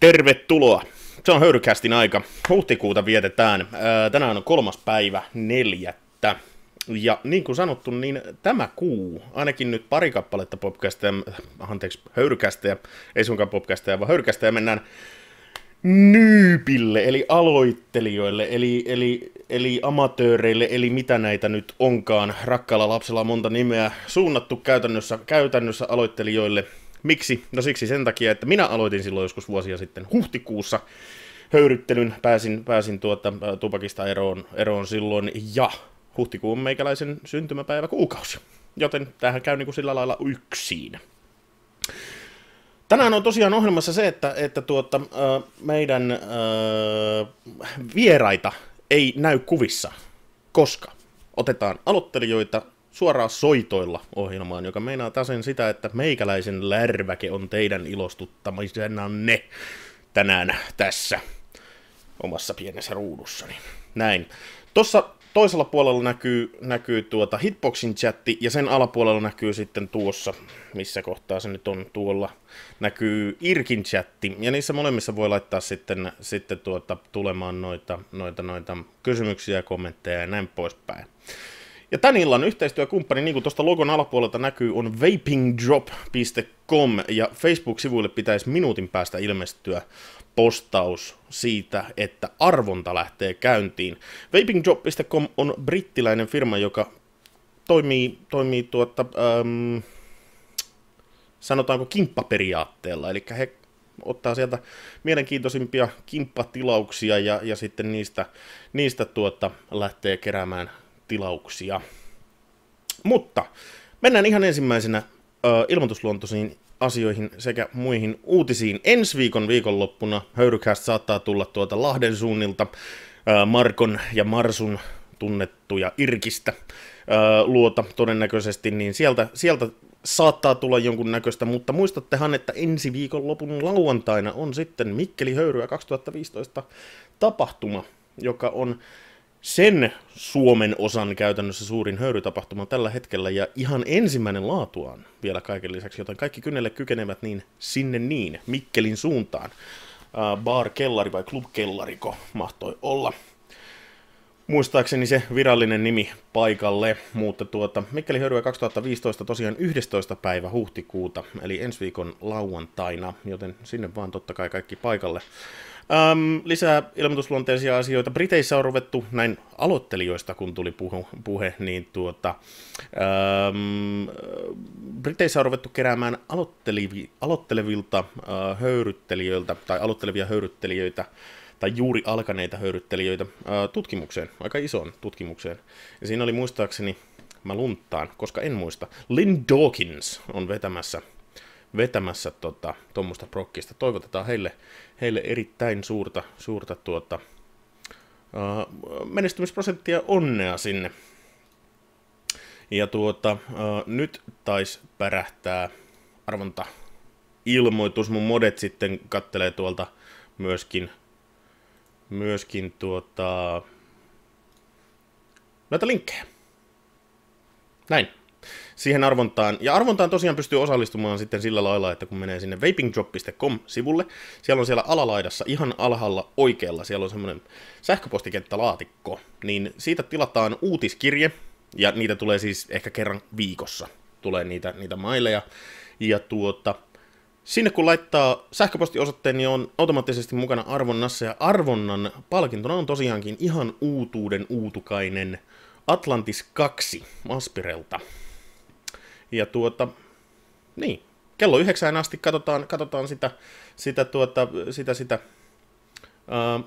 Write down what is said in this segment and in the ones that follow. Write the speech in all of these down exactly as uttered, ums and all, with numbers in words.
Tervetuloa! Se on Höyrykästin aika. Huhtikuuta vietetään. Ää, tänään on kolmas päivä neljättä. Ja niin kuin sanottu, niin tämä kuu, ainakin nyt pari kappaletta podcasteja, anteeksi, höyrykästejä, ei sunkaan podcasteja, vaan höyrykästejä, mennään nyypille, eli aloittelijoille, eli, eli, eli amatööreille, eli mitä näitä nyt onkaan. Rakkaalla lapsella on monta nimeä suunnattu käytännössä, käytännössä aloittelijoille. Miksi? No siksi sen takia, että minä aloitin silloin joskus vuosia sitten huhtikuussa höyryttelyn, pääsin, pääsin tuota, tupakista eroon, eroon silloin, ja huhtikuu on meikäläisen syntymäpäivä kuukausi, joten tämähän käy niin kuin sillä lailla yksin. Tänään on tosiaan ohjelmassa se, että, että tuota, meidän äh, vieraita ei näy kuvissa, koska otetaan aloittelijoita suoraan soitoilla ohjelmaan, joka meinaa tasen sitä, että meikäläisen lärväke on teidän ilostuttamisenanne tänään tässä omassa pienessä ruudussani. Näin. Tuossa toisella puolella näkyy, näkyy tuota Hitboxin chatti, ja sen alapuolella näkyy sitten tuossa, missä kohtaa se nyt on tuolla, näkyy Irkin chatti, ja niissä molemmissa voi laittaa sitten, sitten tuota, tulemaan noita, noita, noita kysymyksiä, kommentteja ja näin poispäin. Ja tän illan yhteistyökumppani, niin kuin tuosta logon alapuolelta näkyy, on vaping drop piste com, ja Facebook-sivuille pitäisi minuutin päästä ilmestyä postaus siitä, että arvonta lähtee käyntiin. vaping drop piste com on brittiläinen firma, joka toimii, toimii tuota, ähm, sanotaanko kimppaperiaatteella, eli he ottaa sieltä mielenkiintoisimpia kimppatilauksia ja, ja sitten niistä, niistä tuota, lähtee keräämään tilauksia. Mutta mennään ihan ensimmäisenä ö, ilmoitusluontoisiin asioihin sekä muihin uutisiin. Ensi viikon viikonloppuna Höyrycast saattaa tulla tuolta Lahden suunnilta ö, Markon ja Marsun tunnettuja Irkistä ö, luota todennäköisesti, niin sieltä, sieltä saattaa tulla jonkun näköistä, mutta muistattehan, että ensi viikonlopun lauantaina on sitten Mikkeli Höyryä kaksituhattaviisitoista tapahtuma, joka on sen Suomen osan käytännössä suurin höyrytapahtuma tällä hetkellä, ja ihan ensimmäinen laatuaan vielä kaiken lisäksi, joten kaikki kynnelle kykenevät niin sinne niin, Mikkelin suuntaan. Uh, bar-kellari vai club-kellariko mahtoi olla muistaakseni se virallinen nimi paikalle, mutta tuota, Mikkeli Höyryä kaksituhattaviisitoista tosiaan yhdestoista päivä huhtikuuta, eli ensi viikon lauantaina, joten sinne vaan totta kai kaikki paikalle. Ähm, lisää ilmoitusluonteisia asioita. Briteissä on ruvettu, näin aloittelijoista kun tuli puhe, puhe niin tuota, ähm, Briteissä on ruvettu keräämään aloittelevi, aloittelevilta äh, höyryttelijöiltä, tai aloittelevia höyryttelijöitä, tai juuri alkaneita höyryttelijöitä äh, tutkimukseen, aika isoon tutkimukseen. Ja siinä oli muistaakseni, mä lunttaan, koska en muista, Lynn Dawkins on vetämässä vetämässä tota, tuommoista prokkista. Toivotetaan heille, heille erittäin suurta, suurta tuota, uh, menestymisprosenttia onnea sinne. Ja tuota, uh, nyt taisi pärähtää arvonta-ilmoitus. Mun modet sitten kattelee tuolta myöskin, myöskin tuota, näitä linkkejä. Näin. Siihen arvontaan. Ja arvontaan tosiaan pystyy osallistumaan sitten sillä lailla, että kun menee sinne vaping drop piste com-sivulle, siellä on siellä alalaidassa ihan alhaalla oikealla, siellä on semmoinen sähköpostikenttälaatikko, niin siitä tilataan uutiskirje, ja niitä tulee siis ehkä kerran viikossa, tulee niitä, niitä maileja, ja tuota, sinne kun laittaa sähköpostiosoitteen, niin on automaattisesti mukana arvonnassa, ja arvonnan palkintona on tosiaankin ihan uutuuden uutukainen Atlantis kaksi Aspirelta. Ja tuota, niin, kello yhdeksään asti katsotaan, katsotaan sitä, sitä, tuota, sitä, sitä, ää,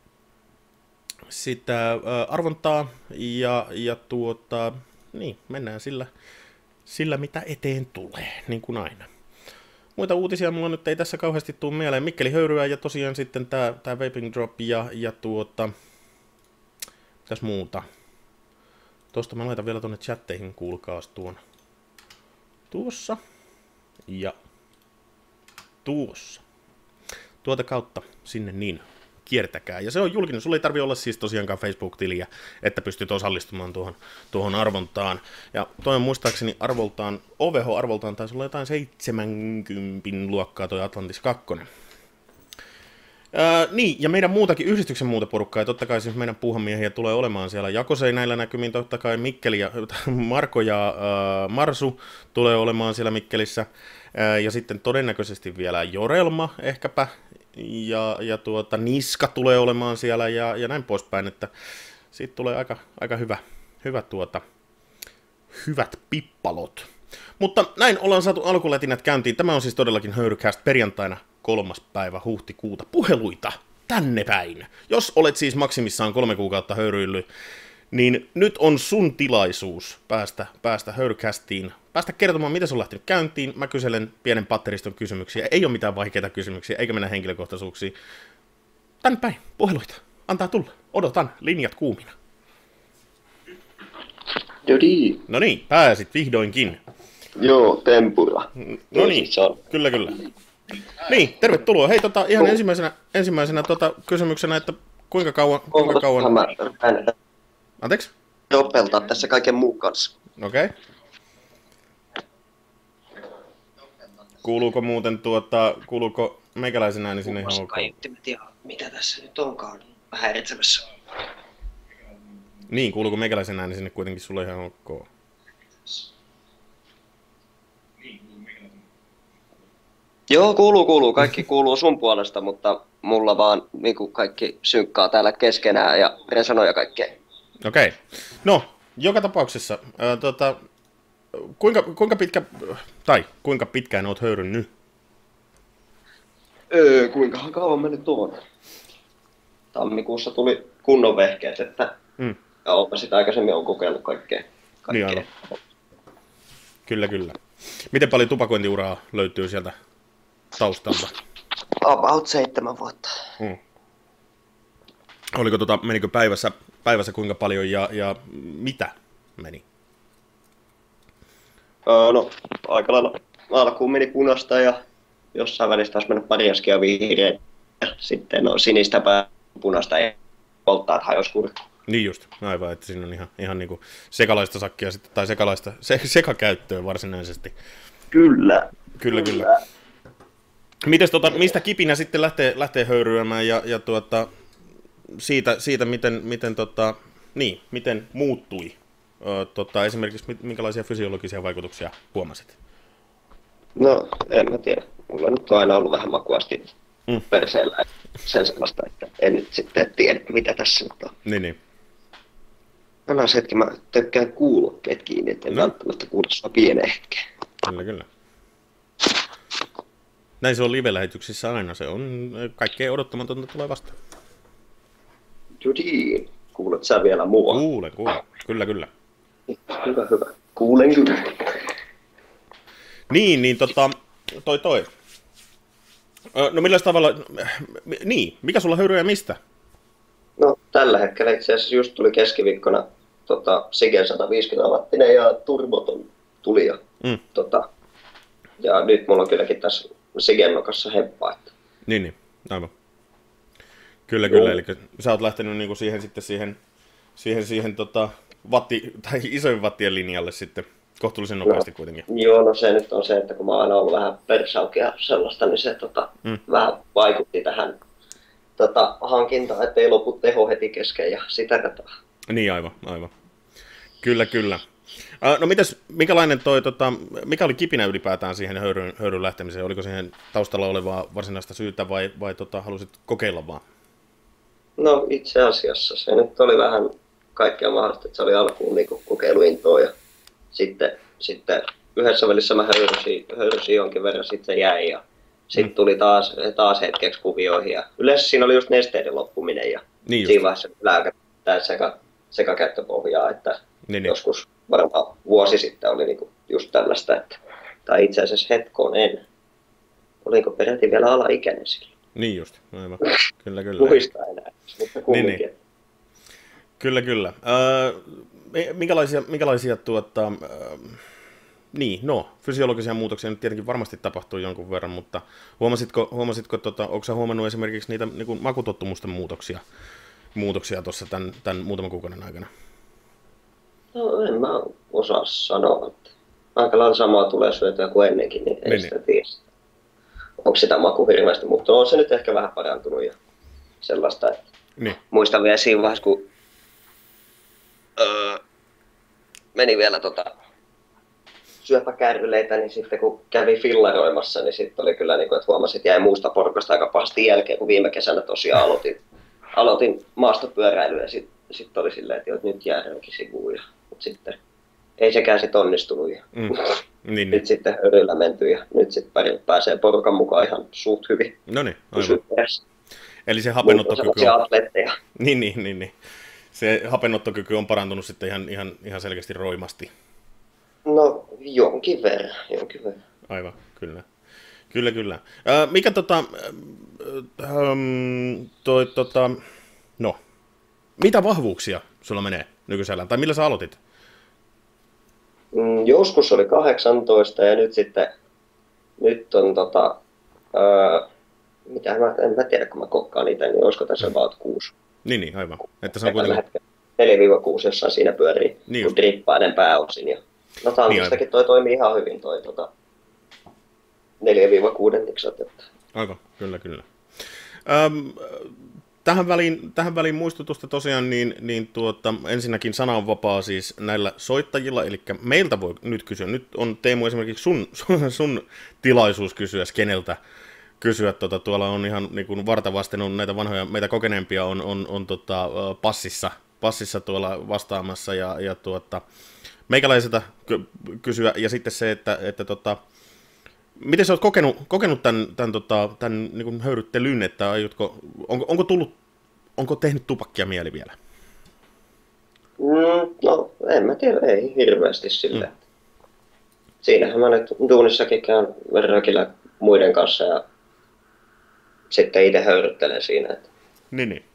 sitä ää, arvontaa, ja, ja tuota, niin, mennään sillä, sillä, mitä eteen tulee, niin kuin aina. Muita uutisia mulla nyt ei tässä kauheasti tule mieleen. Mikkeli Höyryä ja tosiaan sitten tää, tää Vaping Drop ja, ja tuota, mitäs muuta. Tuosta mä laitan vielä tonne chatteihin, kuulkaas tuon. Tuossa ja tuossa. Tuota kautta sinne niin kiertäkää. Ja se on julkinen. Sulla ei tarvi olla siis tosiaankaan Facebook-tiliä, että pystyt osallistumaan tuohon, tuohon arvontaan. Ja toi on muistaakseni arvoltaan, O V H-arvoltaan taisi olla jotain seitsemänkymmentä luokkaa toi Atlantis kaksi. Ää, niin, ja meidän muutakin yhdistyksen muuta porukkaa, ja totta kai siis meidän puuhamiehiä tulee olemaan siellä. Jakosei näillä näkymin, totta kai Mikkeli ja Marko ja ää, Marsu tulee olemaan siellä Mikkelissä. Ää, ja sitten todennäköisesti vielä Jorelma ehkäpä, ja, ja tuota, Niska tulee olemaan siellä, ja, ja näin poispäin, että siitä tulee aika, aika hyvä, hyvä tuota, hyvät pippalot. Mutta näin ollaan saatu alkulätinät käyntiin. Tämä on siis todellakin Höyrycast perjantaina kolmas päivä huhtikuuta. Puheluita tänne päin. Jos olet siis maksimissaan kolme kuukautta höyryillyt, niin nyt on sun tilaisuus päästä, päästä Höyrycastiin, päästä kertomaan, miten se on lähtenyt käyntiin. Mä kyselen pienen patteriston kysymyksiä. Ei ole mitään vaikeita kysymyksiä, eikä mennä henkilökohtaisuuksiin. Tänne päin, puheluita. Antaa tulla. Odotan, linjat kuumina. Jodi. No niin, pääsit vihdoinkin. Joo, tempura. No niin, kyllä kyllä. Niin, tervetuloa. Hei, tota, ihan ensimmäisenä, ensimmäisenä tota, kysymyksenä, että kuinka kauan... Kuinka kauan... Mä Anteeksi? dopeltaa tässä kaiken muun kanssa. Okei. Okay. Kuuluuko muuten tuota, kuuluuko meikäläisen ääni sinne ihan ok? Kaiuttimet ja mitä tässä nyt onkaan häiritsemässä. Niin, kuuluuko meikäläisen ääni sinne kuitenkin sulle ihan ok? Joo, kuuluu, kuuluu. Kaikki kuuluu sun puolesta, mutta mulla vaan niin kuin kaikki synkkaa täällä keskenään ja resonoi ja kaikkea. Okei. Okay. No, joka tapauksessa, ää, tota, kuinka, kuinka pitkä, tai kuinka pitkään oot höyrynnyt? Öö, kuinka kauan mä nyt oon? Tammikuussa tuli kunnon vehkeet, että mm. ja oonpa sitä aikaisemmin on kokeillut kaikkea. kaikkea. Niin aivan. Kyllä, kyllä. Miten paljon tupakointiuraa löytyy sieltä taustalta? About seitsemän vuotta. Mm. Oliko tota, menikö päivässä, päivässä kuinka paljon ja, ja mitä meni? Öö, no, aika lailla alkuun meni punasta ja jossain välissä taas mennä pari askia vihreä. Sitten no, sinistä päin punasta ja polttaa, että hajosi kurkku. Niin just, aivan, että siinä on ihan, ihan niin kuin sekalaista sakkia sitten, tai sekalaista, se, sekakäyttöä varsinaisesti. Kyllä. Kyllä, kyllä. kyllä. Mites, tota, mistä kipinä sitten lähtee, lähtee höyryämään ja, ja tuota, siitä, siitä miten, miten, tota, niin, miten muuttui? Ö, tota, esimerkiksi minkälaisia fysiologisia vaikutuksia huomasit? No, en mä tiedä. Mulla nyt on aina ollut vähän makuasti mm. perseellä sen sellaista, että en nyt sitten tiedä, mitä tässä nyt on. Niin, niin. Anna se hetki, mä tökkään kuulokkeet kiinni, että en no. välttämättä kuule sua pienen hetken. Kyllä, kyllä. Näin se on live-lähetyksissä aina, se on kaikkein odottamatonta tulee vastaan. Jodi, kuulet sä vielä mua? Kuulen, kuulen. Kyllä, kyllä. Hyvä, hyvä. Kuulen kyllä. Niin, niin tota, toi toi. No millä tavalla, niin, mikä sulla höyryä ja mistä? No tällä hetkellä itse asiassa just tuli keskiviikkona tota, Sigen sata viisikymmentä wattinen ja turboton tuli jo. Mm. Tota, ja nyt mulla on kylläkin tässä Sigen nokassa hemppaa. Että... Niin, niin, aivan. Kyllä, kyllä, eli sä oot lähtenyt niinku siihen sitten siihen, siihen, siihen tota, vatti, tai isojen wattien linjalle sitten kohtuullisen nopeasti no, kuitenkin. Joo, no se nyt on se, että kun mä oon aina ollut vähän persaukia sellaista, niin se tota, mm. vähän vaikutti tähän tota, hankintaan, ettei lopu teho heti kesken ja sitä rataa. Niin, aivan, aivan. Kyllä, kyllä. No mitäs, minkälainen toi, tota, mikä oli kipinä ylipäätään siihen höyryn, höyryn lähtemiseen? Oliko siihen taustalla olevaa varsinaista syytä vai, vai tota, halusit kokeilla vaan? No itse asiassa se nyt oli vähän kaikkea mahdollista, että se oli alkuun niin kokeiluintoa ja sitten, sitten yhdessä välissä mä höyrysin, höyrysin jonkin verran, sitten se jäi ja sitten mm. tuli taas, taas hetkeksi kuvioihin ja yleensä siinä oli just nesteiden loppuminen ja niin siinä vaiheessa lääkärittää seka, sekakäyttöpohjaa, että niin, joskus varmaan vuosi sitten oli niinku just tällaista, että, tai itse asiassa hetkoon en, olinko peräti vielä alaikäinen silloin. Niin just, aivan, kyllä kyllä. Muista enää, mutta kumminkin. Niin, niin. Kyllä kyllä. Öö, minkälaisia, minkälaisia tuota, öö, niin, no, fysiologisia muutoksia nyt tietenkin varmasti tapahtuu jonkun verran, mutta huomasitko, huomasitko tota, onko sä huomannut esimerkiksi niitä niin kuin makutottumusten muutoksia, muutoksia tuossa tämän, tämän muutaman kuukauden aikana? No en mä osaa sanoa, että aika lailla samaa tulee syötyä kuin ennenkin, niin ei niin, sitä tiedä. Onko sitä maku hirveästi, mutta on se nyt ehkä vähän parantunut ja sellaista. Että Niin. muistan vielä siinä vaiheessa, kun öö, meni vielä tota syöpäkärryleitä, niin sitten kun kävi fillaroimassa, niin sitten oli kyllä, niin kuin, että huomasin, että jäi muusta porukasta aika pahasti jälkeen, kun viime kesänä tosiaan aloitin, aloitin maastopyöräilyä ja sitten sit oli silleen, että, jo, että nyt jää johonkin sivuun. Mutta sitten ei sekään sitten onnistunut. Ja Mm. Niin, nyt niin. sitten höyryllä menty ja nyt sitten pääsee porukan mukaan ihan suht hyvin. No niin, Pysyy aivan. perässä. Eli se Muut on hapenottokyky sellaisia on... atletteja. Niin, niin, niin, niin. Se hapenottokyky on parantunut sitten ihan, ihan, ihan selkeästi roimasti. No jonkin verran, jonkin verran. Aivan, kyllä. Kyllä, kyllä. Ää, mikä tota, ähm, toi, tota, no, mitä vahvuuksia sulla menee nykyisellään, tai millä sä aloitit? Mm, joskus oli kahdeksantoista ja nyt sitten, nyt on tota, ää, mitä mä, en mä tiedä kun mä kokkaan niitä, niin olisiko tässä about kuusi. Niin, niin, aivan. Että se on kuitenkin... neljä kuusi jossain siinä pyörii, Niin kun drippainen pääosin. Ja... No tantustakin toi toimii ihan hyvin toi tota, neljä kuudentikset. Että... Aivan, kyllä, kyllä. Öm, tähän, väliin, tähän väliin muistutusta tosiaan, niin, niin tuota, ensinnäkin sana on vapaa siis näillä soittajilla, eli meiltä voi nyt kysyä. Nyt on Teemu esimerkiksi sun, sun, sun tilaisuus kysyä Skeneltä. Kysyä, tota, tuolla on ihan niin kuin vartavasten on näitä vanhoja, meitä kokeneempia on, on, on tota, passissa, passissa tuolla vastaamassa ja, ja tuota, meikäläiseltä ky- kysyä, ja sitten se, että, että tota, miten sä oot kokenut, kokenut tämän, tämän, tota, tämän niin kuin höyryttelyn, että aiotko, onko, onko tullut, onko tehnyt tupakkia mieli vielä? Mm, no en mä tiedä, ei hirveästi sille. Mm. Siinähän mä nyt duunissakin käyn verrankillä muiden kanssa ja sitten itse höyryttelen siinä, että Niin, niin.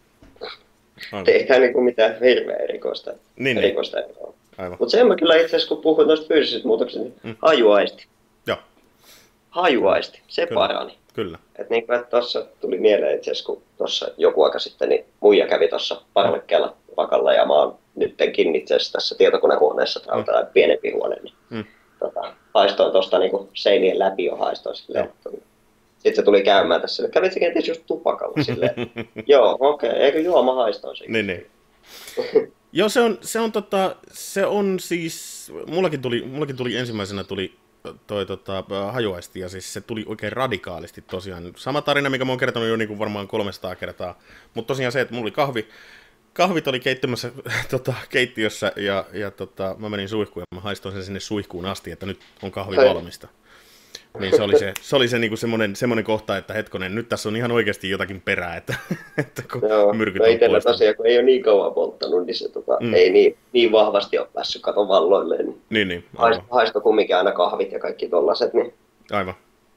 ei tämä niinku mitään hirveän erikoista. Niin, erikoista niin. Mutta sen mä kyllä itse asiassa, kun puhuin noista fyysisistä muutoksista, niin mm. hajuaisti. Joo. Hajuaisti, se kyllä. parani. Kyllä. Että niin et tuossa tuli mieleen itse asiassa, kun tuossa joku aika sitten, niin muija kävi tuossa parvekkeella vakalla ja mä oon nyttenkin itse asiassa tässä tietokonehuoneessa, tämä on tällainen pienempi huone, niin mm. tota, haistoin tuosta niinku seinien läpi jo haistoin silleen. Sitten se tuli käymään tässä, että kävit se kenties just tupakalla silleen. Joo, okei, okay. Eikö juoma haistoin sen? Niin, niin. Joo, se on, se on, tota, se on siis, mullakin tuli, mullakin tuli ensimmäisenä tuli toi tota, hajuaisti, ja siis se tuli oikein radikaalisti tosiaan. Sama tarina, mikä mä oon kertonut jo niin kuin varmaan kolmesataa kertaa, mutta tosiaan se, että mulla oli kahvi, kahvit oli keittymässä tota, keittiössä, ja, ja tota, mä menin suihkuun, ja mä haistoin sen sinne suihkuun asti, että nyt on kahvi valmista. Niin se oli se, se, oli se niinku semmoinen, semmoinen kohta, että hetkonen, nyt tässä on ihan oikeasti jotakin perää, että, että kun joo, myrkyt no on itsellä poistunut. tosiaan, kun ei ole niin kauan polttanut, niin se tota, mm. ei niin, niin vahvasti ole päässyt katon valloilleen. Niin, niin, niin haisto, haisto kumminkin aina kahvit ja kaikki tollaset. Niin... Aivan,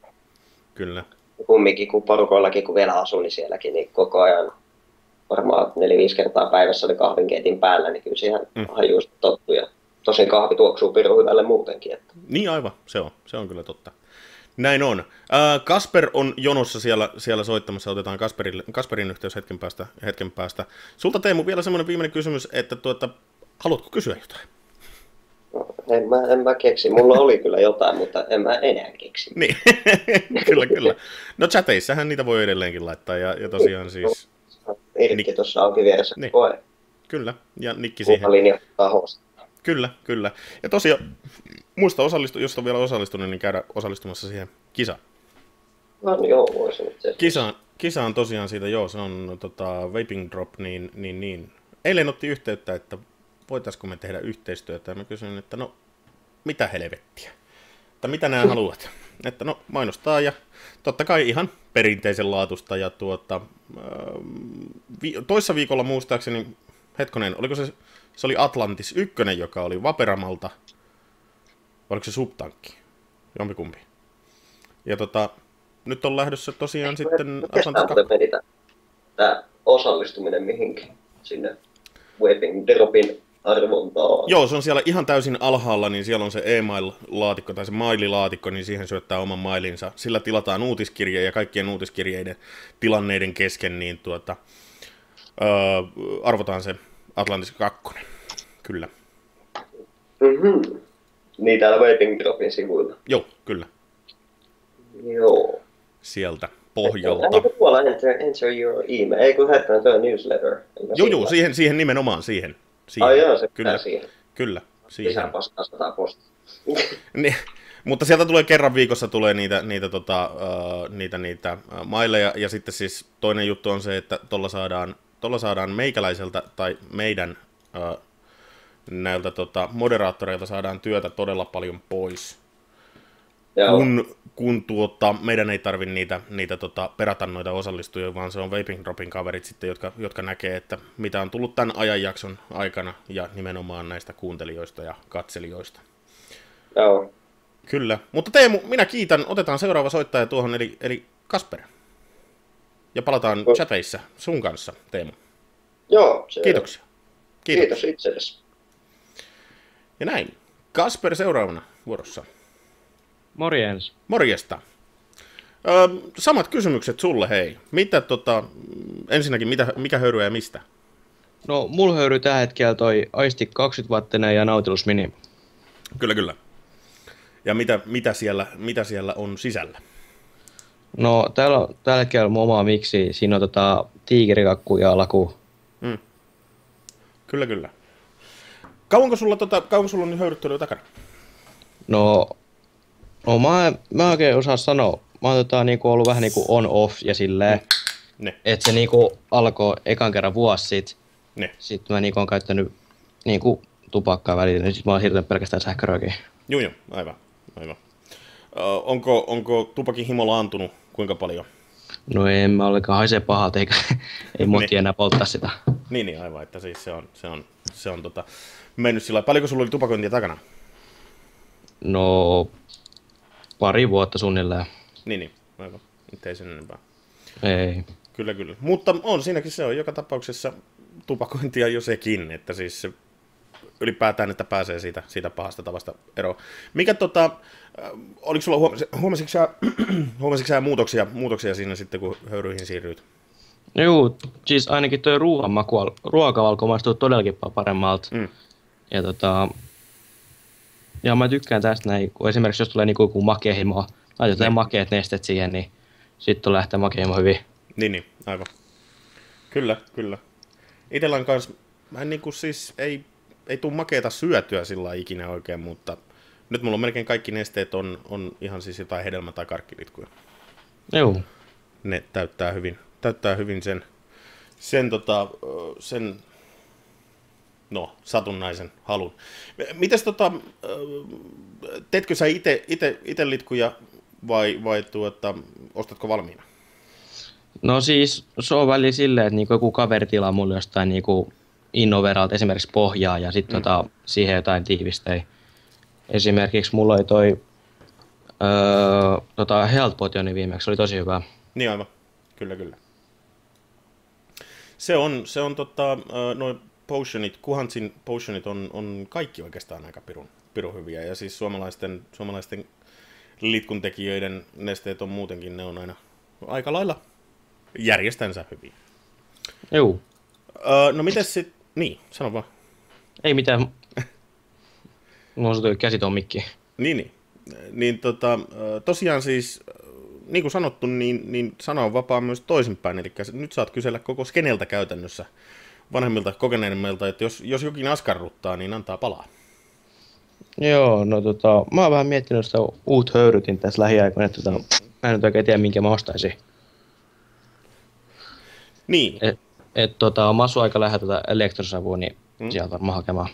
kyllä. Kumminkin, kun porukoillakin, kun vielä asun, niin sielläkin, niin koko ajan varmaan neljä viisi kertaa päivässä oli kahvinkeitin päällä, niin kyllä siihen mm. hajuista tottu. Ja tosin kahvi tuoksuu pirun hyvälle muutenkin. Että... Niin aivan, se on, se on kyllä totta. Näin on. Äh, Kasper on jonossa siellä, siellä soittamassa, otetaan Kasperin, Kasperin yhteys hetken päästä, hetken päästä. Sulta Teemu vielä semmoinen viimeinen kysymys, että tuota, haluatko kysyä jotain? No, en, mä, en mä keksi. Mulla oli kyllä jotain, mutta en mä enää keksi. Niin, kyllä, kyllä. No chateissähän niitä voi edelleenkin laittaa, ja, ja tosiaan siis... Irkki Nik... tuossa onkin vieressä niin. koe. Kyllä, ja Nikki siihen. Linja tahosta. Kyllä, kyllä. Ja tosiaan, muista osallistu, jos on vielä osallistunut, niin käydä osallistumassa siihen kisaan. No joo, voisin itse Kisaan, kisaan tosiaan siitä, joo, se on tota, Vaping Drop, niin, niin, niin. Eilen otti yhteyttä, että voitaisiko me tehdä yhteistyötä, ja mä kysyin, että no, mitä helvettiä? Että mitä nämä haluat? Että no, mainostaa, ja totta kai ihan perinteisen laatusta, ja tuota, vi- toissa viikolla muistaakseni, hetkonen, oliko se, se oli Atlantis ykkönen, joka oli Vaperamalta, vai oliko se Subtankki? Jompikumpi. Ja tota, nyt on lähdössä tosiaan sitten Atlantis kakkonen. Tämä osallistuminen mihinkin sinne Vaping Dropin arvontaan. Joo, se on siellä ihan täysin alhaalla, niin siellä on se e-mail-laatikko tai se maililaatikko, niin siihen syöttää oman mailinsa. Sillä tilataan uutiskirje ja kaikkien uutiskirjeiden tilanneiden kesken, niin tuota, öö, arvotaan se Atlantis kakkonen. Kyllä. Mm-hmm. Niin täällä Vaping Dropin sivuilla. Joo, kyllä. Joo. Sieltä pohjalta. Niin kuin tuolla enter, enter your email, ei kun hetkinen tuo newsletter. Joo, joo, siihen, siihen nimenomaan, siihen. siihen. Ai joo, se kyllä, siihen. Kyllä, siihen. Lisää paskaa sataa postia. Niin, mutta sieltä tulee kerran viikossa tulee niitä, niitä, tota, uh, niitä, niitä uh, maileja, ja sitten siis toinen juttu on se, että tuolla saadaan, tuolla saadaan meikäläiseltä tai meidän uh, näiltä tota, moderaattoreilta saadaan työtä todella paljon pois. Joo. Kun, kun tuota, meidän ei tarvitse niitä, niitä tota, perata noita osallistujia, vaan se on Vaping Dropin kaverit sitten, jotka, jotka näkee, että mitä on tullut tämän ajanjakson aikana, ja nimenomaan näistä kuuntelijoista ja katselijoista. Joo. Kyllä, mutta Teemu, minä kiitän, otetaan seuraava soittaja tuohon, eli, eli Kasper. Ja palataan no. chateissa sun kanssa, Teemu. Joo. Se... Kiitoksia. Kiitos. Kiitos itsellesi. Ja näin. Kasper seuraavana vuorossa. Morjens. Morjesta. Ö, samat kysymykset sulle, hei. Mitä tota, ensinnäkin, mitä, mikä höyryä ja mistä? No, mulla höyryy tällä hetkellä toi Aisti kaksikymmentä wattinen ja Nautilus Mini. Kyllä, kyllä. Ja mitä, mitä, siellä, mitä siellä on sisällä? No, täällä on tällä hetkellä mun oma miksi. Siinä on tota tiigerikakku ja laku. Mm. Kyllä, kyllä. Kauanko sulla, tota, kauanko sulla on nyt höyryttelyä takana? No, no mä, mä oikein osaa sanoa. Mä oon tota, niinku ollut vähän niinku on-off ja silleen, mm. että se niinku alkoi ekan kerran vuosi sit. Ne. Sitten mä niinku oon käyttänyt niinku tupakkaa välillä, niin sit mä oon siirtynyt pelkästään sähköröökiin. Joo, joo, aivan, aivan. Ö, onko, onko tupakin himo laantunut kuinka paljon? No en mä olekaan haisee pahalta, eikä ei motti enää polttaa sitä. Niin, niin, aivan, että siis se on, se on, se on tota, mennyt sillä lailla. Paljonko sulla oli tupakointia takana? No, pari vuotta suunnilleen. Niin, niin, aivan. Nyt ei sen enempää. Ei. Kyllä, kyllä. Mutta on siinäkin se on joka tapauksessa tupakointia jo sekin, että siis se ylipäätään, että pääsee siitä, siitä pahasta tavasta eroon. Mikä tota, oliko sulla, huomasitko sä, huomasitko sä muutoksia, muutoksia siinä sitten, kun höyryihin siirryit? Joo, siis ainakin tuo ruoanmaku, ruokavalko maistuu todellakin paremmalta. Mm. Ja tota, ja mä tykkään tästä näin, kun esimerkiksi jos tulee niinku joku makeahimo, laitetaan makeat nestet siihen, niin sitten lähtee makeahimo hyvin. Niin, niin, aivan. Kyllä, kyllä. Itellä on kans, mä en niinku siis, ei, ei tuu makeeta syötyä sillä ikinä oikein, mutta nyt mulla on melkein kaikki nesteet on, on ihan siis jotain hedelmä- tai karkkilitkuja. Joo. Ne täyttää hyvin, täyttää hyvin sen, sen, tota, sen no, satunnaisen halun. Mites tota, teetkö sä ite, ite, ite litkuja vai, vai tuota, ostatko valmiina? No siis se on väliin silleen, että niinku joku kaveri tilaa mulle jostain niinku Innoveralta esimerkiksi pohjaa ja sitten mm. tota, siihen jotain tiivistejä. Esimerkiksi mulla oli toi öö, tota Health Potioni viimeksi, se oli tosi hyvä. Niin aivan, kyllä kyllä. Se on, se on tota, noin potionit, Kuhantsin potionit on, on kaikki oikeastaan aika pirun, pirun hyviä. Ja siis suomalaisten, suomalaisten litkuntekijöiden nesteet on muutenkin, ne on aina aika lailla järjestänsä hyviä. Joo. Öö, no mites sit, niin, sano vaan. Ei mitään. Mulla on se käsi tuon mikkiin. Niin, niin. Niin tota, tosiaan siis, niin kuin sanottu, niin, niin sana on vapaa myös toisinpäin. Eli nyt saat kysellä koko skeneltä käytännössä vanhemmilta kokeneemmilta, että jos, jos jokin askarruttaa, niin antaa palaa. Joo, no tota, mä oon vähän miettinyt sitä uut höyrytin tässä lähiaikoina, että tota, mä en nyt oikein tiedä, minkä mä ostaisin. Niin. Et, et tota, mä asun aika lähellä tota elektrosavua, niin hmm. sieltä varmaan hakemaan.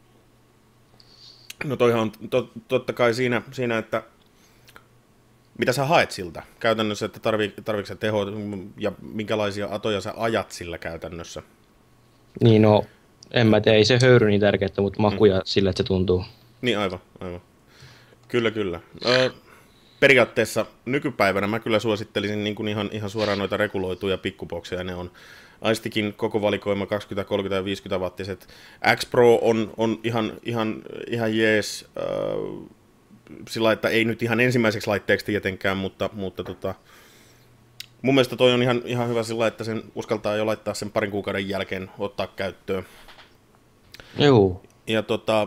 No toihan on to, totta kai siinä, siinä, että mitä sä haet siltä käytännössä, että tarvii, tarviiko sä tehoa ja minkälaisia atoja sä ajat sillä käytännössä? Niin no, en mä tiedä, ei se höyry niin tärkeää, mutta makuja hmm. sillä, että se tuntuu. Niin aivan, aivan. Kyllä, kyllä. Ö, periaatteessa nykypäivänä mä kyllä suosittelisin niin kuin ihan, ihan suoraan noita reguloituja pikkubokseja, ne on Aistikin koko valikoima kaksikymmentä, kolmekymmentä ja viisikymmentä wattiset. X Pro on, on ihan, ihan, ihan jees, äh, sillä että ei nyt ihan ensimmäiseksi laitteeksi tietenkään, mutta, mutta tota, mun mielestä toi on ihan, ihan hyvä sillä, että sen uskaltaa jo laittaa sen parin kuukauden jälkeen ottaa käyttöön. Joo. Ja tota,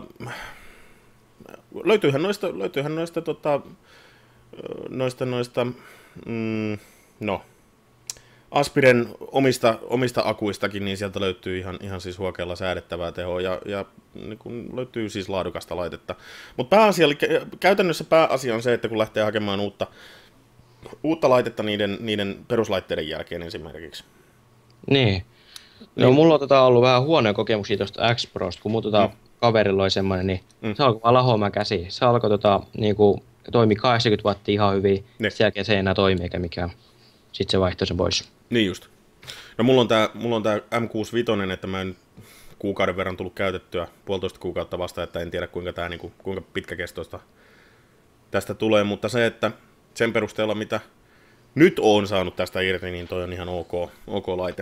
löytyyhän noista, löytyyhän noista, tota, noista, noista mm, no, Aspiren omista, omista akuistakin, niin sieltä löytyy ihan, ihan siis huokealla säädettävää tehoa ja, ja niin kun löytyy siis laadukasta laitetta. Mutta pääasia, eli käytännössä pääasia on se, että kun lähtee hakemaan uutta, uutta laitetta niiden, niiden peruslaitteiden jälkeen esimerkiksi. Niin. No, niin. Mulla on tota ollut vähän huonoja kokemuksia tuosta X-Prosta, kun mun tota mm. kaverilla oli semmoinen, niin mm. se alkoi vaan lahoamaan käsi. Se alkoi tota, niinku, toimi kahdeksankymmentä wattia ihan hyvin, ne. Sen jälkeen se ei enää toimi eikä mikään. Sitten se vaihtoi sen pois. Niin just. No mulla on tää, mulla on tää M kuusikymmentäviisi, että mä en kuukauden verran tullut käytettyä, puolitoista kuukautta vasta, että en tiedä kuinka, tää, niinku, kuinka pitkäkestoista tästä tulee, mutta se, että sen perusteella mitä nyt oon saanut tästä irti, niin toi on ihan ok, ok laite.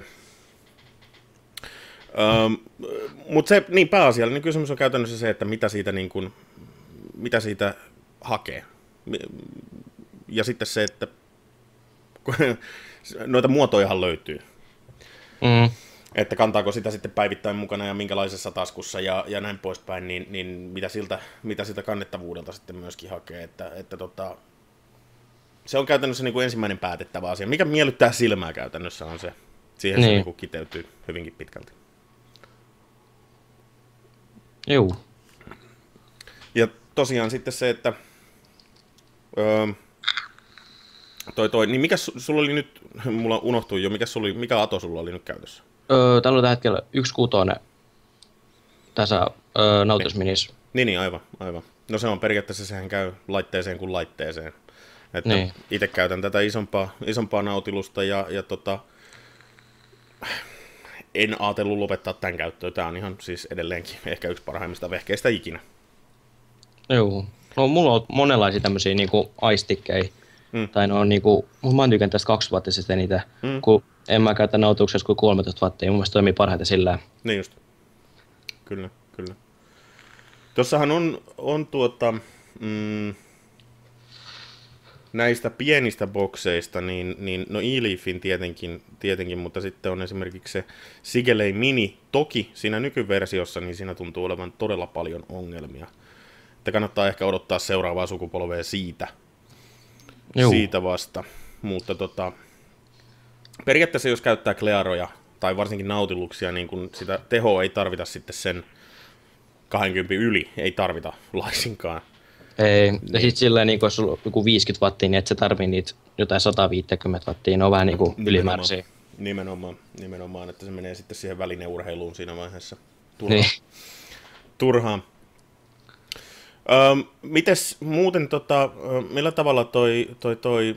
Öm, mutta se, niin pääasiallinen kysymys on käytännössä se, että mitä siitä, niin kun, mitä siitä hakee. Ja sitten se, että noita muotojahan löytyy. Mm. Että kantaako sitä sitten päivittäin mukana ja minkälaisessa taskussa ja, ja näin poispäin, niin, niin mitä, siltä, mitä siltä kannettavuudelta sitten myöskin hakee. Että, että tota, se on käytännössä niin kuin ensimmäinen päätettävä asia. Mikä miellyttää silmää käytännössä on se. Siihen niin. Se niin kuin kiteytyy hyvinkin pitkälti. Joo. Ja tosiaan sitten se, että öö, toi toi, niin mikä sulla oli nyt, mulla unohtui jo, mikä, sulla oli, mikä ato sulla oli nyt käytössä? Öö, täällä on tällä hetkellä yksi kutonen tässä öö, Nautilus Minis. Niin, niin, aivan, aivan. No se on periaatteessa, sehän käy laitteeseen kuin laitteeseen. Että niin. Itse käytän tätä isompaa, isompaa Nautilusta ja, ja tota, en ajatellut lopettaa tämän käyttöön. Tämä on ihan siis edelleenkin ehkä yksi parhaimmista vehkeistä ikinä. Joo. No mulla on monenlaisia tämmöisiä niinku aistikkejä. Mm. Tai no on niinku, mä oon tykkään tästä kaksiwattisesta eniten, mm. kun en mä käytä Nautiluksessa kuin kolmetoista wattia. Mun mielestä toimii parhaiten sillä. Niin just. Kyllä, kyllä. Tossahan on, on tuota, mm, näistä pienistä bokseista, niin, niin no E-Leafin tietenkin, tietenkin, mutta sitten on esimerkiksi se Sigelei Mini. Toki siinä nykyversiossa, niin siinä tuntuu olevan todella paljon ongelmia. Että kannattaa ehkä odottaa seuraavaa sukupolvea siitä, siitä vasta. Mutta tota, periaatteessa jos käyttää Clearoja tai varsinkin Nautiluksia, niin kun sitä tehoa ei tarvita sitten sen kaksikymmentä yli, ei tarvita laisinkaan. Ei, ja niin. Sitten silleen, niin kun jos sulla on joku viisikymmentä wattia, niin et sä tarvii niitä jotain sata viisikymmentä wattia, ne on vähän niin kuin ylimääräisiä. Nimenomaan, nimenomaan, että se menee sitten siihen välineurheiluun siinä vaiheessa turhaan. Niin. turhaan. Öm, mites muuten, tota, millä tavalla toi, toi, toi,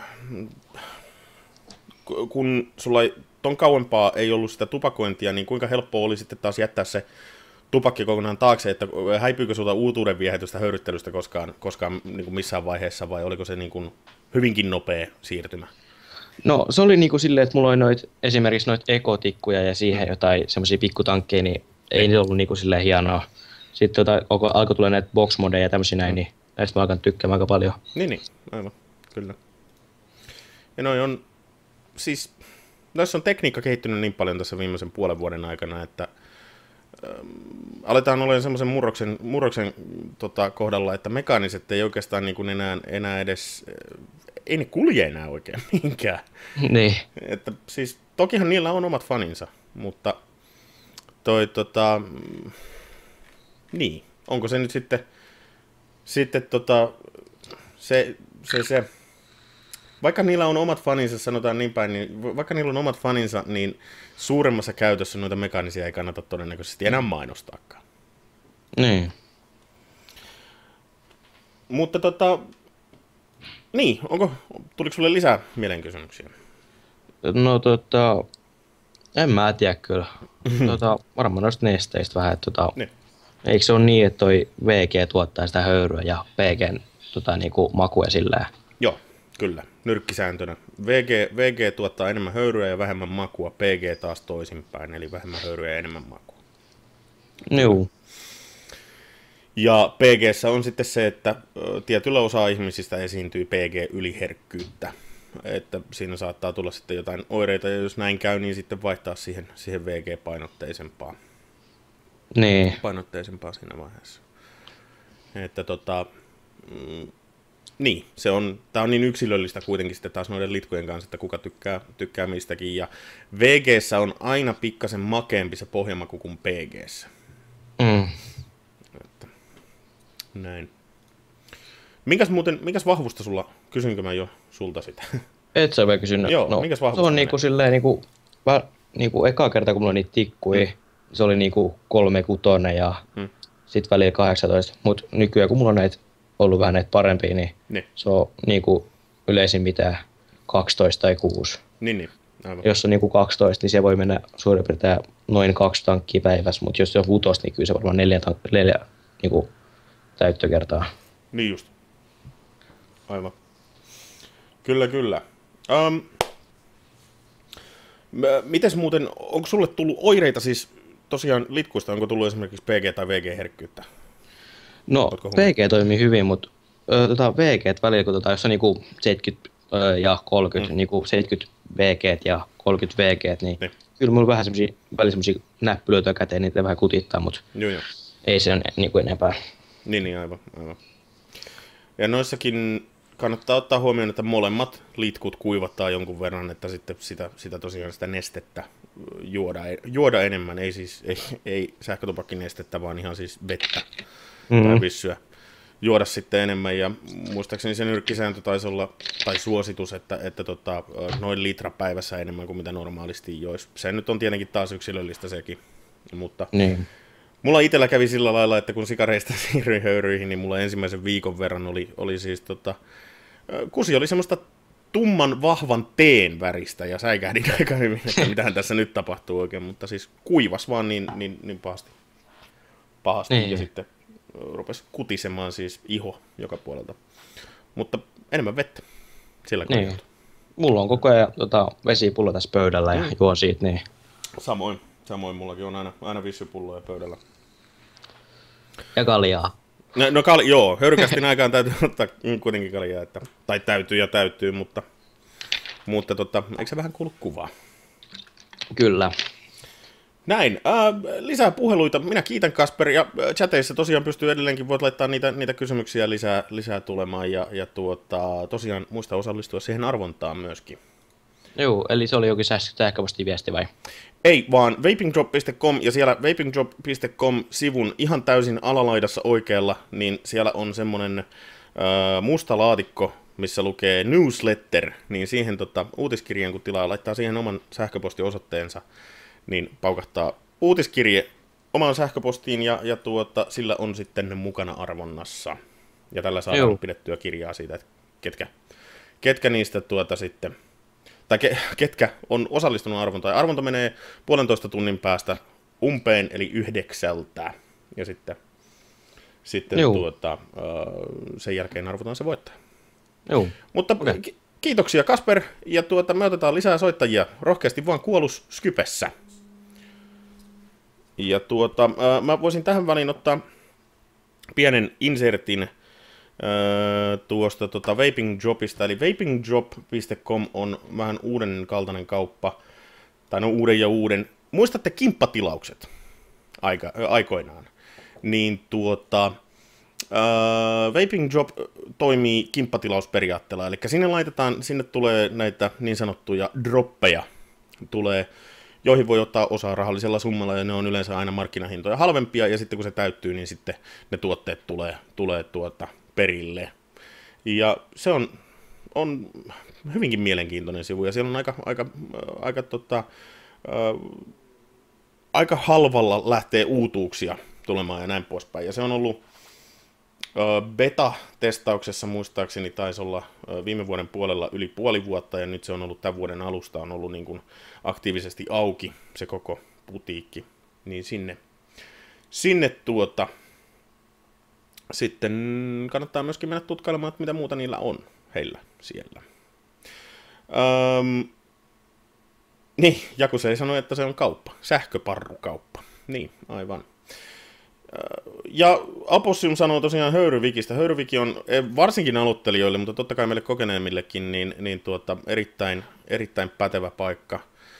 kun sulla ei, ton kauempaa ei ollut sitä tupakointia, niin kuinka helppoa oli sitten taas jättää se tupakki kokonaan taakse, että häipyykö sulta uutuuden viehätystä höyryttelystä koskaan, koskaan niin kuin missään vaiheessa, vai oliko se niin kuin hyvinkin nopea siirtymä? No se oli niin kuin silleen, että mulla oli noit, esimerkiksi noita ekotikkuja ja siihen jotain semmoisia pikkutankkeja, niin ei niitä ollut niin kuin silleen hienoa. Sitten tota, alkoi tulla näitä box-modeja ja tämmöisiä näin, niin näistä mä alkan tykkäämään aika paljon. Niin, niin, aivan, kyllä. Ja noi on, siis, noissa on tekniikka kehittynyt niin paljon tässä viimeisen puolen vuoden aikana, että ähm, aletaan olemaan semmoisen murroksen, murroksen tota, kohdalla, että mekaaniset ei oikeastaan niin kuin enää, enää edes, ei ne kulje enää oikein mihinkään. Niin. Että siis, tokihan niillä on omat faninsa, mutta toi tota... Niin, onko se nyt sitten, sitten tota, se, se, se, vaikka niillä on omat faninsa, sanotaan niin päin, niin vaikka niillä on omat faninsa, niin suuremmassa käytössä noita mekaanisia ei kannata todennäköisesti enää mainostaakaan. Niin. Mutta tota, niin, onko, tuliko sulle lisää mielenkysymyksiä? No tota, en mä tiedä kyllä. tota, varmaan noista nesteistä vähän, että tota... Niin. Eikö se ole niin, että toi V G tuottaa sitä höyryä ja P G:n tota, niinku makua sillä? Joo, kyllä. Nyrkkisääntönä. V G, V G tuottaa enemmän höyryä ja vähemmän makua, P G taas toisinpäin, eli vähemmän höyryä ja enemmän makua. Joo. Ja P G:ssä on sitten se, että tietyllä osa ihmisistä esiintyy P G-yliherkkyyttä. Että siinä saattaa tulla sitten jotain oireita, ja jos näin käy, niin sitten vaihtaa siihen, siihen V G-painotteisempaan. Niin. Painotteisempaa siinä vaiheessa. Että tota, mm, Niin, se on, tää on niin yksilöllistä kuitenkin sitten taas noiden litkujen kanssa, että kuka tykkää, tykkää mistäkin. Ja V G:ssä on aina pikkasen makeampi se pohjamaku kuin P G:ssä. Mm. Että, näin. Minkäs muuten, minkäs vahvusta sulla, kysynkö mä jo sulta sitä? Et sä vielä kysynyt. Joo, no, minkäs se vahvusta on niinku silleen niinku, väl, niinku eka kerta kun mulla oli niitä tikkuja, mm. se oli niinku kolme kutonen ja mm. sit välillä kahdeksantoista. Mut nykyään kun mulla on näitä ollut vähän näitä parempia, niin ne. Se on niinku yleisin mitään kaksitoista tai kuusi. Niin, niin. Aivan. Jos on niinku kaksitoista, niin se voi mennä suurin piirtein noin kaksi tankkia päivässä, mutta jos se on kuusi, niin kyllä se varmaan neljä, tank- neljä niinku täyttökertaa. Niin just. Aivan. Kyllä, kyllä. Um, mites muuten, onko sulle tullut oireita siis tosiaan litkuista, onko tullut esimerkiksi P G- tai V G-herkkyyttä? No, P G toimii hyvin, mutta ö, tota, V G välillä, kun tota, jos on niinku seitsemänkymmentä ö, ja kolmekymmentä, mm. niinku seitsemänkymmentä V G ja kolmekymmentä V G, niin, niin kyllä mulla vähän semmosia, välillä semmosia näppylöitä käteen, niitä vähän kutittaa, mutta joo, joo. Ei se ole niinku enempää. Niin, niin aivan, aivan. Ja noissakin kannattaa ottaa huomioon, että molemmat litkut kuivattaa jonkun verran, että sitten sitä, sitä tosiaan sitä nestettä juoda, juoda enemmän, ei siis ei, ei sähkötupakkinestettä, vaan ihan siis vettä mm-hmm. tai vissyä juoda sitten enemmän. Ja muistaakseni se nyrkkisääntö taisi olla, tai suositus, että, että tota, noin litra päivässä enemmän kuin mitä normaalisti joisi. Se nyt on tietenkin taas yksilöllistä sekin, mutta niin. Mulla itsellä kävi sillä lailla, että kun sikareista siirryin höyryihin, niin mulla ensimmäisen viikon verran oli, oli siis tota, kusi oli semmoista tumman vahvan teen väristä ja säikähdin aika hyvin, että mitähän tässä nyt tapahtuu oikein, mutta siis kuivas vaan niin, niin, niin pahasti, pahasti niin. Ja sitten rupesi kutisemaan siis iho joka puolelta, mutta enemmän vettä sillä niin. Kohdalla. Mulla on koko ajan tota, vesipullo tässä pöydällä ja mm. juon siitä, niin samoin. Samoin mullakin on aina, aina vissypulloja pöydällä. Ja kaljaa. No, no kal- joo, höyrykästin aikaan täytyy ottaa kuitenkin kaljaa, että, tai täytyy ja täytyy, mutta, mutta tota, eikö se vähän kuulu kuvaa? Kyllä. Näin, äh, lisää puheluita. Minä kiitän Kasper, ja chateissa tosiaan pystyy edelleenkin, voit laittaa niitä, niitä kysymyksiä lisää, lisää tulemaan, ja, ja tuota, tosiaan muista osallistua siihen arvontaan myöskin. Joo, eli se oli jokin sähköpostiviesti vai? Ei, vaan vapingdrop piste com ja siellä vapingdrop piste com-sivun ihan täysin alalaidassa oikealla, niin siellä on semmoinen äh, musta laatikko, missä lukee newsletter, niin siihen tota, uutiskirjeen kun tilaa laittaa siihen oman sähköpostiosoitteensa, niin paukahtaa uutiskirje omaan sähköpostiin ja, ja tuota, sillä on sitten mukana arvonnassa. Ja tällä saadaan Joo. pidettyä kirjaa siitä, että ketkä, ketkä niistä tuota sitten... tai ke, ketkä on osallistunut arvontaan. Arvonta menee puolentoista tunnin päästä umpeen, eli yhdeksältä. Ja sitten, sitten tuota, sen jälkeen arvotaan se voittaja. Joo. Mutta okay. Kiitoksia Kasper, ja tuota, me otetaan lisää soittajia. Rohkeasti vaan kuolus Skypessä. Ja tuota, mä voisin tähän väliin ottaa pienen insertin Öö, tuosta tota vapingjobista, eli vapingjob piste com on vähän uuden kaltainen kauppa, tai no uuden ja uuden. Muistatte kimppatilaukset aika, ö, aikoinaan, niin tuota, öö, vapingjob toimii kimppatilausperiaatteella, eli sinne laitetaan, sinne tulee näitä niin sanottuja droppeja, tulee, joihin voi ottaa osaa rahallisella summalla, ja ne on yleensä aina markkinahintoja halvempia, ja sitten kun se täyttyy, niin sitten ne tuotteet tulee, tulee tuota, perille. Ja se on, on hyvinkin mielenkiintoinen sivu, ja siellä on aika, aika, aika, tota, ä, aika halvalla lähtee uutuuksia tulemaan ja näin poispäin. Ja se on ollut ä, beta-testauksessa muistaakseni taisi olla ä, viime vuoden puolella yli puoli vuotta, ja nyt se on ollut tämän vuoden alusta on ollut niin kuin aktiivisesti auki se koko putiikki. Niin sinne, sinne tuota... Sitten kannattaa myöskin mennä tutkailemaan, että mitä muuta niillä on heillä siellä. Öm, niin, Jakuse ei sano, että se on kauppa. Sähköparrukauppa. Niin, aivan. Ja Apossium sanoo tosiaan Höyryvikistä. Höyryviki on varsinkin aloittelijoille, mutta totta kai meille kokeneemmillekin, niin, niin tuota, erittäin, erittäin pätevä paikka.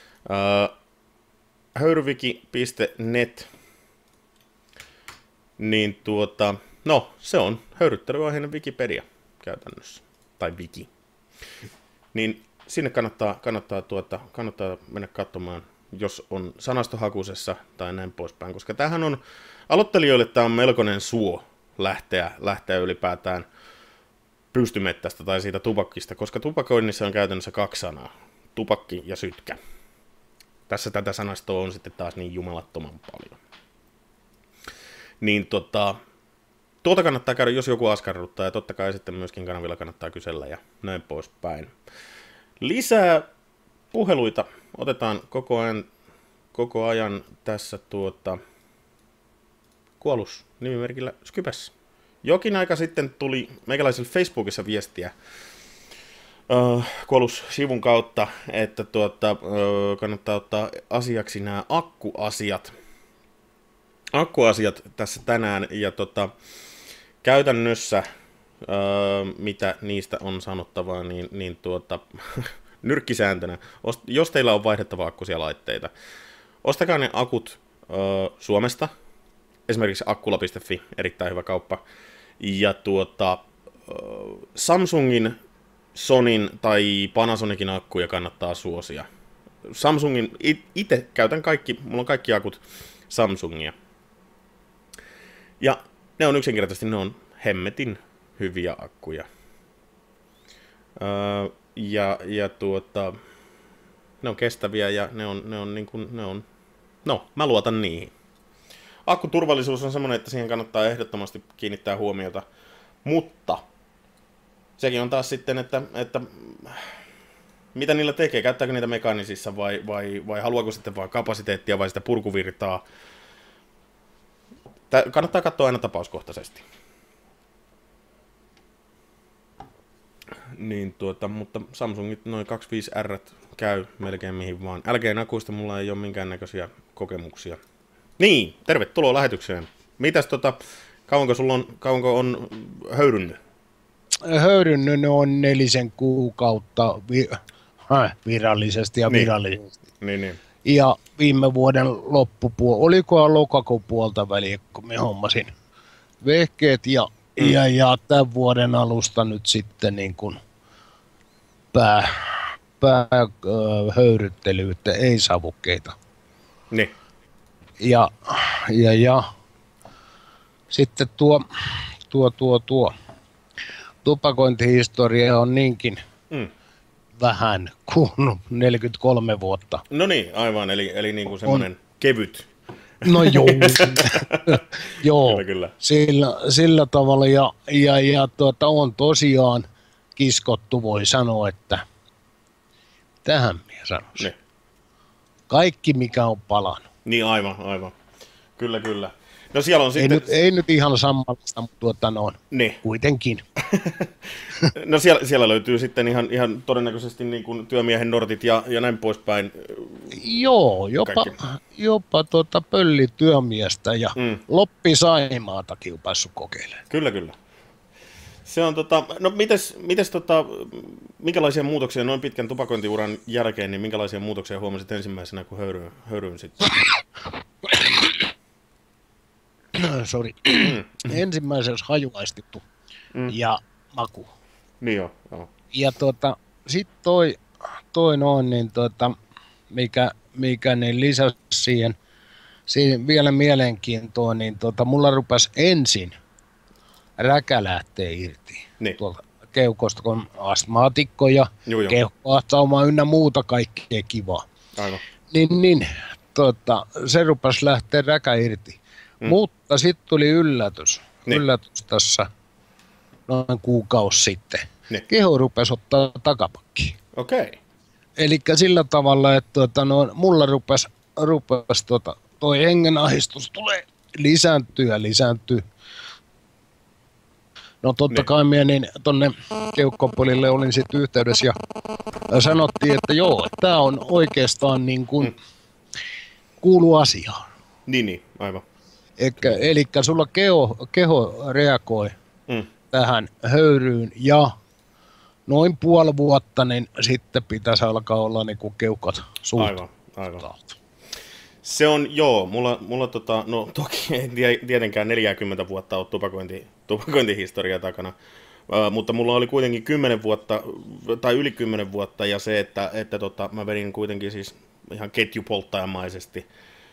höyryviki piste net. Niin tuota... No, se on höyryttelyaiheinen Wikipedia. käytännössä, tai wiki. Niin sinne kannattaa, kannattaa, tuota, kannattaa mennä katsomaan, jos on sanastohakuisessa tai näin poispäin, koska tämähän on, aloittelijoille tämä on melkoinen suo lähteä, lähteä ylipäätään pystymettästä tai siitä tupakkista, koska tupakoinnissa on käytännössä kaksi sanaa, tupakki ja sytkä. Tässä tätä sanastoa on sitten taas niin jumalattoman paljon. Niin tota, tuota kannattaa käydä, jos joku askarruttaa, ja totta kai sitten myöskin kanavilla kannattaa kysellä ja näin poispäin. Lisää puheluita otetaan koko ajan, koko ajan tässä tuota, kuolus nimimerkillä Skypessä. Jokin aika sitten tuli meikäläisellä Facebookissa viestiä uh, kuolus-sivun kautta, että tuota, uh, kannattaa ottaa asiaksi nämä akkuasiat. Akkuasiat tässä tänään, ja tota, käytännössä, uh, mitä niistä on sanottavaa, niin, niin tuota, nyrkkisääntönä, jos teillä on vaihdettava akkuisia laitteita, ostakaa ne akut uh, Suomesta, esimerkiksi akkula piste fi, erittäin hyvä kauppa, ja tuota, uh, Samsungin, Sonin tai Panasonicin akkuja kannattaa suosia. Samsungin, itse käytän kaikki, mulla on kaikki akut Samsungia. Ja ne on yksinkertaisesti, ne on hemmetin hyviä akkuja. Öö, ja, ja tuota, ne on kestäviä ja ne on, ne on niin kuin, ne on, no, mä luotan niihin. Akkuturvallisuus on semmoinen, että siihen kannattaa ehdottomasti kiinnittää huomiota, mutta sekin on taas sitten, että, että mitä niillä tekee, käyttääkö niitä mekaanisissa vai, vai, vai haluaako sitten vaan kapasiteettia vai sitä purkuvirtaa. Tää kannattaa katsoa aina tapauskohtaisesti. Niin tuota, mutta Samsungit noin kaksikymmentäviisi R käy melkein mihin vaan. L G-nakuista mulla ei ole minkäännäköisiä kokemuksia. Niin, tervetuloa lähetykseen. Mitäs tota, kauanko sulla on, kauanko on höyrynnyt? Höyrynnyt ne on nelisen kuukautta vi- äh, virallisesti ja niin. virallisesti. Niin, niin. Ja viime vuoden loppupuolella, olikohan lokakuun puolta väliä, kun me hommasin vehkeet ja, mm. ja, ja tämän vuoden alusta nyt sitten niin kuin pää, pää äh, höyryttelyyttä, ei savukkeita. Niin. Ja, ja, ja sitten tuo, tuo, tuo, tuo tupakointihistoria on niinkin mm. vähän kuin neljäkymmentäkolme vuotta. No niin, aivan, eli, eli niin kuin semmoinen on kevyt. No joo, joo kyllä, kyllä. Sillä, sillä tavalla ja, ja, ja tuota, on tosiaan kiskottu, voi sanoa, että tähän minä sanoisin. Ne. Kaikki mikä on palannut. Niin aivan, aivan. Kyllä, kyllä. No siellä on ei sitten... Nyt, ei nyt ihan samanlaista, mutta tuota noin. Ne. Kuitenkin. No siellä, siellä löytyy sitten ihan, ihan todennäköisesti niin kuin työmiehen nortit ja, ja näin poispäin. Joo, jopa, jopa tuota pöllityömiestä ja mm. Loppi Saimaatakin on päässyt kokeilemaan. Kyllä, kyllä. Se on tota, no mites, mites tota, minkälaisia muutoksia noin pitkän tupakointiuran jälkeen, niin minkälaisia muutoksia huomasit ensimmäisenä, kun höyryyn, höyryyn sitten? Sori. Ensimmäisessä hajuaistettu mm. ja maku. Niin joo, joo. Ja tuota, sit toi, toi noin, niin tuota, mikä, mikä niin lisäsi siihen, siihen vielä mielenkiintoa, niin tuota, mulla rupesi ensin räkä lähtee irti niin. Tuolta keukosta, kun astmaatikko ja keuhkoahtauma ynnä muuta kaikkea kivaa. Aivan. Niin, niin tuota, se rupesi lähteä räkä irti. Mm. Mutta sitten tuli yllätys. Niin. Yllätys tässä noin kuukausi sitten. Niin. Keho rupesi ottaa takapakkiin. Okei. Okay. Eli sillä tavalla, että tuota, no, mulla rupesi, rupesi tuota, toi hengenahdistus tulee lisääntyä, lisääntyä. No totta niin. kai minä niin tonne keuhkopolille olin sitten yhteydessä ja sanottiin, että joo, tämä on oikeastaan niin kuin mm. kuulu asiaan. Niin, niin, aivan. Eli sulla keho, keho reagoi mm. tähän höyryyn ja noin puoli vuotta, niin sitten pitäisi alkaa olla niin kuin keuhkot suut. Aivan, aivan. Se on, joo, mulla, mulla tota, no toki ei tietenkään neljäkymmentä vuotta ole tupakointi, tupakointihistoria takana, Uh, mutta mulla oli kuitenkin kymmenen vuotta, tai yli kymmenen vuotta, ja se, että, että tota, mä vedin kuitenkin siis ihan ketjupolttajamaisesti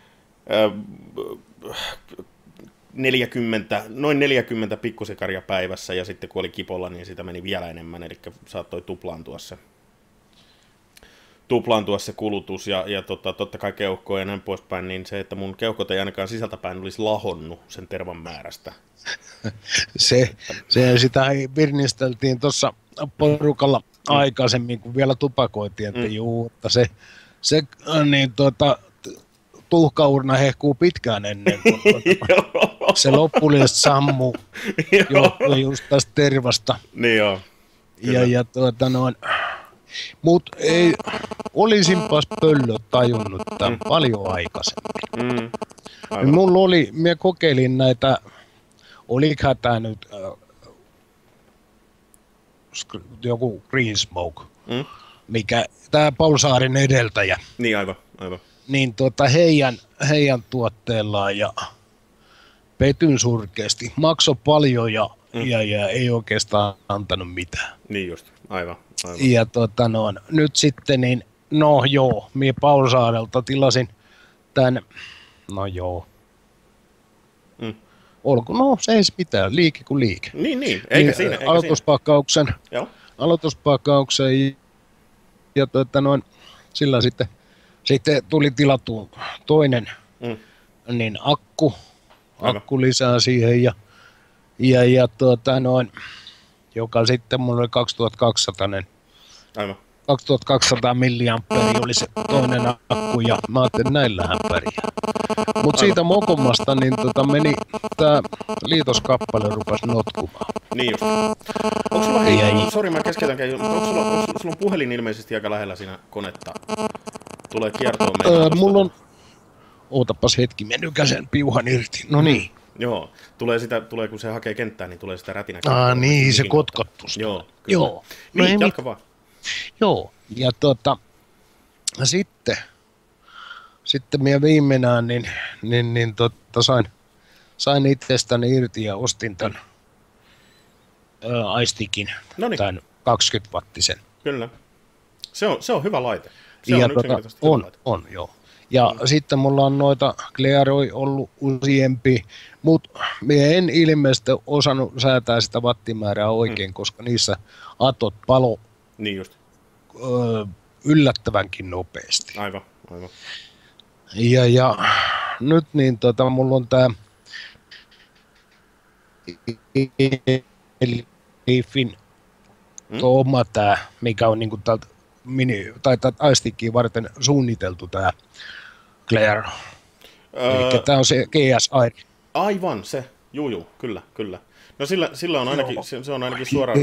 uh, neljäkymmentä, noin neljäkymmentä pikkusikaria päivässä, ja sitten kun oli kipolla, niin sitä meni vielä enemmän, eli saattoi tuplaantua se, tuplaantua se kulutus, ja, ja tota, totta kai keuhkoja ja näin poispäin, niin se, että mun keuhkot ei ainakaan sisältäpäin olisi lahonnut sen tervan määrästä. Se, se sitä virnisteltiin tuossa porukalla mm. aikaisemmin, kun vielä tupakoitiin, että mm. juu, että se, se niin, tuota, tuhkaurna hehkuu pitkään ennen kuin tuota, se loppullisesti sammuu johtuen just tästä tervasta. Niin joo. Ja, ja tuota noin, mut ei, olisinpas pöllöt tajunnut tämän mm. paljon aikaisemmin. Mm. Mulla oli, mä kokeilin näitä, oliköhän tää nyt äh, joku Green Smoke, mm. mikä tää Paul Saaren edeltäjä. Niin aivan, aivan. Niin tota heidän, heidän tuotteellaan ja petyn surkeasti. Maksoi paljon ja, mm. ja, ja ei oikeastaan antanut mitään. Niin just, aivan. aivan. Ja tota no, nyt sitten niin, no joo, minä Paul Saarelta tilasin tän, no joo. Mm. Olko, no se ei mitään, liike kuin liike. Niin, niin, eikä niin, siinä. Eikä aloituspakkauksen, siinä. aloituspakkauksen ja tuota noin, sillä sitten, sitten tuli tilattua toinen mm. niin akku, akku lisää siihen ja, ja, ja tuota noin, joka sitten mulla oli kaksituhattakaksisataa, Aivan. kaksituhattakaksisataa milliamperi oli se toinen akku ja mä ajattelin, näillähän pärjää. Mut siitä mokommasta niin tota meni tää liitoskappale rupesi notkumaan. Niin just. Onko sulla, hei, sori mä keskeytän, mutta onko sulla, onko sulla puhelin ilmeisesti aika lähellä siinä konetta? Tulee kiertoon meidän. Öö, mulla on, ootapas hetki, mä nykäsen piuhan irti, no niin. Joo, tulee sitä, tulee kun se hakee kenttää, niin tulee sitä rätinä. Ah niin, se kotkottu. Joo, kyllä. Joo. Niin, no jatka vaan. Joo, ja tota, sitten, sitten minä viimeinään niin, niin, niin tota, sain, sain itsestäni irti ja ostin tämän ää, iStickin, tämän kaksikymmentä wattisen. Kyllä, se on, se on hyvä laite. Se ja on tota, on, laite. on, joo. Ja mm. sitten mulla on noita Clearoi ollut useampi, mutta minä en ilmeisesti osannut säätää sitä wattimäärää oikein, mm. koska niissä atot palo niin just. Öö, yllättävänkin nopeasti. Aivan, aivan. Ja, ja nyt niin tota, mulla on tää Leafin mm. oma tää, mikä on niinku tältä mini, tai tätä iStickia varten suunniteltu tää Claire. Öö, Eli tää on se G S Air. Aivan se, juu juu, kyllä, kyllä. No sillä, sillä on ainakin, se, se on ainakin suoraan.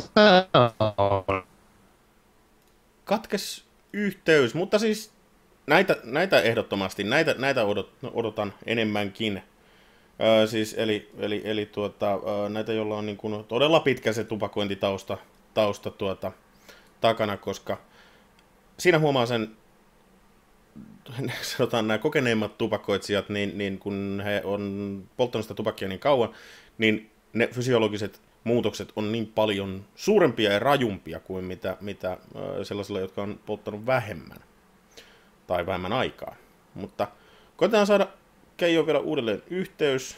Katkes yhteys, mutta siis näitä, näitä ehdottomasti, näitä, näitä odot, odotan enemmänkin. Öö, siis eli, eli, eli tuota, öö, näitä, joilla on niin kuin todella pitkä se tupakointitausta tausta tuota, takana, koska siinä huomaa sen, sanotaan nämä kokeneimmat tupakoitsijat, niin, niin kun he on polttanut sitä tupakkia niin kauan, niin ne fysiologiset muutokset on niin paljon suurempia ja rajumpia kuin mitä, mitä sellaisilla, jotka on polttanut vähemmän tai vähemmän aikaa. Mutta koitetaan saada Keijo vielä uudelleen yhteys.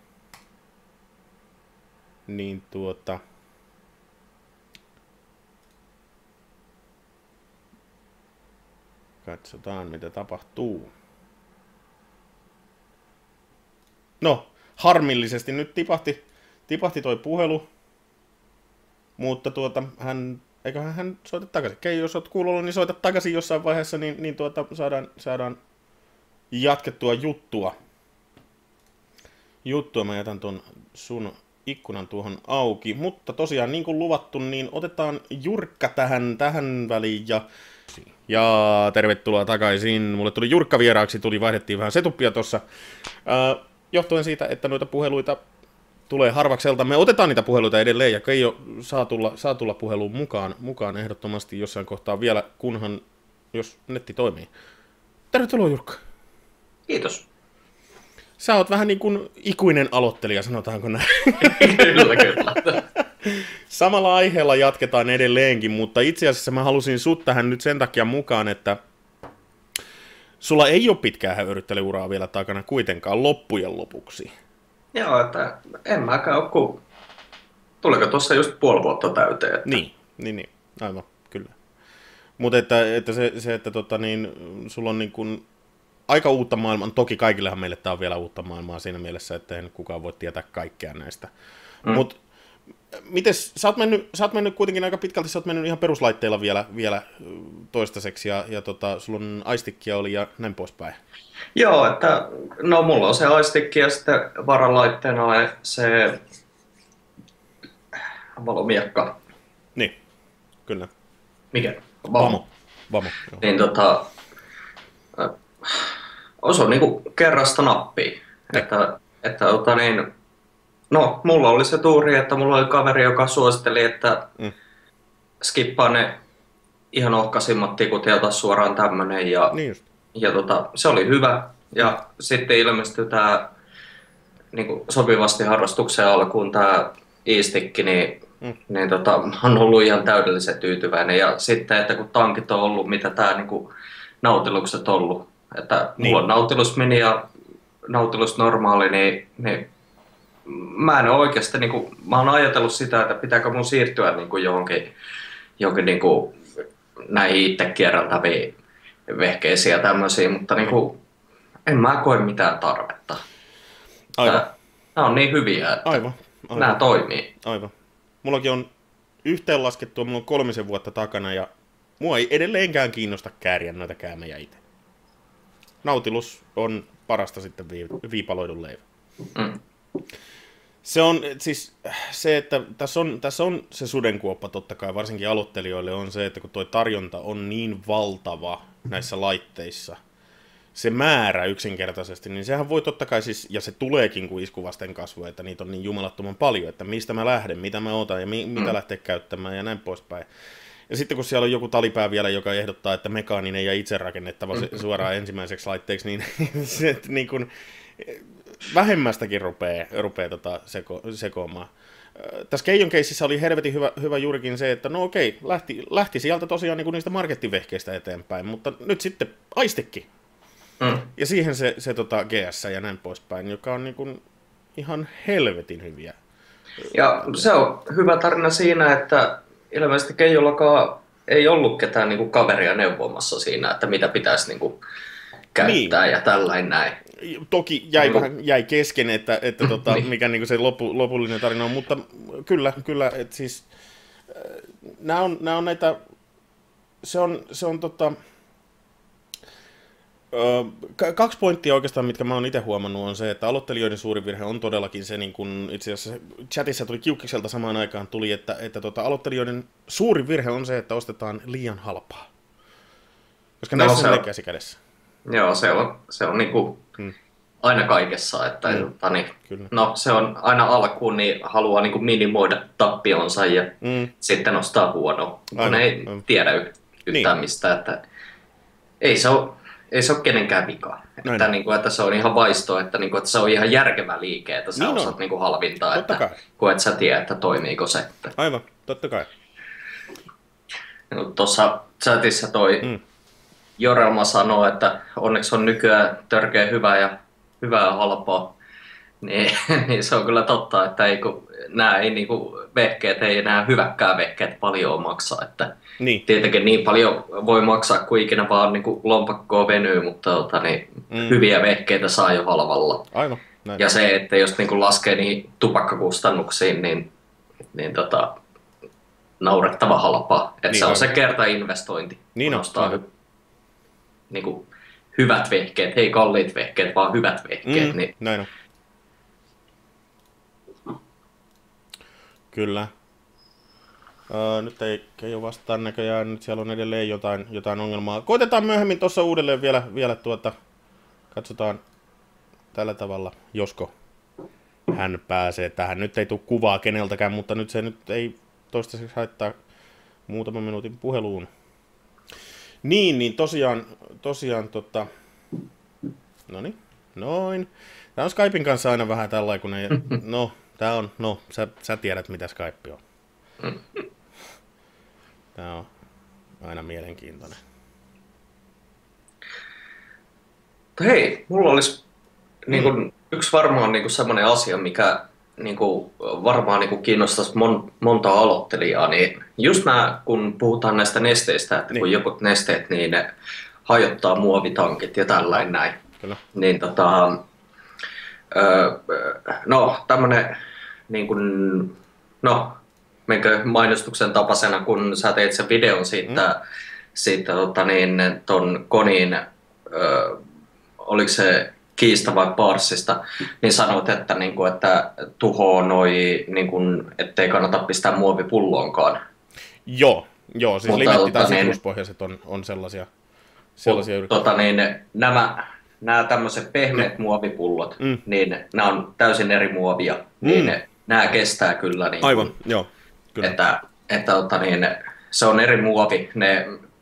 Niin tuota... Katsotaan, mitä tapahtuu. No, harmillisesti nyt tipahti, tipahti toi puhelu. Mutta tuota, hän, eiköhän hän soita takaisin. Kei, jos oot kuulolla, niin soita takaisin jossain vaiheessa, niin, niin tuota, saadaan, saadaan jatkettua juttua. Juttua, mä jätän ton sun ikkunan tuohon auki. Mutta tosiaan, niin kuin luvattu, niin otetaan Jurkka tähän, tähän väliin ja... Ja tervetuloa takaisin. Mulle tuli Jurkka vieraaksi, tuli vaihdettiin vähän setuppia tuossa. Äh, johtuen siitä, että noita puheluita tulee harvakselta. Me otetaan niitä puheluita edelleen ja Keijo saa tulla, saa tulla puheluun mukaan, mukaan ehdottomasti jossain kohtaa vielä, kunhan, jos netti toimii. Tervetuloa Jurkka. Kiitos. Sä oot vähän niin kuin ikuinen aloittelija, sanotaanko näin. Kyllä, kyllä. Samalla aiheella jatketaan edelleenkin, mutta itse asiassa mä halusin sut tähän nyt sen takia mukaan, että sulla ei ole pitkää höyryttelyuraa vielä takana kuitenkaan loppujen lopuksi. Joo, että en mäkään ole, kun tuliko tuossa just puoli vuotta täyteen. Että... Niin, niin, niin, aivan, kyllä. Mutta että, että se, se, että tota, niin, sulla on niin kuin aika uutta maailmaa, toki kaikillehan meille tämä on vielä uutta maailmaa siinä mielessä, että ei nyt kukaan voi tietää kaikkea näistä. Mm. Mutta mites, sä oot, mennyt, sä oot mennyt kuitenkin aika pitkälti, sä oot mennyt ihan peruslaitteilla vielä, vielä toistaiseksi, ja, ja tota, sulla on aistikkia oli ja näin poispäin. Joo, että no mulla on se aistikki ja sitten varalaitteena on se valomiekka. Niin, kyllä. Mikä? Vamo. Vamo. Vamo niin tota, osu niinku kerrasta nappia. Että, että ota niin, no mulla oli se tuuri, että mulla oli kaveri, joka suositteli, että mm. skippaa ne ihan ohkaisimmat tikut ja ota suoraan tämmönen. Ja, niin just. ja tota, se oli hyvä. Ja mm. sitten ilmestyi tää niinku sopivasti harrastuksen alkuun tää e-stick, niin Mm. niin tota, on ollut ihan täydellisen tyytyväinen. Ja sitten, että kun tankit on ollut, mitä tää niinku Nautilukset ollut, että niin. Mulla on Nautilus Mini ja Nautilus normaali, niin, niin mä en ole oikeasti, niinku, mä oon ajatellut sitä, että pitääkö mun siirtyä niinku johonkin, johonkin niinku näihin itse kierreltäviin vehkeisiin ja tämmöisiin, mutta niinku, en mä koe mitään tarvetta. Aivan. Nämä on niin hyviä, että aivan, aivan. nämä toimii. Aivan. Mullakin on yhteenlaskettua, mulla on kolmisen vuotta takana ja mua ei edelleenkään kiinnosta kääriä noita käämejä itse. Nautilus on parasta sitten viipaloidun leivä. Mm. Se on siis se, että tässä on, tässä on se sudenkuoppa totta kai, varsinkin aloittelijoille on se, että kun tuo tarjonta on niin valtava näissä laitteissa, se määrä yksinkertaisesti, niin sehän voi totta kai siis, ja se tuleekin kuin iskuvasten kasvu, että niitä on niin jumalattoman paljon, että mistä mä lähden, mitä mä otan ja mi- mitä mm. lähtee käyttämään ja näin poispäin. Ja sitten kun siellä on joku talipää vielä, joka ehdottaa, että mekaaninen ja itse rakennettava mm. suoraan ensimmäiseksi laitteeksi, niin se niin kuin vähemmästäkin rupeaa, rupeaa tota seko, sekoamaan. Tässä Keijon keississä oli helvetin hyvä, hyvä juurikin se, että no okei, lähti, lähti sieltä tosiaan niin kuin niistä markettivehkeistä eteenpäin, mutta nyt sitten aistikki. Mm. Ja siihen se, se tota G S ja näin poispäin, joka on niin kuin ihan helvetin hyviä. Ja se on hyvä tarina siinä, että ilmeisesti Keijollakaan ei ollut ketään niin kuin kaveria neuvomassa siinä, että mitä pitäisi niin kuin käyttää niin. Ja tällainen näin. Toki jäi, no. vähän, jäi kesken, että, että tota, niin. mikä niin kuin se lopu, lopullinen tarina on, mutta kyllä, kyllä että siis nämä on, nämä on näitä, se on, se on tota, kaksi pointtia oikeastaan, mitkä mä oon itse huomannut, on se, että aloittelijoiden suuri virhe on todellakin se, niin kuin itse asiassa chatissa tuli Kiukkikselta samaan aikaan, tuli, että, että tota, aloittelijoiden suuri virhe on se, että ostetaan liian halpaa. Koska no, näissä on käsi kädessä. Joo, se on, se on niin kuin hmm. aina kaikessa, että mm. tani, no, se on aina alkuun, niin haluaa niin kuin minimoida tappionsa ja mm. sitten ostaa huonoa, kun ei mm. tiedä yhtään niin. mistä, että ei se ole, ei se ole kenenkään vika. Että, niin kuin, että se on ihan vaisto, että, niin kuin, että se on ihan järkevä liike, että sä niin osaat niin kuin halvintaa, että, kun et sä tiedä, että toimiiko se. Että. Aivan, totta kai. No, tuossa chatissa toi mm. Jorelma sanoo, että onneksi on nykyään törkeä hyvä ja hyvää ja halpaa. Niin, niin se on kyllä totta, että ei, kun, nämä ei, niin kuin, vehkeet ei enää hyväkkää vehkeet paljon maksaa. Että niin. Tietenkin niin paljon voi maksaa kuin ikinä vaan niin kuin lompakkoa venyy, mutta ota, niin, mm. hyviä vehkeitä saa jo halvalla. Aivan. Näin. Ja se, että jos niin kuin laskee niihin tupakkakustannuksiin, niin, niin tota, naurettava halpaa. Että niin se on, on se kertainvestointi. Niin on. Hy, niin kuin, hyvät vehkeet, ei kalliit vehkeet, vaan hyvät vehkeet. Mm. Niin... Näin on. Kyllä. Öö, nyt ei Keijo vastaan näköjään, nyt siellä on edelleen jotain, jotain ongelmaa. Koitetaan myöhemmin tuossa uudelleen vielä, vielä tuota, katsotaan tällä tavalla, josko hän pääsee tähän. Nyt ei tule kuvaa keneltäkään, mutta nyt se nyt ei toistaiseksi haittaa muutaman minuutin puheluun. Niin, niin tosiaan, tosiaan tota, noniin, noin. Tää on Skypein kanssa aina vähän tällainen, kun ei, no, tää on, no, sä, sä tiedät mitä Skype on. Tämä on aina mielenkiintoinen. Hei, mulla olisi niin kun, yksi varmaan niin kun semmoinen asia, mikä niin kun, varmaan niin kun kiinnostaisi mon, monta aloittelijaa. Niin just nämä, kun puhutaan näistä nesteistä, että niin. kun joku nesteet, niin ne hajottaa muovitankit ja tällainen näin. Kyllä. Niin tota, öö, no tämmönen niin kun, no menkö mainostuksen tapasena, kun sä teit sen videon siitä, mm. siitä tota niin, ton Konin, öö, oliko se kiista vai parsista, niin sanoit, että, niin kuin, että tuhoaa noi, niin kuin, ettei kannata pistää muovipulloonkaan. Joo, joo siis limetti tai sitruspohjaiset on, on sellaisia, sellaisia yrityksiä. Tota, niin, nämä, nämä tämmöiset pehmeät mm. muovipullot, mm. niin nämä on täysin eri muovia, mm. niin nämä kestää kyllä. Niin aivan, joo. Kyllä. Että, että tota, niin, se on eri muovi. Ne,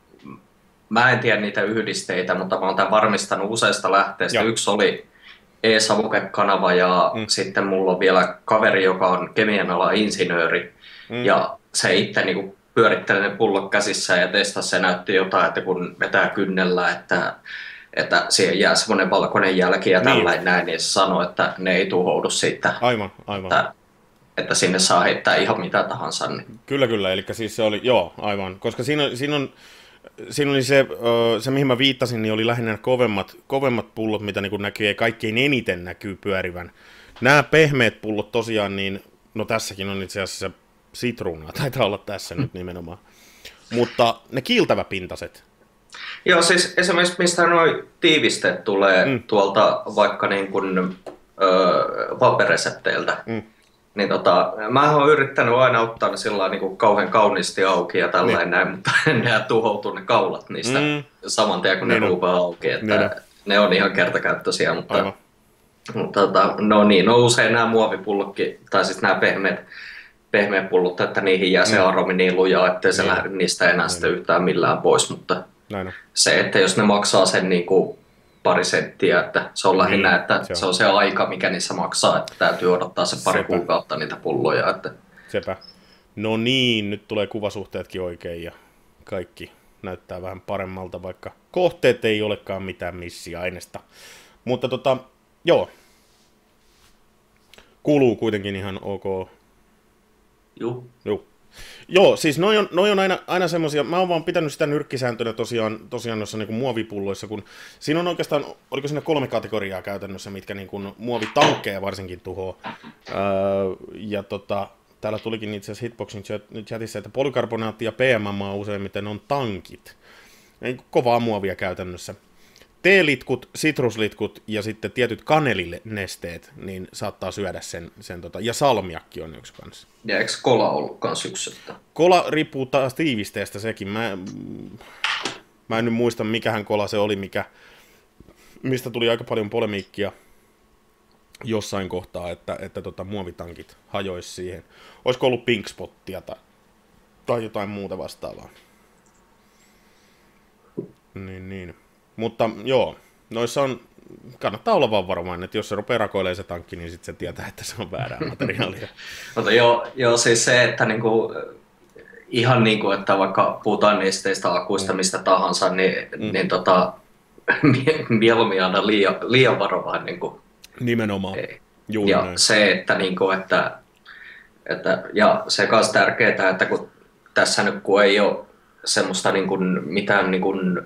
mä en tiedä niitä yhdisteitä, mutta mä oon tämän varmistanut useista lähteistä. Ja. Yksi oli e-savukekanava ja mm. sitten mulla on vielä kaveri, joka on kemian alan insinööri. Mm. Ja se itse niin kuin pyörittelee ne pullot käsissään ja testasi, se näytti jotain, että kun vetää kynnellä, että, että siihen jää semmoinen valkoinen jälki ja tällainen niin. näin, niin se sanoi, että ne ei tuhoudu siitä. Aivan, aivan. Että, että sinne saa heittää ihan mitä tahansa. Niin. Kyllä, kyllä. Eli siis se oli, joo, aivan. Koska siinä, siinä on, siinä oli se, se, mihin mä viittasin, niin oli lähinnä kovemmat, kovemmat pullot, mitä niin näkyy ja kaikkein eniten näkyy pyörivän. Nämä pehmeät pullot tosiaan, niin, no tässäkin on itse asiassa sitruunaa, taitaa olla tässä mm. nyt nimenomaan. Mutta ne kiiltäväpintaset. Joo, siis esimerkiksi mistä nuo tiivisteet tulee mm. tuolta vaikka niin kuin öö, vaperesepteiltä. Mm. Niin tota, mä oon yrittänyt aina ottaa ne sillä niin kuin kauhean kauniisti auki ja tällainen niin. näin, mutta ne tuhoutuu ne kaulat niistä mm. saman tien kun niin ne ruupaa auki, että niin. ne on ihan kertakäyttöisiä, mutta, mutta tota, no niin, no usein nämä muovipullotkin, tai siis nämä pehmeät, pehmeät pullot, että niihin jää mm. se aromi niin lujaa, ettei se niin. lähde niistä enää sitten yhtään millään pois, mutta näin. Se, että jos ne maksaa sen niin kuin pari senttiä, että se on lähinnä, niin, että se on. se on se aika, mikä niissä maksaa, että täytyy odottaa se pari Sepä. kuukautta niitä pulloja. Että... Sepä. No niin, nyt tulee kuvasuhteetkin oikein ja kaikki näyttää vähän paremmalta, vaikka kohteet ei olekaan mitään missiaineesta. Mutta tota, joo, kuuluu kuitenkin ihan ok. Joo. Joo. Joo, siis noi on, noi on aina, aina semmoisia, mä oon vaan pitänyt sitä nyrkkisääntönä tosiaan, tosiaan noissa niin kuin muovipulloissa, kun siinä on oikeastaan, oliko siinä kolme kategoriaa käytännössä, mitkä niin kuin muovitankkeja varsinkin tuhoaa. Öö, ja tota, täällä tulikin itse asiassa Hitboxin chatissa, että polykarbonaatti ja P M M A useimmiten on tankit. Niin kovaa muovia käytännössä. Teelitkut, sitruslitkut ja sitten tietyt kanelinesteet, niin saattaa syödä sen, sen tota, ja salmiakki on yksi kanssa. Ja eikö kola ollut kans yksittä? Kola riippuu taas tiivisteestä sekin. Mä, mä en nyt muista, mikähän kola se oli, mikä, mistä tuli aika paljon polemiikkia jossain kohtaa, että, että tota, muovitankit hajoisi siihen. Olisiko ollut pink spottia tai, tai jotain muuta vastaavaa. Niin, niin. Mutta joo, noissa on, kannattaa olla vaan varovainen, että jos se rupeaa rakoilemaan se tankki, niin sitten se tietää, että se on väärää materiaalia. Mutta joo, joo, siis se, että niinku, ihan niin kuin, että vaikka puhutaan nesteistä, akuista, mm. mistä tahansa, niin, mm. niin tota, mieluummin aina liian, liian varovainen. Niin kuin, nimenomaan. Juuri ja näin. se, että, niin kuin, että, että ja se myös tärkeää, että kun tässä nyt kun ei ole semmoista niin kuin, mitään niin kuin,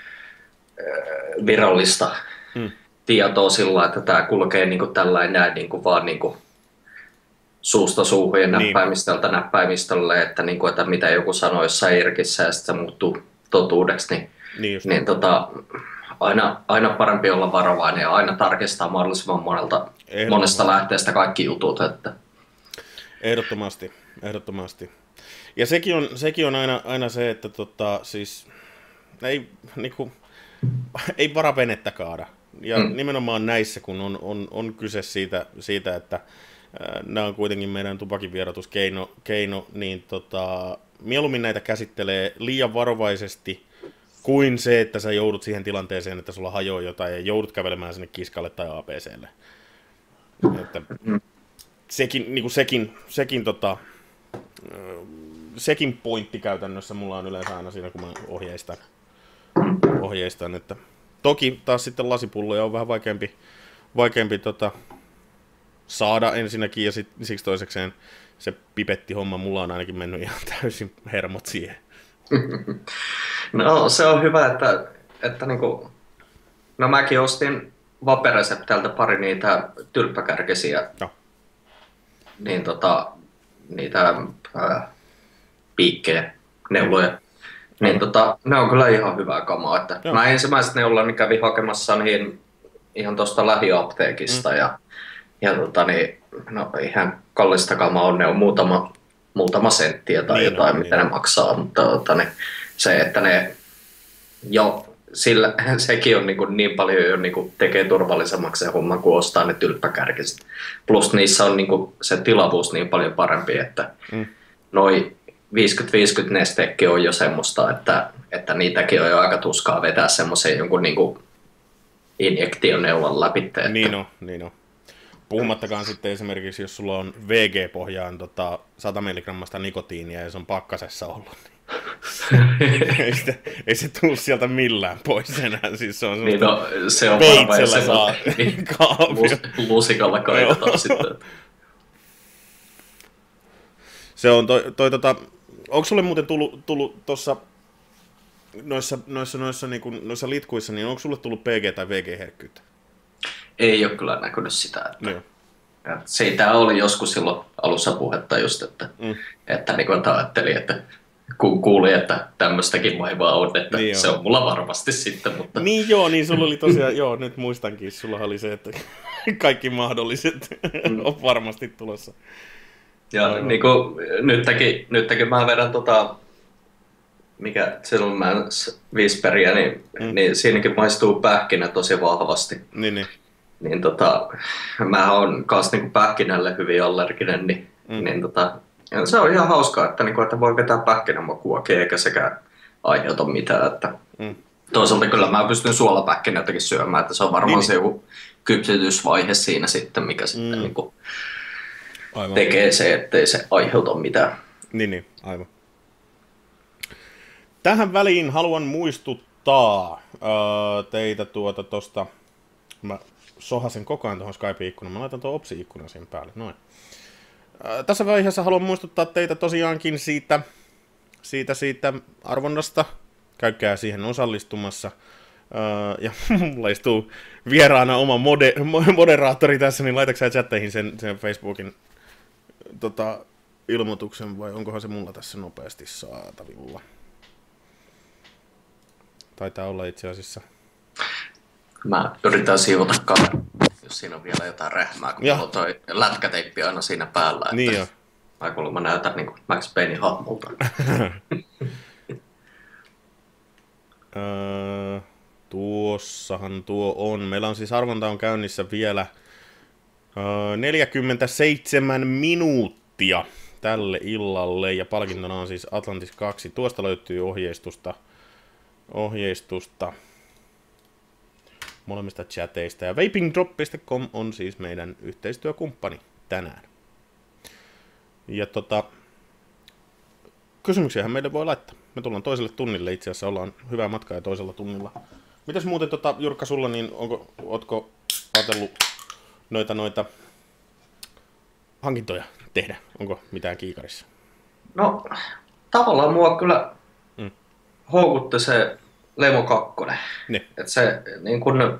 virallista hmm. tietoa sillä, että tämä kulkee niin kuin tällainen näin, niin kuin vaan niin kuin suusta suuhun ja näppäimistöltä niin. näppäimistölle, että, niin kuin, että mitä joku sanoo jossain irkissä ja sitten se muuttuu totuudeksi, niin, niin, niin tota, aina, aina parempi olla varovainen ja aina tarkistaa mahdollisimman monelta, monesta lähteestä kaikki jutut. Että. Ehdottomasti, ehdottomasti. Ja sekin on, sekin on aina, aina se, että tota, siis, ei, niinku, ei varavenettä kaada. Ja mm. nimenomaan näissä, kun on, on, on kyse siitä, siitä että ää, nämä on kuitenkin meidän tupakin vierotuskeino, keino, niin tota, mieluummin näitä käsittelee liian varovaisesti kuin se, että sä joudut siihen tilanteeseen, että sulla hajoaa jotain ja joudut kävelemään sinne kiskalle tai A B C:lle. Että sekin, niin kuin sekin, sekin tota, sekin pointti käytännössä mulla on yleensä aina siinä, kun mä ohjeistan. ohjeistan että toki taas sitten lasipulloja on vähän vaikeampi, vaikeampi tota, saada ensinnäkin, ja sit, siksi toisekseen se pipettihomma mulla on ainakin mennyt ihan täysin hermot siihen. No se on hyvä, että, että niinku, no mäkin ostin Vapereseptältä pari niitä tylppäkärkisiä, no. niin tota, niitä ää, piikkejä, neuloja. Niin tota, ne on kyllä ihan hyvää kamaa. Että mä ensimmäiset neulani kävin hakemassa niin ihan tuosta lähiapteekista mm. ja, ja tota, niin, no ihan kallista kamaa on, ne on muutama, muutama senttiä tai niin, jotain, no, mitä niin. ne maksaa, mutta tota, niin, se, että ne jo sillä, sekin on niin, kuin, niin paljon jo niin kuin, tekee turvallisemmaksi se homma, kun ostaa ne tylppäkärkiset. Plus niissä on niin kuin, se tilavuus niin paljon parempi, että mm. noi viisikymmentä viisikymmentä nesteekki on jo semmoista, että, että niitäkin on jo aika tuskaa vetää semmoisen jonkun niin kuin injektioneulan läpi. Että... Niin on, niin on. Puhumattakaan sitten esimerkiksi, jos sulla on V G-pohjaan tota, sata milligrammasta nikotiinia ja se on pakkasessa ollut, niin ei, sitä, ei se tule sieltä millään pois enää. Siis se on niin no, se on peitsellä saa lus, lusikalla kaivetaan sitten. Se on toi, toi tota, onko sulle muuten tullut, tullut tuossa noissa, noissa, noissa, niin kuin, noissa litkuissa, niin onko sulle tullut P G- tai V G-herkkyyttä? Ei ole kyllä näkynyt sitä. Että, no. että siitä oli joskus silloin alussa puhetta just, että, mm. että niin kuin ajattelin, että kun kuulin, että tämmöistäkin vaivaa on, että niin se on. on mulla varmasti sitten. Mutta... Niin joo, niin sulla oli tosiaan, joo nyt muistankin, sulla oli se, että kaikki mahdolliset mm. on varmasti tulossa. Ja Aivan. niin kuin nyttäkin, nyttäkin mä vedän tota, mikä silloin mä viisperiä, niin, mm. niin siinäkin maistuu pähkinä tosi vahvasti. Niin, niin. Niin tota, mä oon kans niinku pähkinälle hyvin allerginen, niin, mm. niin tota, se on ihan hauskaa, että, niinku, että voi vetää pähkinämakuakin eikä sekään aiheuta mitään. Että mm. Toisaalta kyllä mä pystyn suolapähkinätäkin syömään, että se on varmaan niin, se joku kypsytysvaihe siinä sitten, mikä mm. sitten niinku tekee se, ettei se aiheuta mitään. Niin, niin, aivan. Tähän väliin haluan muistuttaa öö, teitä tuota tosta, mä sohasen koko ajan tuohon Skype-ikkunan, mä laitan tuon Opsi-ikkunan siihen päälle, noin. Öö, tässä vaiheessa haluan muistuttaa teitä tosiaankin siitä, siitä, siitä arvonnasta, käykää siihen osallistumassa. Öö, ja mulla istuu vieraana oma mode, moderaattori tässä, niin laitatko sä chatteihin sen, sen Facebookin tota, ilmoituksen, vai onkohan se mulla tässä nopeasti saatavilla? Taitaa olla itse asiassa. Mä yritän siivota kameraa, jos siinä on vielä jotain rähmää, kun ja. mulla on toi lätkäteippi aina siinä päällä. Että niin jo. Mä kuulemma näytän niin kuin Max Paynein hahmolta. öö, tuossahan tuo on. Meillä on siis arvonta on käynnissä vielä öö, neljäkymmentäseitsemän minuuttia tälle illalle. Ja palkintona on siis Atlantis kaksi. Tuosta löytyy ohjeistusta. ohjeistusta molemmista chateista. Ja vapingdrop piste com on siis meidän yhteistyökumppani tänään. Ja tota, kysymyksiähän meille voi laittaa. Me tullaan toiselle tunnille, itse asiassa ollaan hyvää matkaa ja toisella tunnilla. Mitäs muuten tota, Jurkka sulla, niin onko, ootko ajatellut noita, noita hankintoja tehdä? Onko mitään kiikarissa? No, tavallaan mua kyllä mm. houkutti se Lemo kaksi. Niin. Et se, niin kun,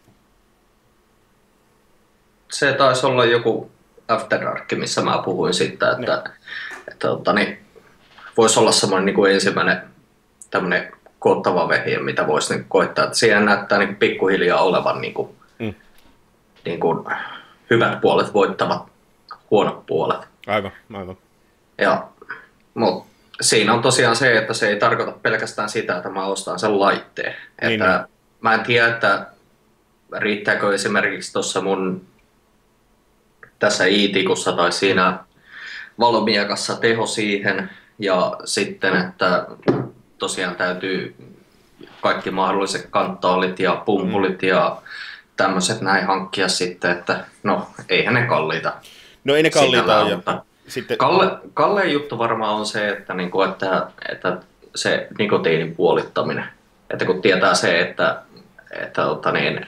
se taisi olla joku After Dark, missä mä puhuin siitä, että, niin. että, että niin, voisi olla semmoinen niin kuin ensimmäinen tämmöinen koottava vehje, mitä voisi niin koittaa. Että siihen näyttää niin pikkuhiljaa olevan niin kuin, mm. niin kuin, hyvät puolet voittavat huonot puolet. Aivan, aivan. Ja, mutta siinä on tosiaan se, että se ei tarkoita pelkästään sitä, että mä ostan sen laitteen. Niin, että niin. Mä en tiedä, että riittääkö esimerkiksi tuossa mun tässä i-tikussa tai siinä valomiekassa teho siihen. Ja sitten, että tosiaan täytyy kaikki mahdolliset kanttaalit ja pumpulit mm. ja tämmöiset näin hankkia sitten, että no eihän ne kalliita. No ei ne kalliita ole. Mutta, sitten... Kalle, Kalleen juttu varmaan on se, että, niinku, että, että se nikotiinin puolittaminen. Että kun tietää se, että, että ota niin,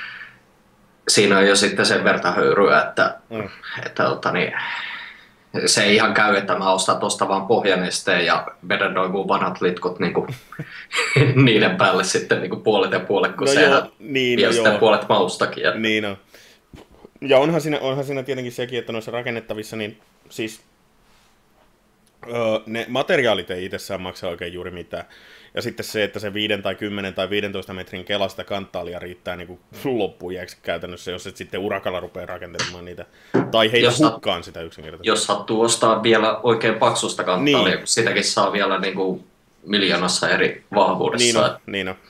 siinä on jo sitten sen verran höyryä, että, mm. että ota niin, se ei ihan käy, että mä ostan tuosta vaan pohjanesteen ja vedän noin mun vanhat litkut niin kuin, niiden päälle sitten niin kuin puolet ja puolet, kun no sehän niin, vie no sitten joo. puolet maustakin. Ja... Niin on. Ja onhan siinä, onhan siinä tietenkin sekin, että noissa rakennettavissa, niin siis öö, ne materiaalit ei itsessään maksa oikein juuri mitään. Ja sitten se, että se viiden tai kymmenen tai viidentoista metrin kelasta kanttaalia riittää niin kuin loppuun jääksi käytännössä, jos et sitten urakalla rupeaa rakentelemaan niitä. Tai heitä jos hukkaan sat... sitä yksinkertaisesti. Jos sattuu ostaa vielä oikein paksusta kanttaalia, niin. kun sitäkin saa vielä niin kuin miljoonassa eri vahvuudessa. Niin on, niin on.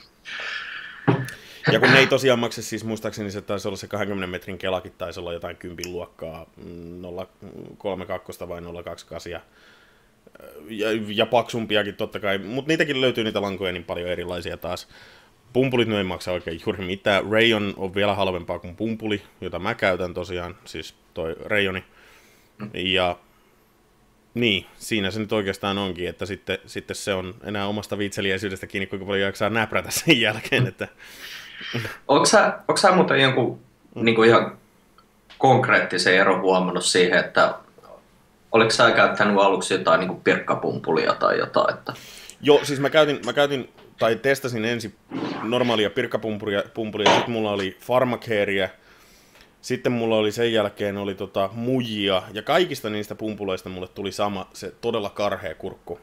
Ja kun ne ei tosiaan maksa, siis muistaakseni se taisi olla se kahdenkymmenen metrin kelakin, taisi olla jotain kympin luokkaa, nolla kolme kaksi vai nolla kaksi kahdeksan. Ja, ja paksumpiakin totta kai, mutta niitäkin löytyy niitä lankoja niin paljon erilaisia taas. Pumpulit ne ei maksa oikein juuri mitään. Rayon on vielä halvempaa kuin pumpuli, jota mä käytän tosiaan, siis toi Rayoni. Ja niin, siinä se nyt oikeastaan onkin, että sitten, sitten se on enää omasta viitseliäisyydestä kiinni, kuinka paljon jaksaa näprätä sen jälkeen. Että... Onko sä, onko sä muuten jonkun niin kuin ihan konkreettisen eron huomannut siihen, että oliko sä käyttänyt aluksi jotain niin kuin pirkkapumpulia tai jotain? Että... Joo, siis mä käytin, mä käytin tai testasin ensin normaalia pirkkapumpulia, pumpulia, sitten mulla oli Pharmacarea, sitten mulla oli sen jälkeen oli tota mujia, ja kaikista niistä pumpuleista mulle tuli sama, se todella karhea kurkku.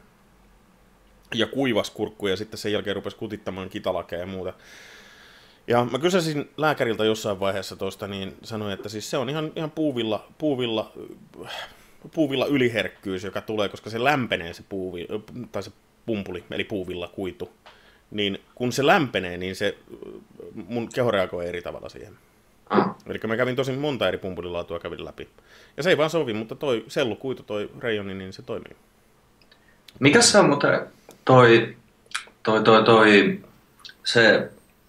Ja kuivas kurkku, ja sitten sen jälkeen rupesi kutittamaan kitalakea ja muuta. Ja mä kysäsin lääkäriltä jossain vaiheessa tuosta, niin sanoin, että siis se on ihan, ihan puuvilla, puuvilla, puuvilla yliherkkyys, joka tulee, koska se lämpenee se puuvi, tai se pumpuli, eli puuvilla kuitu. Niin kun se lämpenee, niin se mun keho reagoi eri tavalla siihen. Ah. Eli mä kävin tosi monta eri pumpulilaatua kävin läpi. Ja se ei vaan sovi, mutta toi sellukuitu, toi Rayoni, niin se toimii. Mikäs se on muuten toi, toi, toi, toi se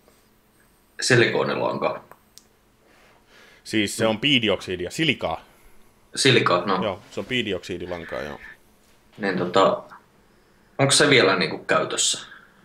silikoonilanka? Siis se on piidioksidia, silikaa. Silikaa, no. Joo, se on piidioksidilankaa, joo. Niin tota, onko se vielä niinku käytössä?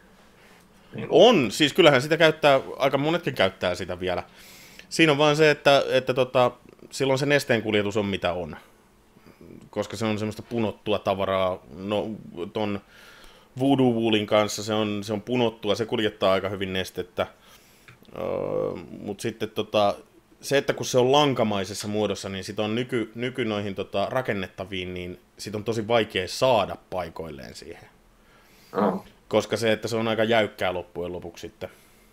On, siis kyllähän sitä käyttää, aika monetkin käyttää sitä vielä. Siinä on vaan se, että, että tota, silloin se nesteen kuljetus on mitä on. Koska se on semmoista punottua tavaraa, no ton Voodoo Woolin kanssa se on, se on punottua, se kuljettaa aika hyvin nestettä. Öö, Mutta sitten tota, se, että kun se on lankamaisessa muodossa, niin sit on nyky, nyky noihin tota, rakennettaviin, niin sit on tosi vaikea saada paikoilleen siihen. Oh. Koska se, että se on aika jäykkää loppujen lopuksi sitten,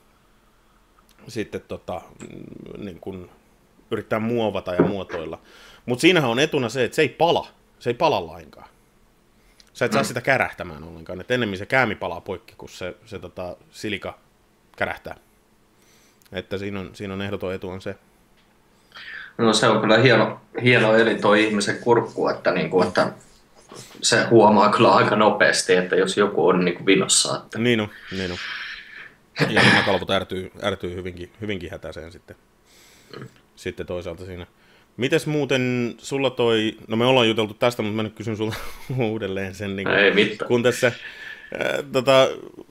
sitten tota, niin kun yrittää muovata ja muotoilla. Mutta siinähän on etuna se, että se ei pala. Se ei pala lainkaan. Sä et saa sitä kärähtämään ollenkaan. Et ennemmin se käämi palaa poikki, kun se, se tota, silika kärähtää. Että siinä on, siinä on ehdoton etu on se. No se on kyllä hieno, hieno elin toi ihmisen kurkku, että, niinku, että se huomaa kyllä aika nopeasti, että jos joku on niinku vinossa. Että... Niin on, niin on. Ja nämä kalvot ärtyy, ärtyy hyvinkin, hyvinkin hätäiseen sitten, mm. sitten toisaalta siinä. Mites muuten sulla toi, no me ollaan juteltu tästä, mutta mä nyt kysyn sulta uudelleen sen, niin kun, Ei mitään. kun tässä ää, tota,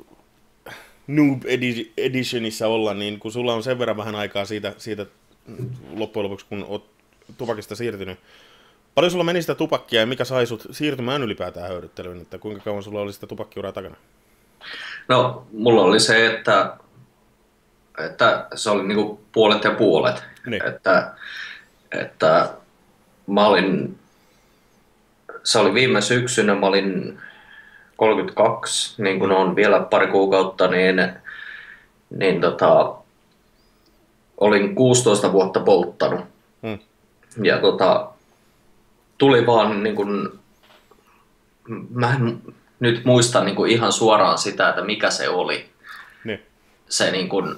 Noob Editionissa ollaan, niin kun sulla on sen verran vähän aikaa siitä, siitä loppujen lopuksi, kun oot tupakista siirtynyt. Paljon sulla meni sitä tupakkia ja mikä sai sut siirtymään ylipäätään höyryttelyyn, että kuinka kauan sulla oli sitä tupakkiuraa takana? No, mulla oli se, että, että se oli niinku puolet ja puolet. Niin. Että, että mä olin, se oli viime syksynä, mä olin kolmekymmentäkaksi, niin kun on vielä pari kuukautta, niin, niin tota, olin kuusitoista vuotta polttanut. Hmm. Ja tota, tuli vaan niin kun, mä en nyt muista niin kun ihan suoraan sitä, että mikä se oli. Niin. Se niin kun,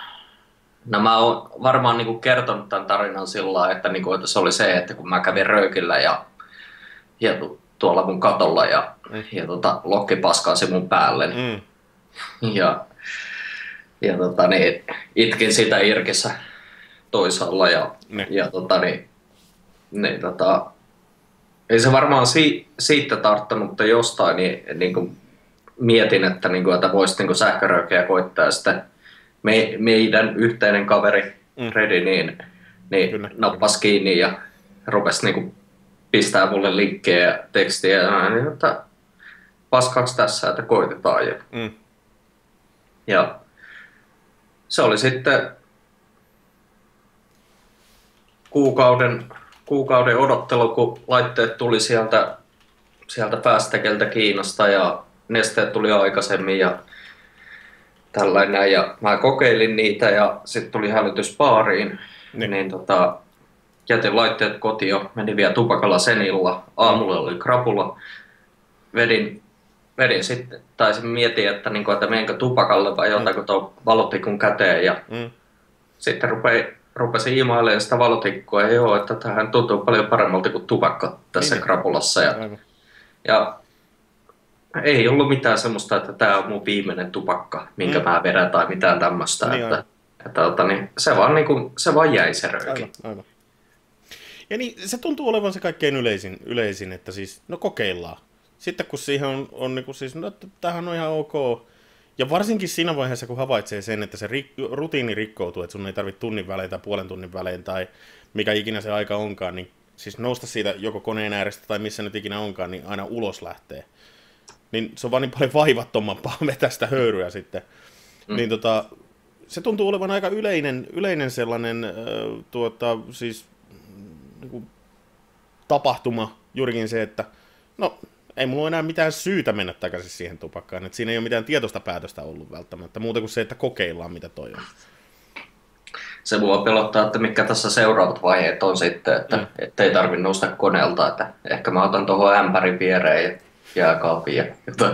no mä oon varmaan niin kun kertonut tämän tarinan sillä lailla, että, niin kun, että se oli se, että kun mä kävin röykillä ja, ja tuolla mun katolla ja, mm. ja tota, lokki paskasi mun päälle. Mm. Ja, ja tota, niin, itkin sitä irkissä toisaalla ja, ja tota, niin, niin, tota, ei se varmaan si- siitä tarttunut, mutta jostain niin, niin kuin mietin, että, niin kuin, että voisi niin sähkörökeä koittaa ja sitten me, meidän yhteinen kaveri mm. Redi niin, niin nappasi kiinni ja rupesi niin kuin pistää mulle linkkejä ja tekstiä ja niin, että paskaksi tässä, että koitetaan. Ja, mm. ja se oli sitten kuukauden, kuukauden odottelu, kun laitteet tuli sieltä, sieltä päästekeltä Kiinasta ja nesteet tuli aikaisemmin ja tällainen. Ja mä kokeilin niitä ja sitten tuli hälytys baariin. Niin, niin tota, jätin laitteet kotiin, menin vielä tupakalla senilla. Aamulla oli krapula. Vedin, vedin sitten, taisin mietin, että, niin kuin, että menenkö tupakalle vai jotain, tuon valotikun käteen. Ja mm. sitten rupein, rupesin imailemaan sitä valotikkua ja joo, että tähän tuntuu paljon paremmalta kuin tupakka tässä niin. krapulassa. Ja, ja ei ollut mitään semmoista, että tämä on mun viimeinen tupakka, minkä mm. mä vedän tai mitään tämmöistä. Niin että, että, että, niin, se, vaan, niin kuin, se vaan jäi se rööki. Aivan, aivan. Ja niin, se tuntuu olevan se kaikkein yleisin, yleisin, että siis, no kokeillaan. Sitten kun siihen on, on niin kuin siis, no tämähän on ihan ok. Ja varsinkin siinä vaiheessa, kun havaitsee sen, että se rik, rutiini rikkoutuu, että sun ei tarvitse tunnin välein tai puolen tunnin välein tai mikä ikinä se aika onkaan, niin siis nousta siitä joko koneen äärestä tai missä nyt ikinä onkaan, niin aina ulos lähtee. Niin se on vaan niin paljon vaivattomampaa vetää sitä höyryä sitten. Mm. Niin tota, se tuntuu olevan aika yleinen, yleinen sellainen äh, tuota, siis, niin kuin, tapahtuma, juurikin se, että no, ei mulla ole enää mitään syytä mennä takaisin siihen tupakkaan. Et siinä ei ole mitään tietoista päätöstä ollut välttämättä, muuta kuin se, että kokeillaan mitä toi on. Se mua pelottaa, että mitkä tässä seuraavat vaiheet on sitten, että mm. ettei tarvitse nousta koneelta, että ehkä mä otan tuohon ämpärin viereen ja jääkaapin ja jotain.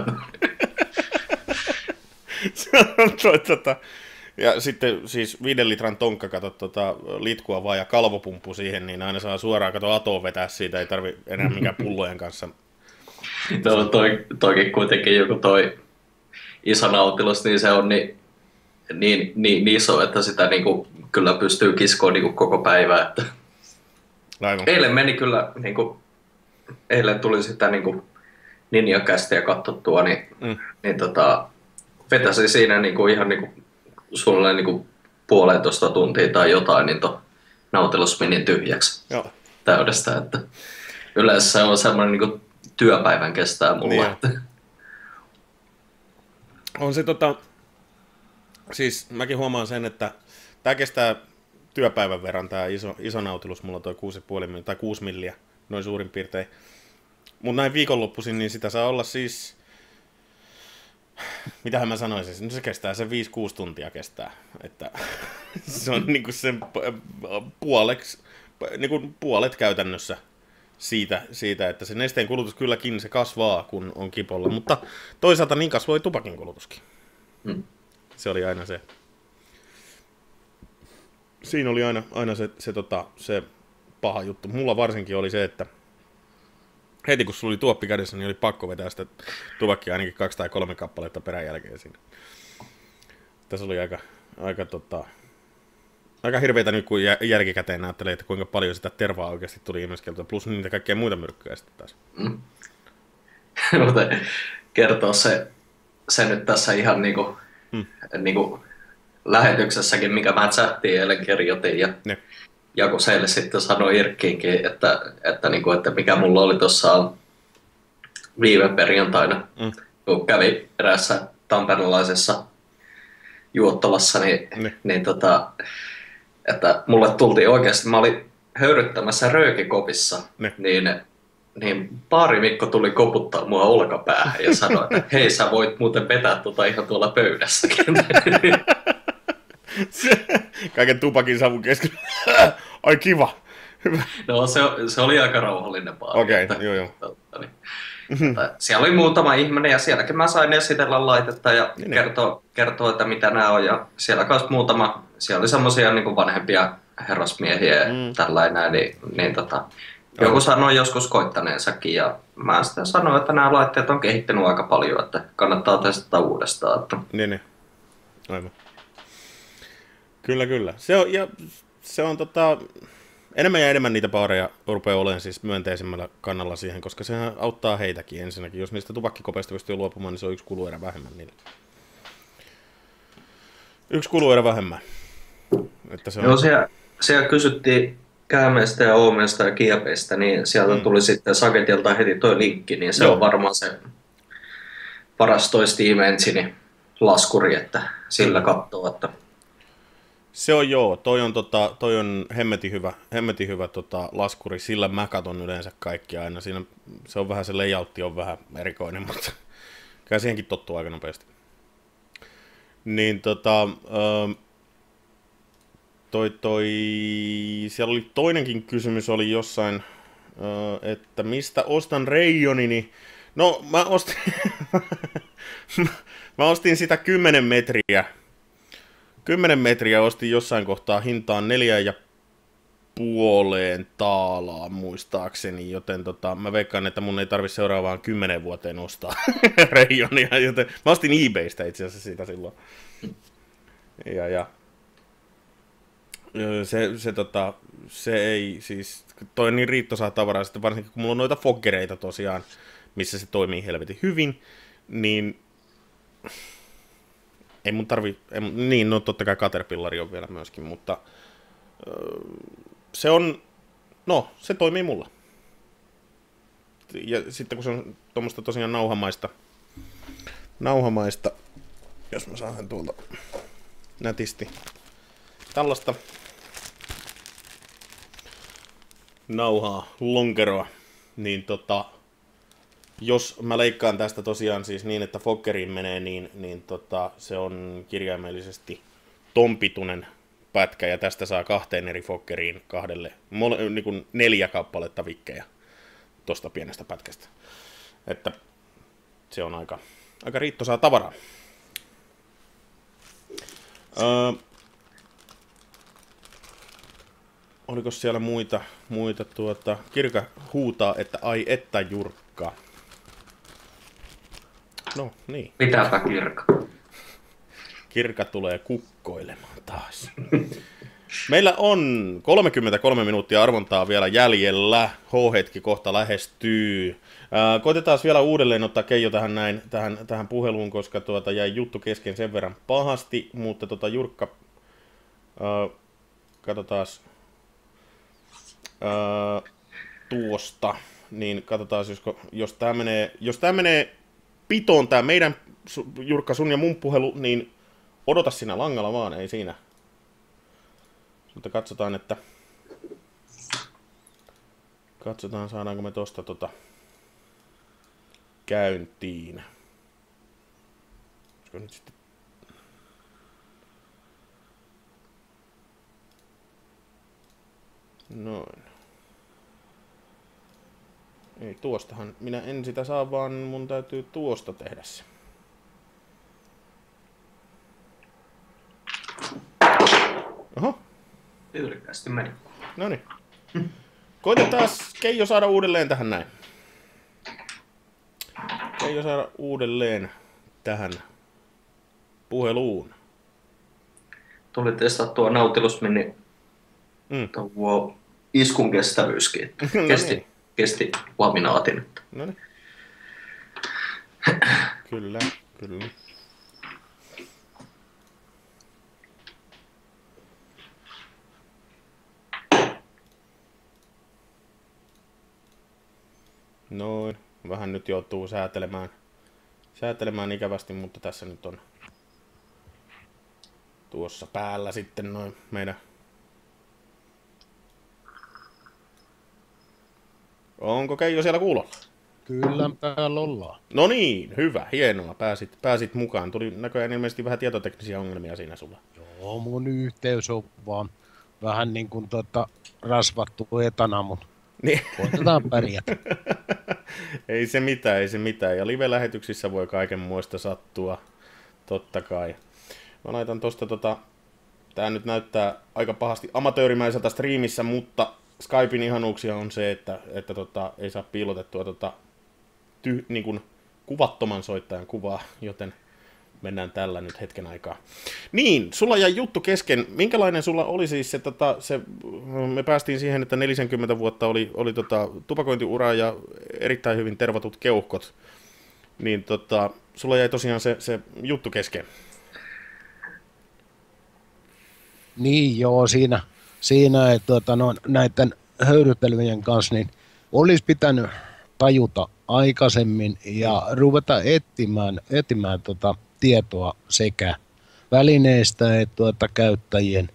toi, tota, ja sitten siis viiden litran tonkka, kato tota, litkua vaan ja kalvopumppu siihen, niin aina saa suoraan kato atoa vetää siitä, ei tarvi enää mikään pullojen kanssa. No, toi, toikin kuitenkin joku toi iso nautilus, niin se on niin, niin, niin iso, että sitä niinku, kyllä pystyy kiskoon niinku koko päivä. Että eilen meni kyllä, niinku, eilen tuli sitä niinku Ninja-kästiä katsottua, niin, mm. niin tota, vetäsi siinä niinku ihan niinku, suunnilleen niinku puolentoista tuntia tai jotain, niin to Nautilus meni tyhjäksi Joo. täydestä. Että yleensä se on semmoinen niinku työpäivän kestää mulla. Niin. On se tota, siis mäkin huomaan sen, että tää kestää työpäivän verran tää iso, iso Nautilus, mulla toi kuusi pilkku viisi tai kuusi milliä, noin suurin piirtein. Mut näin viikonloppuisin, niin sitä saa olla siis, mitähän mä sanoisin, no se kestää se viisi kuusi tuntia kestää, että se on niinku sen puoleksi, niinku puolet käytännössä siitä, siitä, että se nesteen kulutus kylläkin se kasvaa, kun on kipolla, mutta toisaalta niin kasvoi tupakin kulutuskin. Mm. Se oli aina se, siinä oli aina, aina se, se, tota, se paha juttu. Mulla varsinkin oli se, että heti kun sulla oli tuoppi kädessä, niin oli pakko vetää sitä tupakkia ainakin kaksi tai kolme kappaletta peräjälkeen siinä. Tässä oli aika, aika, tota, aika hirveitä nyt, kun jälkikäteen näyttelee, että kuinka paljon sitä tervaa oikeasti tuli ihmiskeltä, plus niitä kaikkea muita myrkkyjä sitten taas. Mm. Mutta kertoo se, se nyt tässä ihan niinku, mm. niinku lähetyksessäkin, mikä mä chattiin eilen kirjoitin ja ne. Jakoselle sitten sanoi Irkkiinkin, että, että, niinku, että mikä mulla oli tuossa viime perjantaina, mm. kun kävi eräässä tamperelaisessa juottalassa, niin, niin tota, että mulle tultiin oikeasti, mä olin höyryttämässä röökikopissa, ne. niin, niin pari Mikko tuli koputtaa mua olkapäähän ja sanoi, että hei, sä voit muuten vetää tota ihan tuolla pöydässäkin. Kaiken tupakin savun keskellä. Ai kiva. No se, se oli aika rauhallinen baari. Okei, okay, joo joo. Totta, niin. Siellä oli muutama ihminen ja sielläkin mä sain esitellä laitetta ja niin kertoa, kertoa, että mitä nämä on. Ja siellä kanssa muutama, siellä oli semmoisia niin kuin vanhempia herrasmiehiä mm. tällainen, niin, niin tota, joku sanoi joskus koittaneensakin ja mä sitten sanoin, että nämä laitteet on kehittynyt aika paljon, että kannattaa testata uudestaan. Että... Niin, niin. Aivan. Kyllä, kyllä. Se on, ja se on tota, enemmän ja enemmän niitä baareja rupeaa olemaan siis myönteisemmällä kannalla siihen, koska sehän auttaa heitäkin ensinnäkin. Jos niistä tupakkikopeista pystyy luopumaan, niin se on yksi kuluerä vähemmän niille. Yksi kuluerä vähemmän. Että se on... Joo, siellä, siellä kysyttiin Käämeestä ja Oomesta ja Kiepeistä, niin sieltä mm. tuli sitten Saketilta heti toi linkki, niin se Joo. on varmaan se paras toi Steam Engine laskuri, että sillä katsoo, että... Se on joo, toi on, tota, toi on hemmetin hyvä, hemmetin hyvä tota, laskuri, sillä mä katon yleensä kaikki aina. Siinä, se on vähän, se layoutti on vähän erikoinen, mutta kyllä siihenkin tottuu aika nopeasti. Niin tota, toi, toi, siellä oli toinenkin kysymys, oli jossain, että mistä ostan Rayonini. No mä ostin, mä ostin sitä kymmenen metriä. kymmenen metriä ostin jossain kohtaa hintaan neljä ja puoleen taalaa muistaakseni, joten tota, mä veikkaan, että mun ei tarvi seuraavaan kymmenen vuoteen ostaa Rayonia, joten mä ostin eBaystä itse asiassa siitä silloin. Ja, ja se, se, tota, se ei siis, toi on niin riittosaa tavaraa, sitten varsinkin kun mulla on noita foggereita tosiaan, missä se toimii helvetin hyvin, niin ei mun tarvi, ei, niin no totta kai Caterpillari on vielä myöskin, mutta öö, se on, no se toimii mulla. Ja sitten kun se on tuommoista tosiaan nauhamaista, nauhamaista, jos mä saan sen tuolta nätisti, tällaista nauhaa, lonkeroa, niin tota, jos mä leikkaan tästä tosiaan siis niin, että foggeriin menee, niin, niin tota, se on kirjaimellisesti tompitunen pätkä, ja tästä saa kahteen eri foggeriin kahdelle, mole, niin kuin neljä kappaletta vikkejä tosta pienestä pätkästä. Että se on aika, aika riittosaa tavaraa. Öö, oliko siellä muita, muita tuota, Kirka huutaa, että ai että Jurkka. No niin. Mitäpä Kirka? Kirka tulee kukkoilemaan taas. Meillä on kolmekymmentäkolme minuuttia arvontaa vielä jäljellä. H-hetki kohta lähestyy. Ää, koitetaan vielä uudelleen ottaa Keijo tähän, näin, tähän, tähän puheluun, koska tuota jäi juttu kesken sen verran pahasti. Mutta tota, Jurkka, ää, katsotaan ää, tuosta. Niin katsotaan, jos, jos tämä menee, jos tää menee pitoon, tämä meidän, Jurkka, sun ja mun puhelu, niin odota sinä langalla vaan, ei siinä. Mutta katsotaan, että katsotaan, saadaanko me tosta tota käyntiin. Olisiko nyt sitten noin. Ei tuostahan, minä en sitä saa, vaan mun täytyy tuosta tehdä se. Oho. Tyylikkäästi meni. Noniin. Koitetaan Keijo saada uudelleen tähän näin. Keijo saada uudelleen tähän puheluun. Tuli testattua Nautilus Mini mm. tuo iskun kestävyyskin. Kesti, no niin. kesti laminaatin. No niin. Kyllä, kyllä. Noin. Vähän nyt joutuu säätelemään, säätelemään ikävästi, mutta tässä nyt on tuossa päällä sitten noin meidän... Onko Keijo siellä kuulolla? Kyllä, täällä ollaan. No niin, hyvä, hienoa. Pääsit, pääsit mukaan. Tuli näköjään ilmeisesti vähän tietoteknisiä ongelmia siinä sulla. Joo, mun yhteys on vaan vähän niin kuin tota rasvattu etana, mutta niin. Koitetaan pärjätä. Ei se mitään, ei se mitään. Ja live-lähetyksissä voi kaikenmoista sattua, totta kai. Mä laitan tosta tota... Tää nyt näyttää aika pahasti amatöörimäiseltä striimissä, mutta Skypein ihanuuksia on se, että, että tota, ei saa piilotettua tota, ty, niin kuin kuvattoman soittajan kuvaa, joten mennään tällä nyt hetken aikaa. Niin, sulla jäi juttu kesken. Minkälainen sulla oli siis se, tota, se me päästiin siihen, että neljäkymmentä vuotta oli, oli tota, tupakointiura ja erittäin hyvin tervatut keuhkot. Niin tota, sulla jäi tosiaan se, se juttu kesken. Niin joo, siinä, siinä että tuota, no, näiden höyrytelyjen kanssa niin olisi pitänyt tajuta aikaisemmin ja ruveta etsimään, etsimään tuota, tietoa sekä välineistä että tuota, käyttäjien.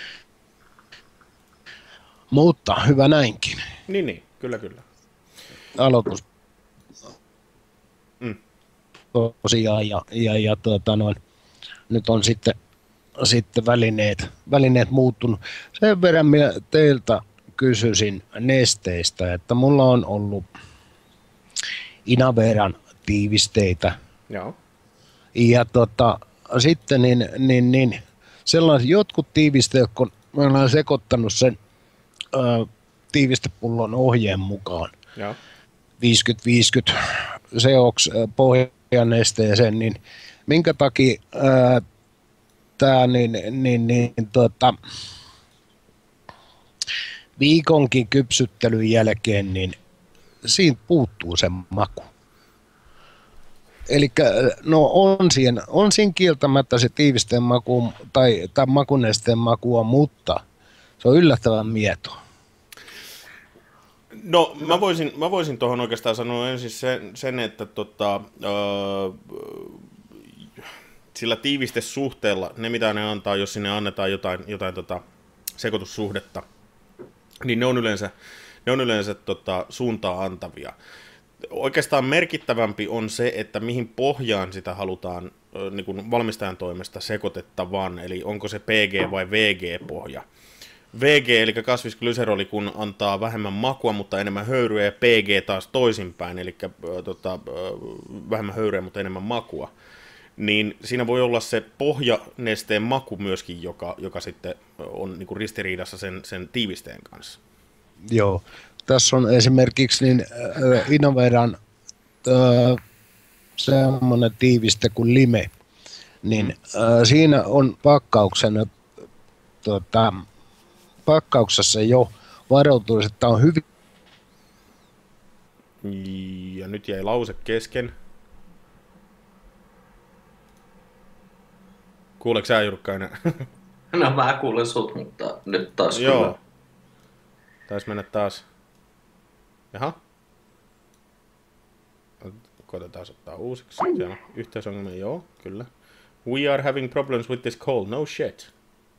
Mutta hyvä näinkin. Niin, niin, kyllä, kyllä. Aloitus. Mm. Tosiaan, ja, ja, ja tuota, noin, nyt on sitten, sitten välineet, välineet muuttunut. Sen verran minä teiltä kysyisin nesteistä, että mulla on ollut Inaveran tiivisteitä. Joo. Ja tota, sitten niin, niin, niin, sellaiset jotkut tiivisteet, kun mä olen sekoittanut sen ö, tiivistepullon ohjeen mukaan. Joo. viisikymmentä viisikymmentä seoks pohjanesteeseen, niin minkä takia ää, tää niin, niin, niin tuota, viikonkin kypsyttelyn jälkeen, niin siitä puuttuu se maku. Eli no on siinä, on siinä kieltämättä se tiivisteen maku tai, tai makunesteen makua, mutta se on yllättävän mieto. No mä voisin, mä voisin tuohon oikeastaan sanoa ensin sen, sen että tota, öö, sillä tiivistesuhteella, ne mitä ne antaa, jos sinne annetaan jotain, jotain tota, sekoitussuhdetta, niin ne on yleensä, ne on yleensä tota, suuntaa antavia. Oikeastaan merkittävämpi on se, että mihin pohjaan sitä halutaan ö, niin kuin valmistajan toimesta sekoitettavan, eli onko se P G vai V G-pohja. V G, eli kasvisglyseroli, kun antaa vähemmän makua, mutta enemmän höyryä, ja P G taas toisinpäin, eli ö, tota, ö, vähemmän höyryä, mutta enemmän makua. Niin siinä voi olla se pohjanesteen maku myöskin, joka, joka sitten on niin kuin ristiriidassa sen, sen tiivisteen kanssa. Joo. Tässä on esimerkiksi niin, äh, Inaveran äh, semmoinen tiiviste kuin Lime, niin äh, siinä on pakkauksena, tuota, pakkauksessa jo varoitus, että on hyvin. Ja nyt jäi lause kesken. Kuuleeko sä, Jurkka, enää? No mä kuulen sut, mutta nyt taas Joo. kyllä. Taisi mennä taas. Jaha. Koitetaan ottaa uusiksi. Siellä on yhteysongelmia, joo, kyllä. We are having problems with this call, no shit.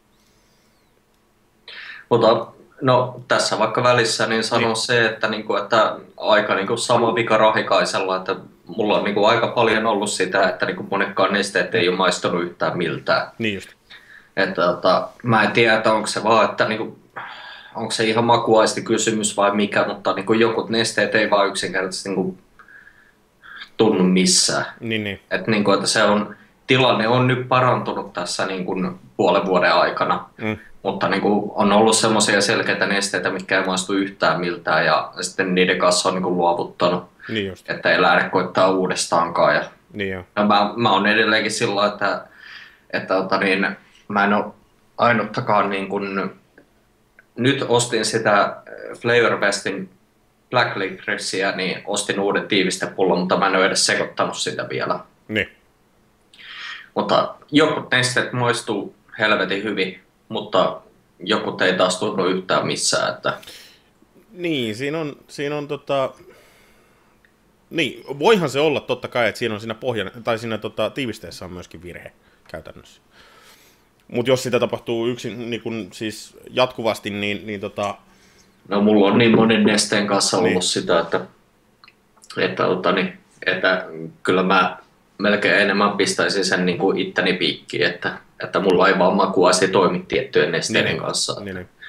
Mutta no, tässä vaikka välissä niin sanon niin. se, että, niinku, että aika niinku, sama vika Rahikaisella, että mulla on niinku, aika paljon ollut sitä, että niinku, monetkaan nesteet ei ole maistunut yhtään miltään. Niin just. Että, tota, mä en tiedä, että onko se vaan, että niinku, onko se ihan makuaisti kysymys vai mikä, mutta niinku, jokut nesteet ei vaan yksinkertaisesti niinku, tunnu missään. Niin, niin. Et, niinku, että se on, tilanne on nyt parantunut tässä niinku, puolen vuoden aikana. Mm. Mutta niin kuin, on ollut semmoisia selkeitä nesteitä, mitkä ei maistu yhtään miltään, ja sitten niiden kanssa on niin kuin, luovuttanut, niin just. Että ei lähde koittaa uudestaankaan. Ja, niin jo. ja mä, mä oon edelleenkin sillä, että, että ota, niin, mä en ole ainuttakaan, niin kuin, nyt ostin sitä Flavor Bestin Black Licoriceä, niin ostin uuden tiivistepullon, mutta mä en ole edes sekoittanut sitä vielä. Niin. Mutta jokut nesteet maistuu helvetin hyvin. Mutta joku ei taas tunnu yhtään missään. Että... Niin, siinä on, siinä on tota... Niin, voihan se olla totta kai, että siinä on siinä pohjan, tai siinä tota, tiivisteessä on myöskin virhe käytännössä. Mutta jos sitä tapahtuu yksin, niin kun, siis jatkuvasti, niin, niin tota... No mulla on niin monen nesteen kanssa ollut niin. sitä, että, että, että, niin, että kyllä mä melkein enemmän pistäisin sen niin kuin itteni piikkiin, että, että mulla ei vaan makuasti toimi tiettyjen nesteiden niin, kanssa. Niin, niin.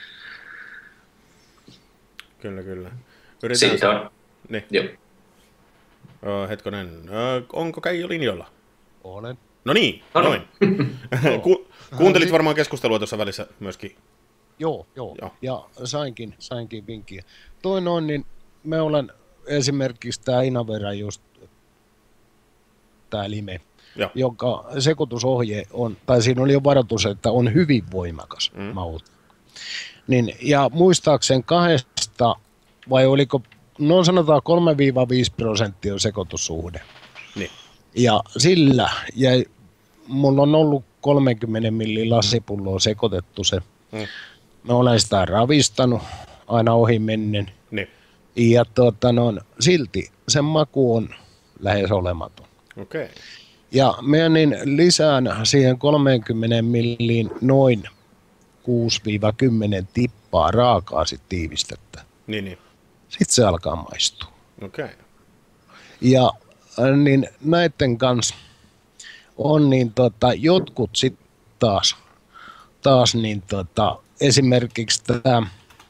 Kyllä, kyllä. Siitä on. Niin. Joo. Ö, hetkonen, Ö, onko Keijo linjoilla? Olen. No niin, no noin. Ku, kuuntelit varmaan keskustelua tuossa välissä myöskin. Joo, joo, joo. Ja sainkin, sainkin vinkkiä. Toinen on, niin me olen esimerkiksi tämä Inavera just, tämä Lime, Joo. jonka sekoitusohje on, tai siinä oli jo varoitus, että on hyvin voimakas mm. maut. Niin, ja muistaakseni kahdesta, vai oliko, no sanotaan kolme viisi prosenttia on sekoitussuhde. Niin. Ja sillä, ja mulla on ollut kolmekymmentä millin lasipulloa sekoitettu se. Mm. Mä olen sitä ravistanut aina ohi mennen. Niin. Ja tuota, no, silti sen maku on lähes olematon. Okei. Okay. Ja mä niin lisään siihen kolmekymmentä milliin noin kuusi kymmenen tippaa raakaa sit tiivistettä. Niin, niin. Sitten se alkaa maistua. Okei. Okay. Ja niin näiden kanssa on niin tota, jotkut sitten taas, taas niin tota, esimerkiksi tämä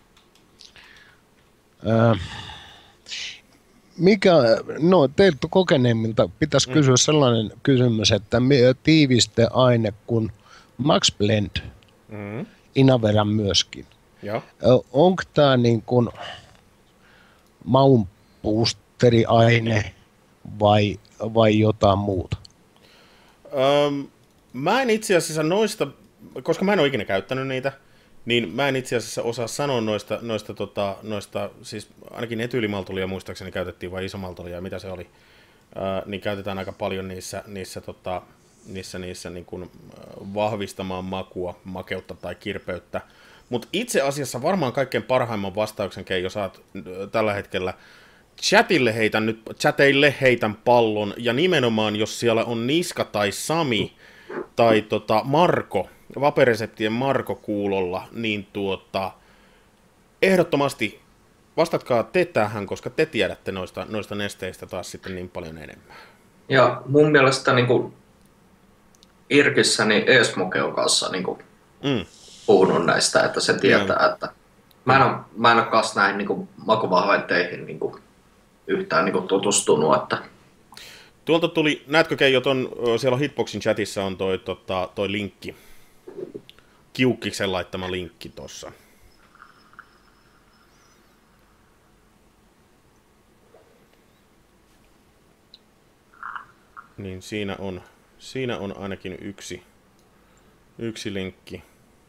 mikä, no teiltä kokeneemmilta pitäisi mm. kysyä sellainen kysymys, että tiivisteaine kuin Max Blend, mm. Inaveran myöskin, onko tämä niin kuin maun boosteriaine vai, vai jotain muuta? Öm, mä en itse asiassa noista, koska mä en ole ikinä käyttänyt niitä, niin mä en itse asiassa osaa sanoa noista, noista, tota, noista siis ainakin etyylimaltolia muistaakseni käytettiin vai isomaltolia, mitä se oli, Ää, niin käytetään aika paljon niissä, niissä, tota, niissä, niissä niin kuin vahvistamaan makua, makeutta tai kirpeyttä. Mutta itse asiassa varmaan kaikkein parhaimman vastauksen, Keijo, saat tällä hetkellä chatille heitän nyt, chateille heitän pallon, ja nimenomaan jos siellä on Niska tai Sami tai tota Marko, Vapereseptien Marko kuulolla, niin tuota, ehdottomasti vastatkaa te tähän, koska te tiedätte noista, noista nesteistä taas sitten niin paljon enemmän. Ja mun mielestä niin kuin Irkissäni Esmoke kanssa niin kuin mm. puhunut näistä, että se tietää, mm. että mä en ole, mä en ole kanssa näihin niin kuin makuvahventeihin niin kuin yhtään niin kuin tutustunut, että tuolta tuli, näetkö Keijo, ton, siellä on Hitboxin chatissa on toi, tota, toi linkki, Kiukkiksen laittama linkki tossa. Niin siinä on, siinä on ainakin yksi, yksi linkki.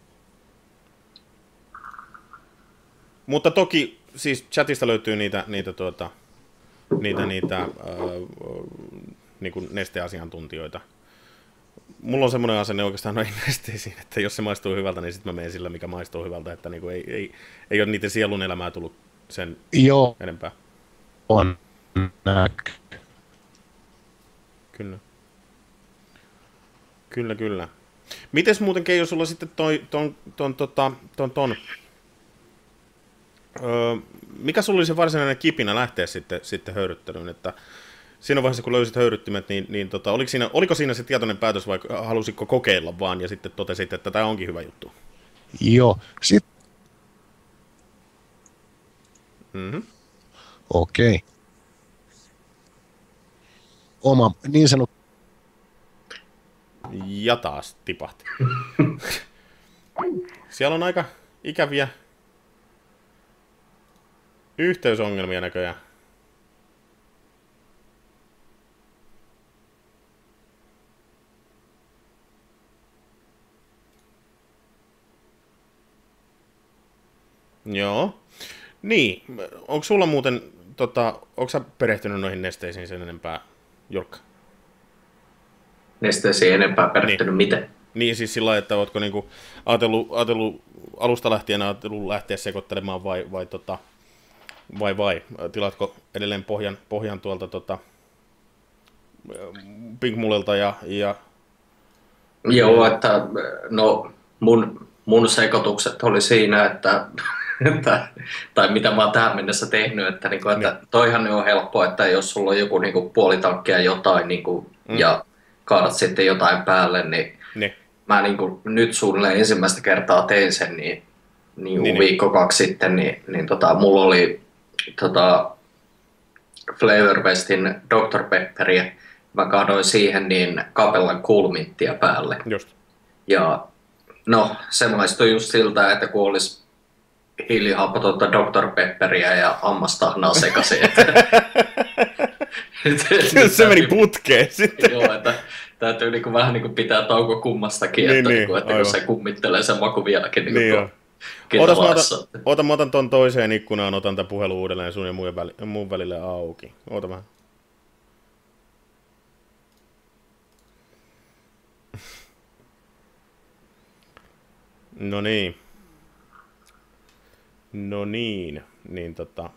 Mutta toki siis chatista löytyy niitä, niitä, tuota, niitä, niitä ää, niin kuin nesteasiantuntijoita. Mulla on semmoinen asenne oikeastaan noihin nesteisiin, että jos se maistuu hyvältä, niin sitten mä menen sillä, mikä maistuu hyvältä, että niin kuin ei, ei, ei ole niiden sielun elämää tullut sen Joo. enempää. On näky. Kyllä. Kyllä, kyllä. Mites muuten, Keijo, sulla sitten toi, ton, ton, ton, ton, ton, öö, mikä sulla oli se varsinainen kipinä lähteä sitten, sitten höyryttelyyn, että siinä vaiheessa, kun löysit höyryttimet, niin, niin tota, oliko, siinä, oliko siinä se tietoinen päätös vai halusitko kokeilla vaan ja sitten totesit, että tämä onkin hyvä juttu? Joo. Sitten mm-hmm. Okei. Okay. Oma niin sanottu. Ja taas tipahti. Siellä on aika ikäviä yhteysongelmia näköjään. Joo. Niin, onko sulla muuten, tota, onko sä perehtynyt noihin nesteisiin sen enempää, Jurkka? Nesteisiin enempää perehtynyt niin. Miten? Niin, siis sillä lailla, että ootko niinku ajatellut, ajatellut alusta lähtien ajatellut lähteä sekoittelemaan vai, vai, tota, vai, vai tilatko edelleen pohjan, pohjan tuolta tota, Pinkmulelta ja, ja... Joo, että no mun, mun sekoitukset oli siinä, että Että, tai mitä mä oon tähän mennessä tehnyt, että, niinku, että niin. Toihan on helppo, että jos sulla on joku niinku, puolitankkia jotain niinku, mm. ja kaadat sitten jotain päälle, niin, niin. mä niinku, nyt suunnilleen ensimmäistä kertaa tein sen, niin, niin, niin viikko niin. kaksi sitten, niin, niin tota, mulla oli tota, Flavor Bestin doctor Pepperia, mä kaadoin siihen niin Capellan Cool Minttiä päälle. Just. Ja no, se maistui just siltä, että kun olisi hiilihappotonta doctor Pepperia ja hammastahnaa sekaisin. Se meni putkeen sitten. Joo, että täytyy niinku vähän niinku pitää tauko kummastakin, niin, että, niin, niinku, että kun se kummittelee sen maku vieläkin. Niinku niin tuo, Ootas, mä otan, otan, mä otan ton toiseen ikkunaan, otan tämän puhelun uudelleen sun ja mun, väli, mun välille auki. Oota vähän. No niin. No niin. Niin tota...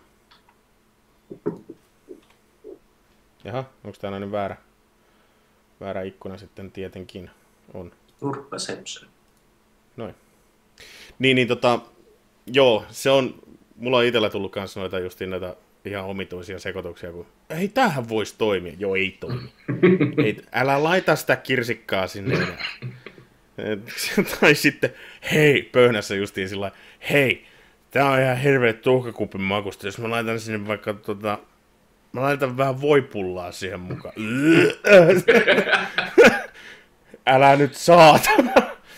Jaha, onko tää nyt väärä? Väärä ikkuna sitten tietenkin on. Turpasepsy. Noin. Niin, niin tota, joo, se on, mulla on itsellä tullut kanssa noita justiin näitä ihan omituisia sekoituksia, kun ei tämähän voisi toimia. Joo, ei toimi. Ei, älä laita sitä kirsikkaa sinne enää. Tai sitten, hei, pöhnässä justiin sillä hei, tää on ihan hirveä tuhkakupin makusta, jos mä laitan sinne vaikka tota, mä laitan vähän voipullaa siihen mukaan. Älä nyt saatana.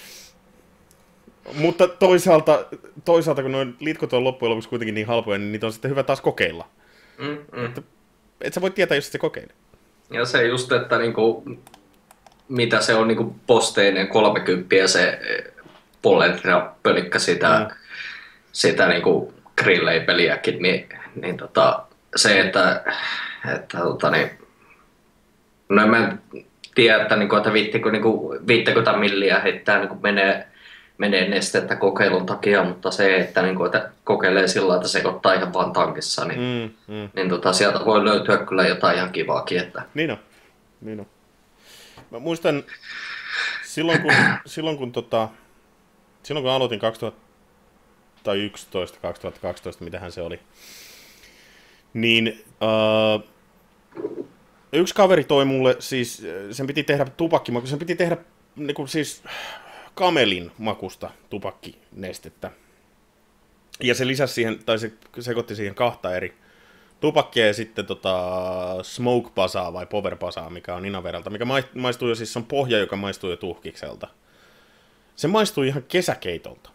Mutta toisaalta, toisaalta, kun noin litkot on loppujen lopuksi kuitenkin niin halpoja, niin niitä on sitten hyvä taas kokeilla. Mm, mm. Että, et sä voi tietää, jos et sä kokeile. Ja se just, että niinku, mitä se on niinku posteinen kolmekymppiä se pollentrina-pölikkä sitä, mm. sitä niinku grilleipeliäkin, niin, niin tota, se, että, että tota, niin, no mä en tiedä, että, niinku, että viittikö, niinku, viittäkö milliä heittää niinku menee menee nestettä kokeilun takia, mutta se, että, niin kuin, että kokeilee sillä että sekoittaa ihan vaan tankissa, niin, mm, mm. niin tota, sieltä voi löytyä kyllä jotain ihan kivaakin. Että... Niin on. Niin on. Mä muistan, silloin kun, silloin kun, tota, silloin kun aloitin kaksituhattayksitoista kaksituhattakaksitoista, mitähän se oli, niin uh, yksi kaveri toi mulle, siis sen piti tehdä tupakkimaku, sen piti tehdä niin kuin, siis kamelin makusta tupakkinestettä. Ja se lisäsi siihen, tai se sekoitti siihen kahta eri tupakkia ja sitten tota smoke basaa vai power basaa, mikä on Inaveralta, mikä maistuu jo, siis se on pohja, joka maistuu jo tuhkikselta. Se maistuu ihan kesäkeitolta.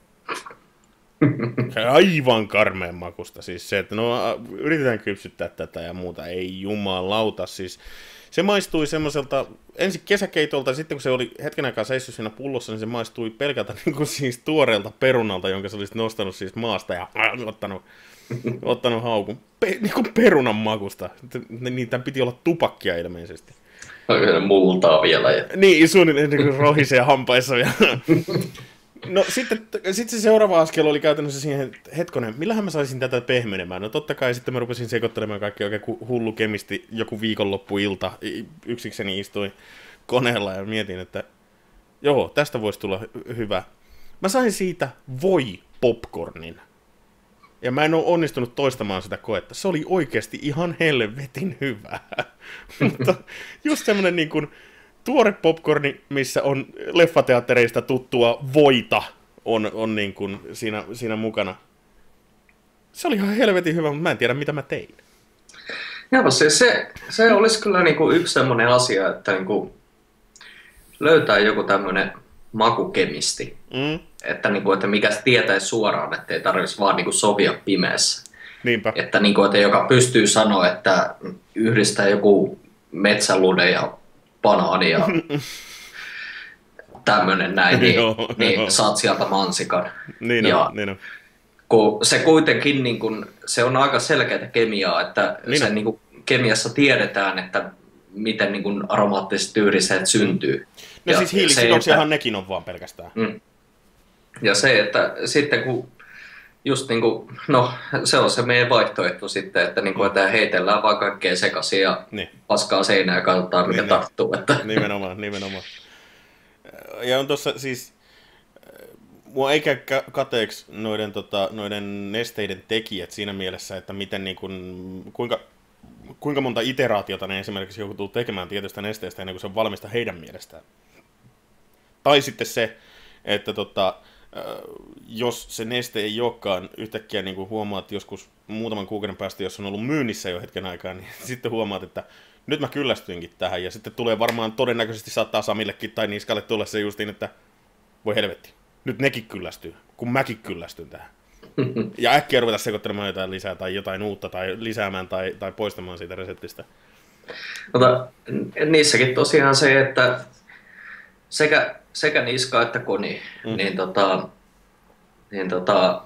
Aivan karmeen makusta. Siis se, että no yritetään kypsyttää tätä ja muuta, ei jumalauta, siis se maistui semmoiselta, ensin kesäkeitolta, ja sitten kun se oli hetken aikaa seissyt siinä pullossa, niin se maistui pelkältä niin kuin siis tuoreelta perunalta, jonka se olisi nostanut siis maasta ja ottanut, ottanut haukun. Pe, niin kuin perunan makusta. Niitä piti olla tupakkia ilmeisesti. Oikein multaa vielä. Ja... Niin, suunnilleen niin rohisee hampaissa. Ja... No sitten, sitten se seuraava askel oli käytännössä siihen, että hetkonen, millähän mä saisin tätä pehmenemään? No totta kai sitten mä rupesin sekoittelemaan kaikki oikein hullu kemisti joku viikonloppuilta. Yksikseni istuin koneella ja mietin, että joo, tästä voisi tulla hy- hyvä. Mä sain siitä voi popcornin. Ja mä en ole onnistunut toistamaan sitä koetta. Se oli oikeasti ihan helvetin hyvää. Mutta just semmonen niin kuin tuore popcorni, missä on leffateattereista tuttua voita, on, on niin kuin siinä, siinä mukana. Se oli ihan helvetin hyvä, mutta mä en tiedä, mitä mä tein. Joo, se, se, se olisi kyllä niin kuin yksi semmoinen asia, että niin kuin löytää joku tämmöinen makukemisti, mm. että, niin kuin, että mikä tietäisi suoraan, ettei tarvitsisi vaan niin kuin sovia pimeässä. Niinpä. Että, niin kuin, että joka pystyy sanoa, että yhdistää joku metsälude ja banaani ja tämmönen näin, niin, joo, niin joo. Saat sieltä mansikan. Niin ja on, niin on. Kun se kuitenkin niin kun, se on aika selkeää kemiaa, että niin se niin kun, kemiassa tiedetään, että miten niin kun aromaattiset yhdisteet syntyy. No ja siis hiilisidoksiahan nekin on vaan pelkästään. Mm. Ja se, että sitten kun just niin kuin, no se on se meidän vaihtoehto sitten, että, niin kuin, että heitellään vaan kaikkea sekaisin ja niin. Paskaa seinää ja katsotaan mikä niin, tarttuu. Että. Nimenomaan, nimenomaan. Ja on tuossa siis, mua ei käy kateeksi noiden, tota, noiden nesteiden tekijät siinä mielessä, että miten niin kuin, kuinka, kuinka monta iteraatiota ne esimerkiksi joutuu tekemään tietystä nesteestä ennen kuin se on valmista heidän mielestään. Tai sitten se, että tota, jos se neste ei olekaan yhtäkkiä niin kuin huomaat joskus muutaman kuukauden päästä, jos on ollut myynnissä jo hetken aikaa, niin sitten huomaat, että nyt mä kyllästyinkin tähän. Ja sitten tulee varmaan todennäköisesti saattaa Samillekin tai Niskalle tulla se justiin, että voi helvetti, nyt nekin kyllästyy, kun mäkin kyllästyn tähän. Ja äkkiä ruveta sekoittelemaan jotain lisää tai jotain uutta tai lisäämään tai, tai poistamaan siitä reseptistä. Mutta niissäkin tosiaan se, että sekä, sekä Niska että Koni, mm. niin tota, niin tota,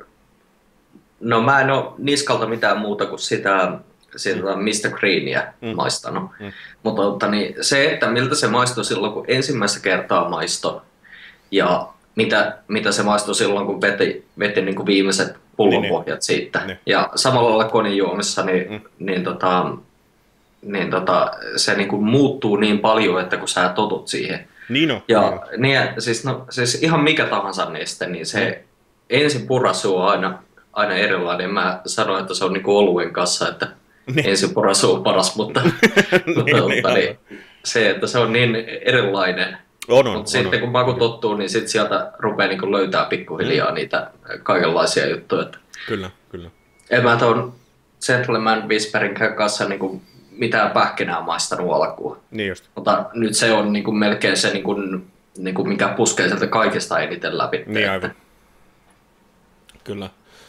no mä en ole niskalta mitään muuta kuin sitä, sitä mister Greenia mm. maistanut. Mm. Mutta tota, niin se, että miltä se maistui silloin, kun ensimmäistä kertaa maistoi, ja mitä, mitä se maistui silloin, kun veti, veti niin kuin viimeiset pullonpohjat niin, siitä. Niin. Ja samalla lailla konijuomissa, niin, mm. niin, tota, niin tota, se niin kuin muuttuu niin paljon, että kun sä totut siihen. Niin on. Ja niin, siis, no, siis ihan mikä tahansa neste, niin se mm. ensin purasu on aina, aina erilainen. Mä sanoin, että se on niin kuin oluen kanssa, että niin. ensin purasu on paras, mutta, mutta, niin, mutta niin, se, että se on niin erilainen. On, on, Mutta sitten kun maku tottuu, niin sit sieltä rupeaa niin löytää pikkuhiljaa mm. niitä kaikenlaisia juttuja. Kyllä, kyllä. En mä tuon Gentleman Whisperin kanssa niin mitään pähkinää maistanut alkuun. Niin just. Mutta nyt se on niin kuin melkein se, niin kuin, niin kuin mikä puskee sieltä kaikista eniten läpi. Niin aivan. Kyllä.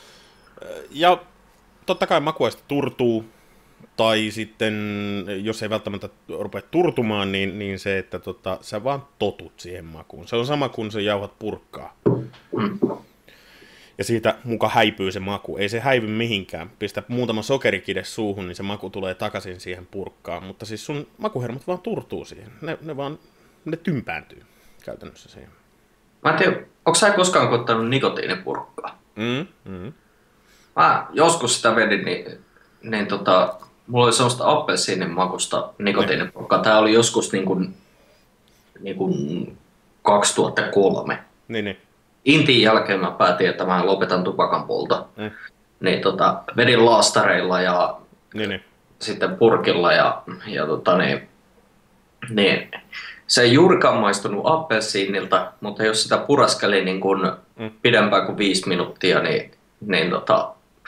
Ja totta kai makuaista turtuu. Tai sitten, jos ei välttämättä rupea turtumaan, niin, niin se, että tota, sä vaan totut siihen makuun. Se on sama kuin sä jauhat purkkaa. Mm. Ja siitä muka häipyy se maku. Ei se häivy mihinkään. Pistä muutama sokerikide suuhun, niin se maku tulee takaisin siihen purkkaan. Mutta siis sun makuhermot vaan turtuu siihen. Ne, ne vaan, ne tympääntyy käytännössä siihen. Mä en tiedä, onko sä koskaan koittanut nikotiinipurkkaa? Mm, mm. Mä joskus sitä vedin, niin, niin tota... Mulla oli sellaista appelsiinin makusta nikotiinipurkkaa. Tää oli joskus niin kuin, niin kuin kaksituhattakolme. Niin, niin. Intin jälkeen mä päätin, että mä lopetan tupakan polta. Mm. Niin tota, vedin laastareilla ja niin, niin. sitten purkilla ja, ja tota, niin, niin. Se ei juurikaan maistunut appelsiinilta, mutta jos sitä puraskeli niin kuin mm. pidempään kuin viisi minuuttia, niin, niin tota,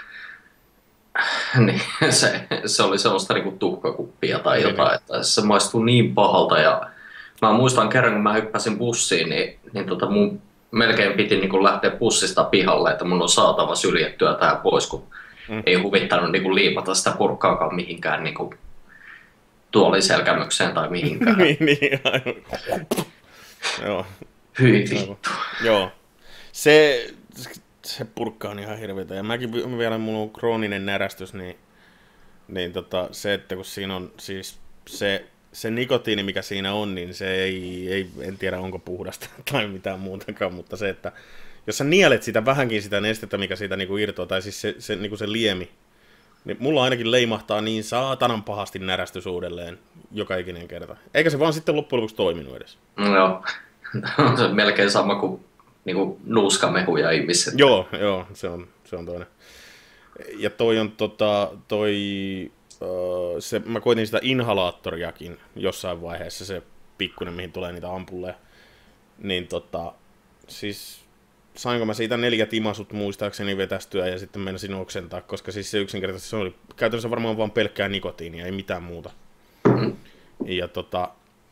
niin, se, se oli sellaista niinku tuhkakuppia tai niin, jotain, että se maistui niin pahalta. Ja mä muistan kerran, kun mä hyppäsin bussiin, niin, niin tota mun melkein piti niinku lähteä bussista pihalle, että mun on saatava syljettyä tähän pois, kun mm. ei huvittanut niinku liipata sitä purkkaakaan mihinkään niinku tuolin selkämykseen tai mihinkään. niin, niin, aivan. Joo. Hyi vittu. Joo. Se... Se purkka on ihan hirveetä. Ja mäkin vielä, mulla on krooninen närästys, niin, niin tota, se, että kun siinä on siis se, se nikotiini, mikä siinä on, niin se ei, ei, en tiedä onko puhdasta tai mitään muutakaan, mutta se, että jos sä nielet sitä vähänkin sitä nestettä, mikä siitä niinku irtoaa, tai siis se, se, niinku se liemi, niin mulla ainakin leimahtaa niin saatanan pahasti närästys uudelleen joka ikinen kerta. Eikä se vaan sitten loppujen lopuksi toiminut edes. No joo, se on melkein sama kuin niinku nuuskamehuja ihmiset. Joo, joo, se on, se on toinen. Ja toi on tota, toi, uh, se, mä koitin sitä inhalaattoriakin jossain vaiheessa, se pikkuinen, mihin tulee niitä ampulleja. Niin tota, siis sainko mä siitä neljä timasut muistaakseni vetästyä ja sitten mennä sinne oksentaa, koska siis se yksinkertaisesti se oli käytännössä varmaan vaan pelkkää nikotiinia, ei mitään muuta. Mm. Ja tota,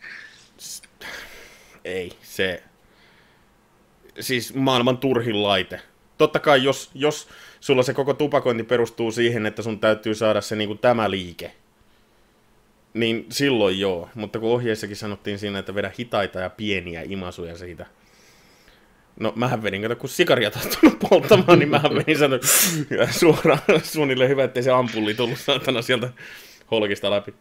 ei, se... Siis maailman turhin laite. Totta kai, jos, jos sulla se koko tupakointi perustuu siihen, että sun täytyy saada se niin kuin tämä liike, niin silloin joo. Mutta kun ohjeissakin sanottiin siinä, että vedä hitaita ja pieniä imasuja siitä. No mähän vedin, kato kun sikaria tahtonut polttamaan, niin mähän vedin sanoa suoraan suunnilleen hyvä, ettei se ampulli tullut saatana sieltä holkista läpi.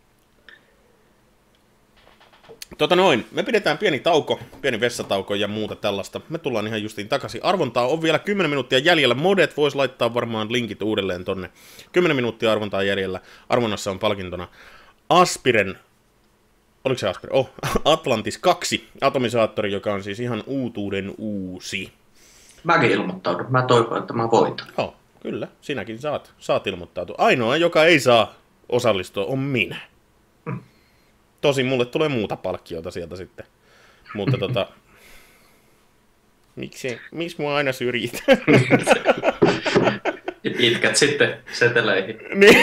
Tota noin, me pidetään pieni tauko, pieni vessatauko ja muuta tällaista. Me tullaan ihan justiin takaisin. Arvontaa on vielä kymmenen minuuttia jäljellä. Modet vois laittaa varmaan linkit uudelleen tonne. kymmenen minuuttia arvontaa jäljellä. Arvonnassa on palkintona Aspiren, oliko se Aspiren? Oh, Atlantis kaksi atomisaattori, joka on siis ihan uutuuden uusi. Mäkin ilmoittaudun. Mä toivon, että mä voitan. Joo, kyllä. Sinäkin saat, saat ilmoittautua. Ainoa, joka ei saa osallistua, on minä. Mm. Tosin mulle tulee muuta palkkiota sieltä sitten. Mutta tota... Miksi, miksi mua aina syrjitään? Itkät sitten seteleihin. Niin.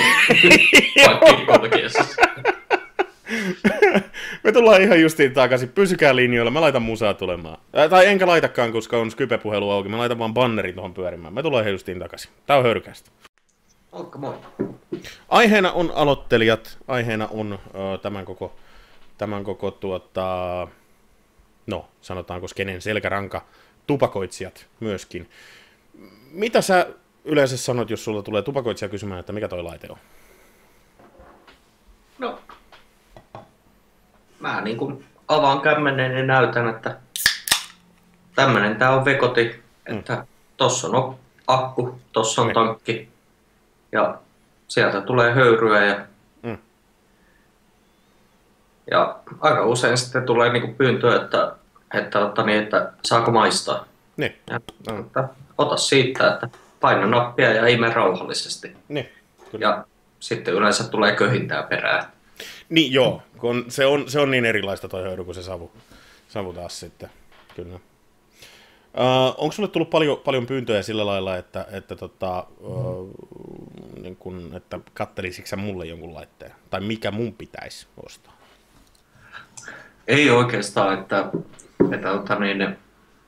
Me tullaan ihan justiin takaisin. Pysykää linjoilla. Mä laitan musaa tulemaan. Ää, tai enkä laitakaan, koska on Skype-puhelu auki. Mä laitan vaan bannerin tuohon pyörimään. Me tullaan ihan justiin takaisin. Tää on Höyrykästä. Olkka moi. Aiheena on aloittelijat. Aiheena on uh, tämän koko... Tämän koko tuota... No, sanotaanko skenen selkäranka. tupakoitsijat myöskin. Mitä sä yleensä sanot, jos sulla tulee tupakoitsija kysymään, että mikä toi laite on? No, mä niin kuin avaan kämmenen ja näytän, että tämmönen tää on Vekoti, että mm. tossa on akku, tossa on tankki ja sieltä tulee höyryä ja, mm. ja aika usein sitten tulee niinku pyyntö, että, että, että, niin, että saako maistaa. Niin. Ja, että, ota siitä, että paina nappia ja ime rauhallisesti. Niin, ja sitten yleensä tulee köhintää perään. Niin joo, kun se on, se on niin erilaista toi höyry kuin se savu, savu taas sitten, kyllä. Uh, onko sulle tullut paljon, paljon pyyntöjä sillä lailla, että, että, tota, uh, niin kun, että kattelisitko sä mulle jonkun laitteen? Tai mikä mun pitäisi ostaa? Ei oikeastaan, että, että, että niin,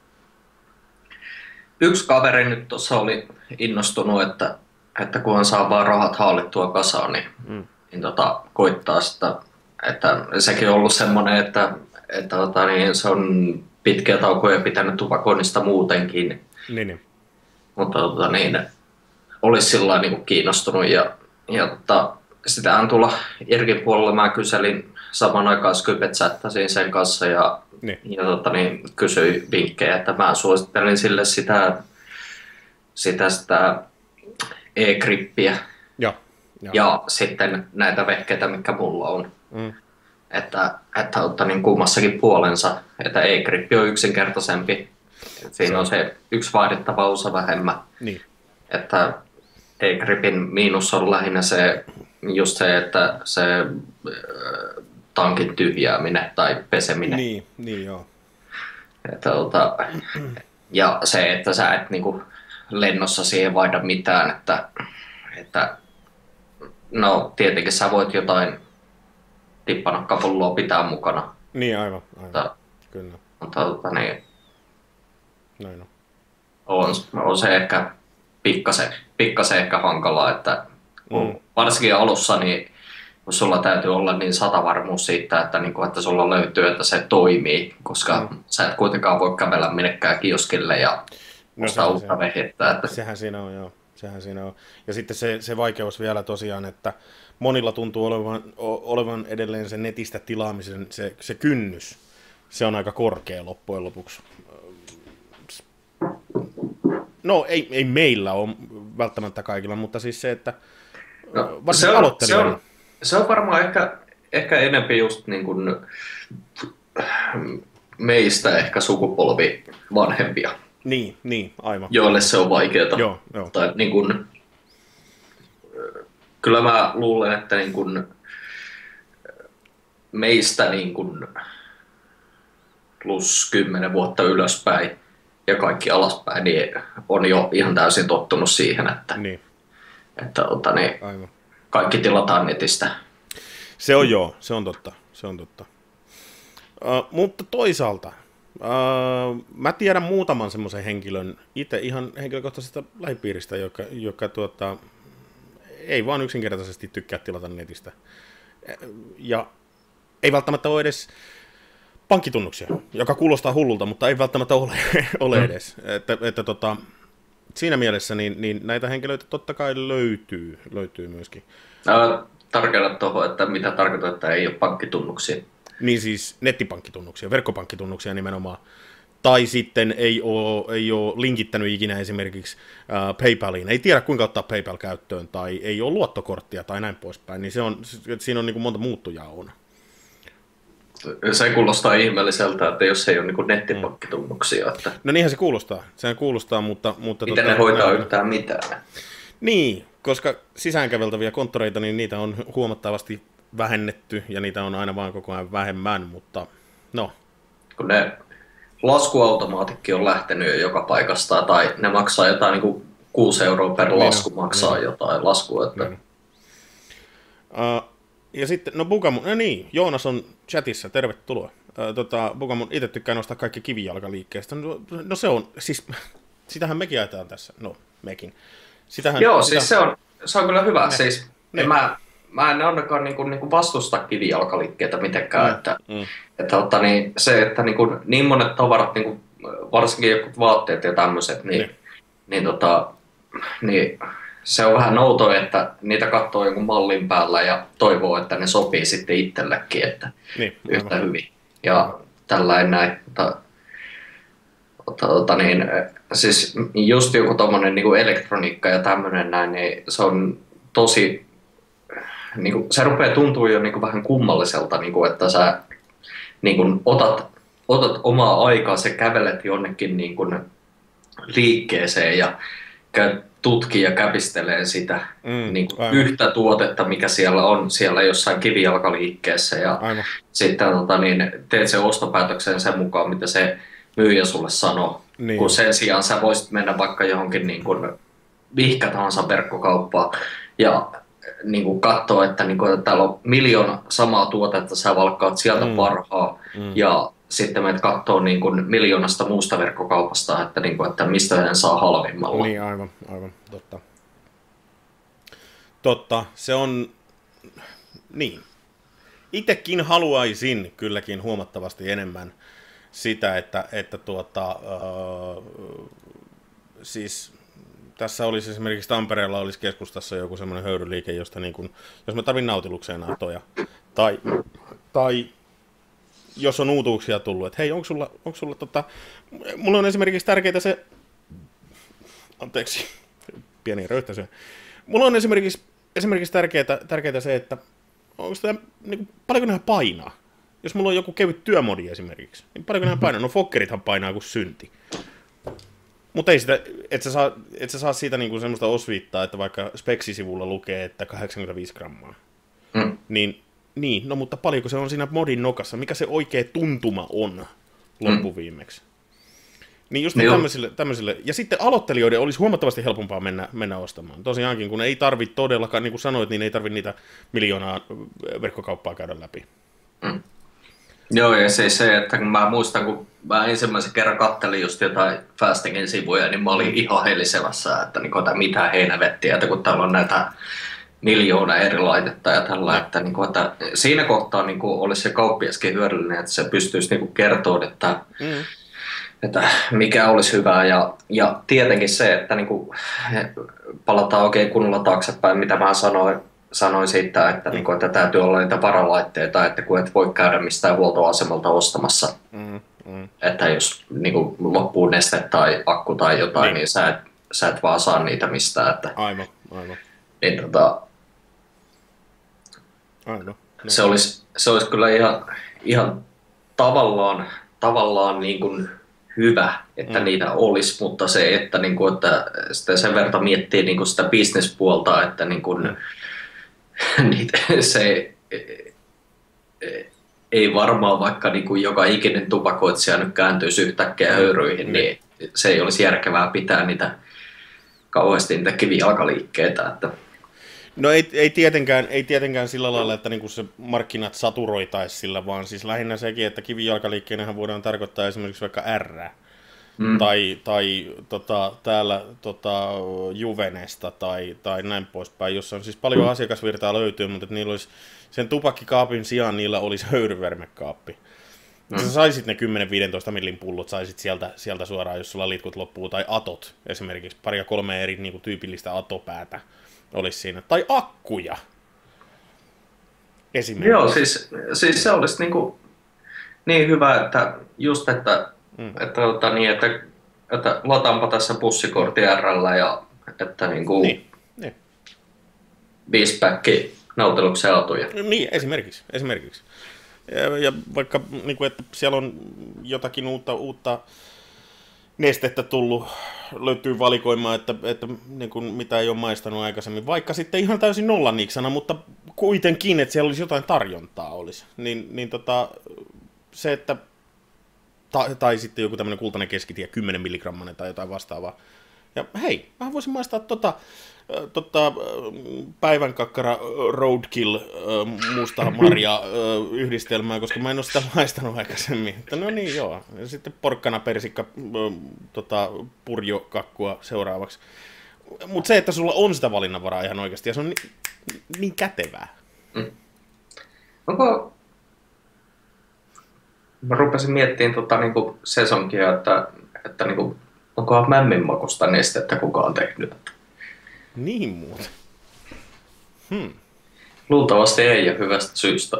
yksi kaveri nyt tuossa oli innostunut, että, että kun saa vaan rahat haalittua kasaan, niin, mm. niin tota, koittaa sitä. Että sekin on ollut semmoinen, että, että tota, niin se on pitkiä taukoja pitänyt tupakoinnista muutenkin. Niin, niin. Mutta tota, niin, olisi sillä niin kiinnostunut. Ja, ja tota, sitähän tulla Irkin puolella mä kyselin saman aikaan Skypet chattasin sen kanssa ja, niin. ja tota, niin, kysyin vinkkejä, että mä suosittelin sille sitä, sitä, sitä e-grippiä ja, ja. ja sitten näitä vehkeitä, mitkä mulla on. Mm. Että, että ottaa niin kummassakin puolensa, että e-grippi on yksinkertaisempi. Siinä se on se yksi vaadittava osa vähemmän. Niin. Että e-gripin miinus on lähinnä se, just se, että se tankin tyhjääminen tai peseminen. Niin, niin joo. Että, ota, ja se, että sä et niinku lennossa siihen vaihda mitään, että, että no tietenkin sä voit jotain tippanakkapulloa pitää mukana. Niin aivan, aivan. Mutta, kyllä. Mutta tota, niin, Noin on. On, on se ehkä pikkasen, pikkasen ehkä hankalaa, että mm. varsinkin alussa niin kun sulla täytyy olla niin satavarmuus siitä, että, niin kuin, että sulla löytyy, että se toimii, koska mm. sä et kuitenkaan voi kävellä minnekään kioskille ja ostaa no, uutta vehjettä. Että... Sehän siinä on, joo. Sehän siinä on. Ja sitten se, se vaikeus vielä tosiaan, että monilla tuntuu olevan, olevan edelleen se netistä tilaamisen se, se kynnys. Se on aika korkea loppujen lopuksi. No ei, ei meillä ole välttämättä kaikilla, mutta siis se, että no, se, on, se, on, se on varmaan ehkä, ehkä enemmän just niin kuin meistä ehkä sukupolvi vanhempia. Niin, niin, aivan. Joille se on vaikeaa. Joo, joo. Tai niin kuin, kyllä mä luulen, että niin kuin meistä niin kuin plus kymmenen vuotta ylöspäin ja kaikki alaspäin, niin on jo ihan täysin tottunut siihen, että, niin. että ota, niin kaikki tilataan netistä. Se on joo, se on totta. Se on totta. Uh, mutta toisaalta, uh, mä tiedän muutaman semmoisen henkilön itse ihan henkilökohtaisesta lähipiiristä, joka, joka tuota, ei vaan yksinkertaisesti tykkää tilata netistä. Ja ei välttämättä ole edes pankkitunnuksia, joka kuulostaa hullulta, mutta ei välttämättä ole, ole edes. Että, että tota, siinä mielessä niin, niin näitä henkilöitä totta kai löytyy, löytyy myöskin. No, tarkenna tuohon, että mitä tarkoittaa, että ei ole pankkitunnuksia. Niin siis nettipankkitunnuksia, verkkopankkitunnuksia nimenomaan. Tai sitten ei ole, ei ole linkittänyt ikinä esimerkiksi ää, PayPaliin, ei tiedä kuinka ottaa PayPal käyttöön, tai ei ole luottokorttia tai näin poispäin, niin se on, siinä on niin kuin monta muuttujaa on. Se kuulostaa ihmeelliseltä, että jos ei ole niin nettipankkitunnuksia. Että... No niinhän se kuulostaa, sehän kuulostaa, mutta... mutta miten tota, ne hoitaa yhtään mitään? Niin, koska sisäänkäveltäviä konttoreita, niin niitä on huomattavasti vähennetty, ja niitä on aina vaan koko ajan vähemmän, mutta no. Kun ne laskuautomaatitkin on lähtenyt jo joka paikasta, tai ne maksaa jotain niin kuin kuusi euroa per niin lasku, no, maksaa niin jotain laskua. Että... Niin. Uh, ja sitten, no Bukamon, no niin, Joonas on chatissa, tervetuloa. Uh, tota, Bukamon itse tykkää nostaa kaikki kivijalkaliikkeestä. No, no se on, siis, sitähän mekin ajetaan tässä, no mekin. Sitähän, Joo, sitä... siis se on, se on kyllä hyvä, ne. siis ne. Mä, mä en ainakaan niinku, niinku vastusta kivijalkaliikkeitä mitenkään, mm. että, mm. että otta, niin, se, että niinku, niin monet tavarat niinku, varsinkin jotkut vaatteet ja tämmöiset, niin, niin. Niin, tota, niin se on vähän outoa, että niitä katsoo jonkun mallin päällä ja toivoo, että ne sopii sitten itsellekin, että niin, yhtä aivan. Hyvin. Ja tällainen näin. Mutta, tota, niin, siis just joku tommonen niin kuin elektroniikka ja tämmöinen näin, niin se on tosi, niin kuin, se rupeaa tuntua jo niin kuin vähän kummalliselta, niin kuin, että sä niin kuin, otat, otat omaa aikaa, sä kävelet jonnekin niin kuin, liikkeeseen ja käyt tutkii ja käpistelee sitä mm, niin kuin yhtä tuotetta, mikä siellä on siellä jossain kivijalkaliikkeessä ja aivan. Sitten tota, niin, teet sen ostopäätöksen sen mukaan, mitä se myyjä sulle sanoo. Niin. Kun sen sijaan sä voisit mennä vaikka johonkin niin kuin, mihkä tahansa verkkokauppaan ja niin kuin katsoa, että, niin kuin, että täällä on miljoona samaa tuotetta, sä valkkaat sieltä mm. parhaa mm. ja sitten menet katsoo niin kuin miljoonasta muusta verkkokaupasta, että, niin kuin, että mistä sen saa halvimmalla. Niin, aivan, aivan, totta. Totta, se on, niin. Itsekin haluaisin kylläkin huomattavasti enemmän sitä, että, että tuota, äh, siis tässä olisi esimerkiksi Tampereella olisi keskustassa joku semmoinen höyryliike, josta niin kuin, jos mä tarvin Nautilukseen atoja, tai, tai jos on uutuuksia tullut, että hei, onko sulla, onko sulla tota, mulla on esimerkiksi tärkeää se, anteeksi, pieni röyhtäisy, mulla on esimerkiksi, esimerkiksi tärkeää, tärkeää se, että onko tämä, niin kuin, paljonko nämä painaa, jos mulla on joku kevyt työmodi esimerkiksi, niin paljonko nämä painaa, no fokkerithan painaa kuin synti, mutta ei sitä, et sä saa, et sä saa siitä niin kuin semmoista osviittaa, että vaikka speksisivulla lukee, että kahdeksankymmentäviisi grammaa, mm. niin Niin, no mutta paljonko se on siinä modin nokassa? Mikä se oikea tuntuma on loppuviimeksi? Mm. Niin just niin tämmöisille, tämmöisille. Ja sitten aloittelijoiden olisi huomattavasti helpompaa mennä, mennä ostamaan. Tosiaankin, kun ei tarvitse todellakaan, niin kuin sanoit, niin ei tarvitse niitä miljoonaa verkkokauppaa käydä läpi. Mm. Joo, ja se, se, että kun mä muistan, kun mä ensimmäisen kerran kattelin just jotain Fastingin sivuja, niin mä olin ihan helisevässä, että, niin, että mitä heinävettiä, että kun täällä on näitä miljoona eri laitetta ja tällä, että, niin kuin, että siinä kohtaa niin kuin, olisi se kauppiaskin hyödyllinen, että se pystyisi niin kuin, kertoa, että, mm. että mikä olisi hyvää ja, ja tietenkin se, että niin kuin, palataan oikein kunnolla taaksepäin, mitä mä sanoin, sanoin siitä, että, mm. niin kuin, että täytyy olla niitä varalaitteita, että kun et voi käydä mistään huoltoasemalta ostamassa, mm. Mm. että jos niin kuin, loppuu neste tai akku tai jotain, niin, niin sä, et, sä et vaan saa niitä mistään. Että, aivan, aivan. Niin, tota, Aivan. Se olisi, se olisi kyllä ihan, ihan tavallaan, tavallaan niin kuin hyvä, että mm. niitä olisi, mutta se, että, niin kuin, että sitä sen verran miettii niin kuin sitä bisnespuolta, että niin kuin, mm. niitä, se ei varmaan vaikka niin kuin joka ikinen tupakoitsija nyt kääntyisi yhtäkkiä höyryihin, mm. niin se ei olisi järkevää pitää niitä kauheasti niitä kivijalkaliikkeitä. Että no ei, ei, tietenkään, ei tietenkään sillä lailla, että niinku se markkinat saturoitaisi sillä, vaan siis lähinnä sekin, että kivijalkaliikkeenähän voidaan tarkoittaa esimerkiksi vaikka R mm. tai, tai tota, täällä tota, Juvenesta tai, tai näin poispäin, jossa on siis paljon mm. asiakasvirtaa löytyy, mutta että niillä olisi sen tupakkikaapin sijaan niillä olisi höyryvermekaappi. Mm. Sä saisit ne kymmenen viisitoista millin pullot, saisit sieltä, sieltä suoraan, jos sulla litkut loppuu, tai atot esimerkiksi, pari ja kolme eri niin kuin tyypillistä atopäätä olisi siinä, tai akkuja esimerkiksi. Joo, siis, siis se olisi niin, kuin, niin hyvä, että just, että, mm. että, että, niin, että, että lataanpa tässä bussikortti R:llä ja että niin kuin niin, niin. viisi päkki Nautiluksen autoja. Niin, esimerkiksi. esimerkiksi. Ja, ja vaikka niin kuin, että siellä on jotakin uutta, uutta nestettä tullut, löytyy valikoimaa, että, että niin kuin, mitä ei ole maistanut aikaisemmin, vaikka sitten ihan täysin nollaniksana, mutta kuitenkin, että siellä olisi jotain tarjontaa olisi. Niin, niin tota, se, että, tai, tai sitten joku tämmöinen kultainen keskitie, kymmenen milligrammanen tai jotain vastaavaa. Ja hei, mä voisin maistaa tota, tota päivänkakkara roadkill musta marja yhdistelmää, koska mä en ole sitä maistanut aikaisemmin. Että no niin joo. Ja sitten porkkana persikka tota, purjokakkua seuraavaksi. Mutta se, että sulla on sitä valinnanvaraa ihan oikeasti, ja se on niin, niin kätevää. Mm. Onko, mä rupesin miettimään tota, niinku sesonkia, että, että niinku, onkohan mämmin makusta nestettä kukaan tehnyt. Niin muuten. Hmm. Luultavasti ei ole hyvästä syystä.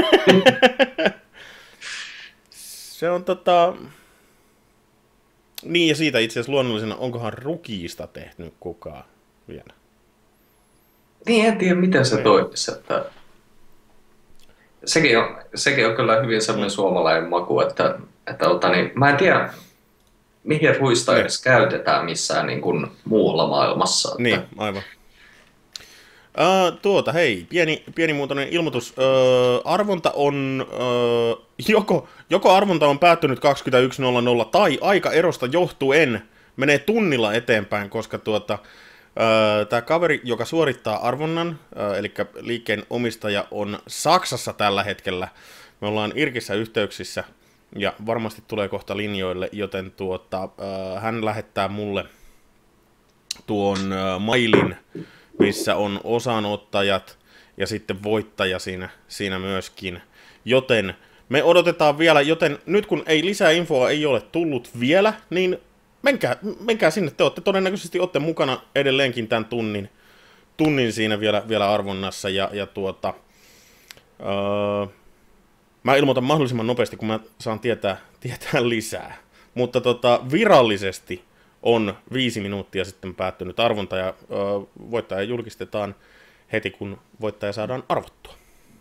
Se on tota... Niin ja siitä itse asiassa luonnollisena, onkohan rukiista tehnyt kukaan vielä? Niin, en tiedä miten se toimisi. Että... Sekin, on, sekin on kyllä hyvin sellainen mm. suomalainen maku, että, että ota, niin, mä en tiedä mihin ruista edes käytetään missään niin kuin muualla maailmassa. Että... Niin, aivan. Uh, tuota, hei, pieni, pienimuotoinen ilmoitus. Uh, arvonta on, uh, joko, joko arvonta on päättynyt kaksikymmentäyksi nolla nolla tai aikaerosta johtuen menee tunnilla eteenpäin, koska tuota, uh, tämä kaveri, joka suorittaa arvonnan, uh, eli liikkeen omistaja, on Saksassa tällä hetkellä. Me ollaan Irkissä yhteyksissä ja varmasti tulee kohta linjoille, joten tuota, uh, hän lähettää mulle tuon uh, mailin, missä on osanottajat ja sitten voittaja siinä, siinä myöskin. Joten me odotetaan vielä, joten nyt kun ei lisää infoa ei ole tullut vielä, niin menkää, menkää sinne. Te olette todennäköisesti olette mukana edelleenkin tämän tunnin, tunnin siinä vielä, vielä arvonnassa. Ja, ja tuota, öö, mä ilmoitan mahdollisimman nopeasti, kun mä saan tietää, tietää lisää. Mutta tota, virallisesti on viisi minuuttia sitten päättynyt arvonta ja ö, voittaja julkistetaan heti, kun voittaja saadaan arvottua.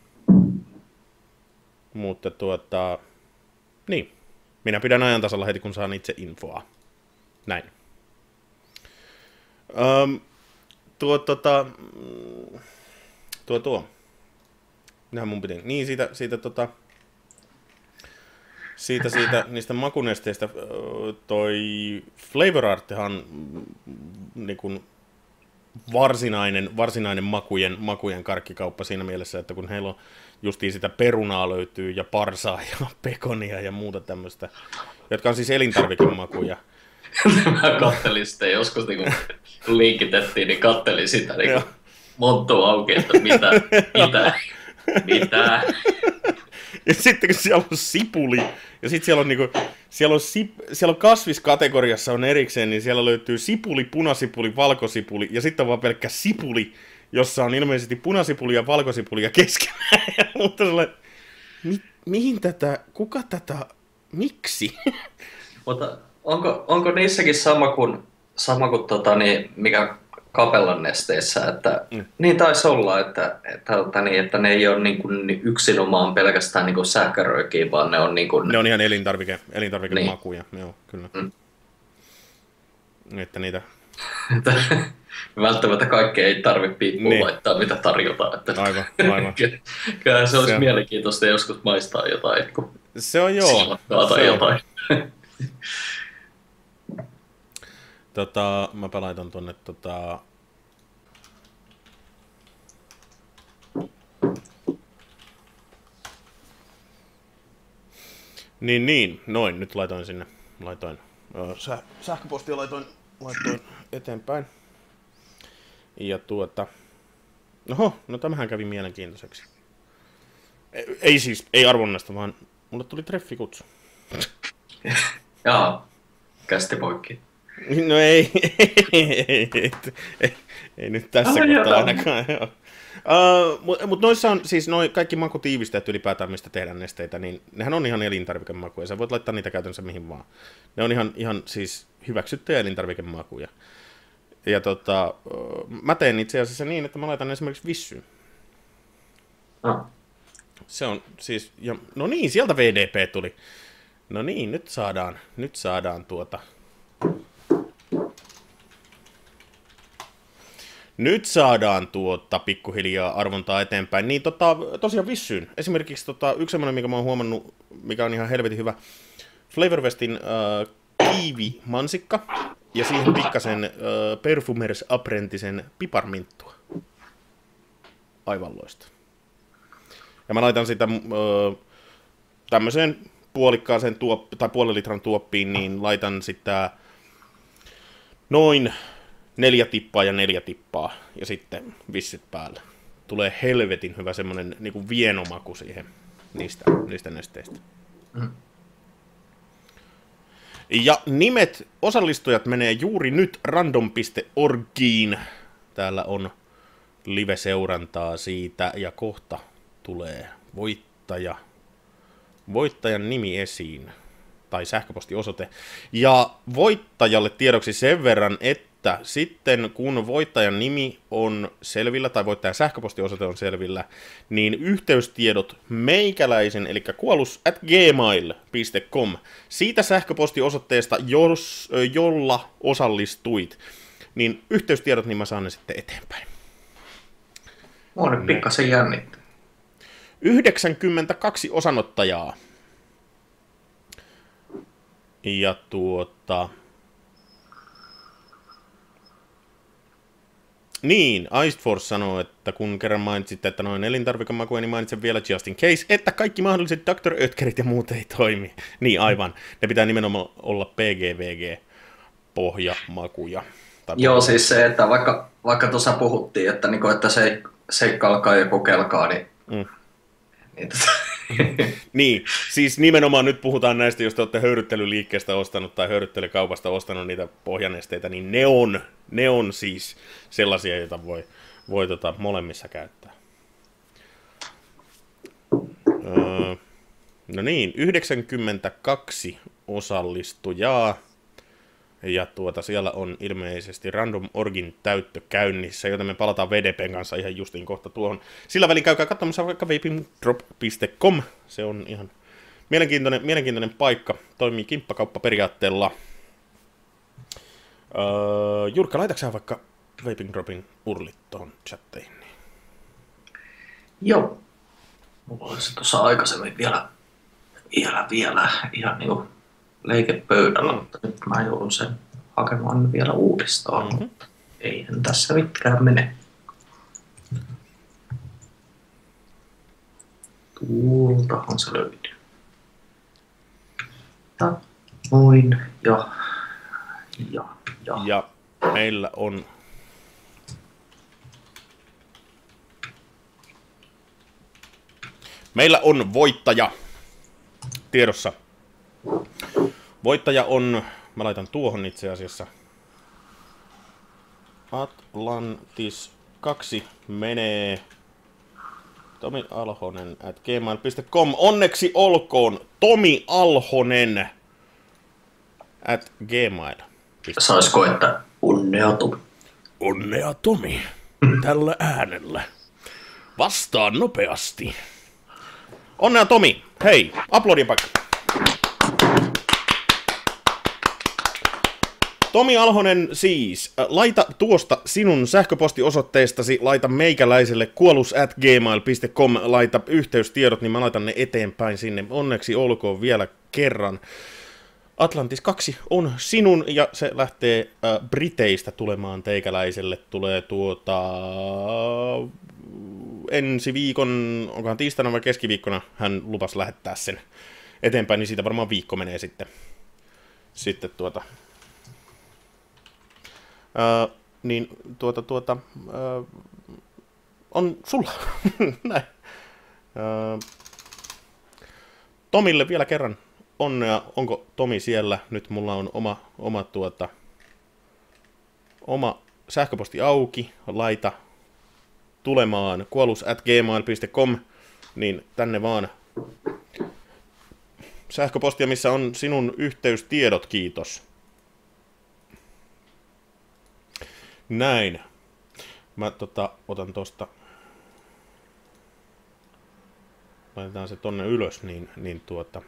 Mutta tuota, niin, minä pidän ajan tasalla heti, kun saan itse infoa. Näin. Öm, tuo, tota, tuo, tuo. Nähän mun piti. Niin, siitä, siitä tota... Siitä, siitä, niistä makunesteistä toi Flavor Arthan niin kuin varsinainen, varsinainen makujen, makujen karkkikauppa siinä mielessä, että kun heillä on justiin sitä perunaa löytyy ja parsaa ja pekonia ja muuta tämmöistä, jotka on siis elintarvikemakuja. Mä kattelin sitä joskus, niin kun linkitettiin, niin kattelin sitä niin monttua auki, että mitä, mitä, mitä. Ja sitten kun siellä on sipuli, ja sitten siellä on, niinku, siellä, on sip, siellä on kasviskategoriassa on erikseen, niin siellä löytyy sipuli, punasipuli, valkosipuli, ja sitten on vaan pelkkä sipuli, jossa on ilmeisesti punasipuli ja valkosipuli ja keskenään. Mutta sellainen, mi, mihin tätä, kuka tätä, miksi? Mutta onko, onko niissäkin sama kuin, sama kuin tota, niin, mikä Capellan nesteissä, että mm. niin taisi olla, että, että, että, niin, että ne ei ole niin kuin yksinomaan pelkästään niin kuin sähkäröikiä, vaan ne on niin kuin... Ne on ihan elintarvike, elintarvikemakuja, niin. Joo, kyllä. Mm. Että niitä... Välttämättä kaikkea ei tarvitse piippuun niin. laittaa, mitä tarjotaan. Että... Aivan, aivan. Kyllä se olisi se... mielenkiintoista joskus maistaa jotain, kun... Se on joo. Se jotain. Tota, mä laitan tonne tota... Niin, niin, noin, nyt laitoin sinne, laitoin, sä, sähköpostia laitoin, laitoin eteenpäin. Ja tuota, oho, no tämähän kävi mielenkiintoiseksi. Ei, ei siis, ei arvonnasta, vaan mulle tuli treffikutsu. Jaa, kästi poikki. No ei, ei, ei, ei, ei, ei, ei nyt tässä oh, kohtaa ainakaan. Uh, Mutta mut noissa on siis noi kaikki makutiivisteet ylipäätään, mistä tehdään nesteitä, niin nehän on ihan elintarvikemakuja. Sä voit laittaa niitä käytännössä mihin vaan. Ne on ihan, ihan siis hyväksyttyjä elintarvikemakuja. Ja tota, uh, mä teen itse asiassa niin, että mä laitan esimerkiksi vissyyn. Ah. Se on siis, ja, no niin, sieltä V D P tuli. No niin, nyt saadaan, nyt saadaan tuota... Nyt saadaan tuota pikkuhiljaa arvontaa eteenpäin. Niin tota, tosiaan vissyyn. Esimerkiksi tota, yksi semmoinen, mikä mä oon huomannut, mikä on ihan helvetin hyvä. Flavor Westin äh, kiivimansikka ja siihen pikkasen äh, Perfumers Apprentisen piparminttua. Aivan loista. Ja mä laitan sitä äh, tämmöiseen puolikkaaseen tuop- tai puolen litran tuoppiin, niin laitan sitä noin neljä tippaa ja neljä tippaa, ja sitten vissyt päälle. Tulee helvetin hyvä semmonen niinku vienomaku siihen niistä, niistä nesteistä. Mm. Ja nimet osallistujat menee juuri nyt random piste orgiin. Täällä on live-seurantaa siitä ja kohta tulee voittaja. Voittajan nimi esiin. Tai sähköpostiosoite. Ja voittajalle tiedoksi sen verran, että sitten kun voittajan nimi on selvillä, tai voittajan sähköpostiosoite on selvillä, niin yhteystiedot meikäläisen, eli kuolus at gmail piste com, siitä sähköpostiosoitteesta, jos, jolla osallistuit, niin yhteystiedot, niin mä saan ne sitten eteenpäin. Mua nyt pikkasen jännittää. yhdeksänkymmentäkaksi osanottajaa. Ja tuota... Niin, Icedforce sanoo, että kun kerran mainitsit, että noin elintarvikemakuja, niin mainitsen vielä just in case, että kaikki mahdolliset doktor Oetkerit ja muut ei toimi. Niin, aivan. Ne pitää nimenomaan olla P G V G-pohjamakuja. Joo, siis se, että vaikka, vaikka tuossa puhuttiin, että, niin kuin, että se, seikkailkaa ja kokeilkaa, niin... Mm. niin, niin, siis nimenomaan nyt puhutaan näistä, jos te olette höyryttelyliikkeestä ostanut tai höyryttelykaupasta ostanut niitä pohjanesteitä, niin ne on, ne on siis sellaisia, joita voi, voi tota molemmissa käyttää. Öö, no niin, yhdeksänkymmentäkaksi osallistujaa. Ja tuota, siellä on ilmeisesti Random Orgin täyttö käynnissä, joten me palataan V D P:n kanssa ihan justiin kohta tuohon. Sillä välin käykää katsomassa vaikka vaping drop piste com. Se on ihan mielenkiintoinen, mielenkiintoinen paikka. Toimii kimppakauppaperiaatteella. Öö, Jurkka, laitaksä vaikka Vaping Dropin urlit tuohon chatteihin? Joo. Mulla olisi tuossa aikaisemmin vielä, vielä, vielä ihan niinku leikepöydällä, mutta nyt mä joudun sen hakemaan vielä uudestaan, mm-hmm. mutta eihän tässä mitkään mene. Tuoltahan se löytyy. Ja noin, ja, ja, ja. Ja meillä on Meillä on voittaja tiedossa. Voittaja on, mä laitan tuohon itse asiassa, Atlantis kaksi menee Tomi Alhonen at gmail piste com. Onneksi olkoon Tomi Alhonen at gmail piste com. Saisiko, että onnea Tomi? Onnea Tomi, tällä äänellä. Vastaan nopeasti. Onnea Tomi, hei, aplodin paikka. Tomi Alhonen siis, laita tuosta sinun sähköpostiosoitteestasi, laita meikäläiselle kuolus at gmail piste com, laita yhteystiedot, niin mä laitan ne eteenpäin sinne. Onneksi olkoon vielä kerran. Atlantis kaksi on sinun ja se lähtee äh, Briteistä tulemaan teikäläiselle. Tulee tuota ensi viikon, onkohan tiistaina vai keskiviikkona hän lupasi lähettää sen eteenpäin, niin siitä varmaan viikko menee sitten. Sitten tuota... Uh, niin tuota, tuota, uh, on sulla. Näin. Uh, Tomille vielä kerran onnea. Onko Tomi siellä? Nyt mulla on oma, oma, tuota, oma sähköposti auki. Laita tulemaan kuolus at gmail piste com, niin tänne vaan sähköpostia, missä on sinun yhteystiedot, kiitos. Näin. Mä tota, otan tosta, laitetaan se tonne ylös, niin, niin tuota,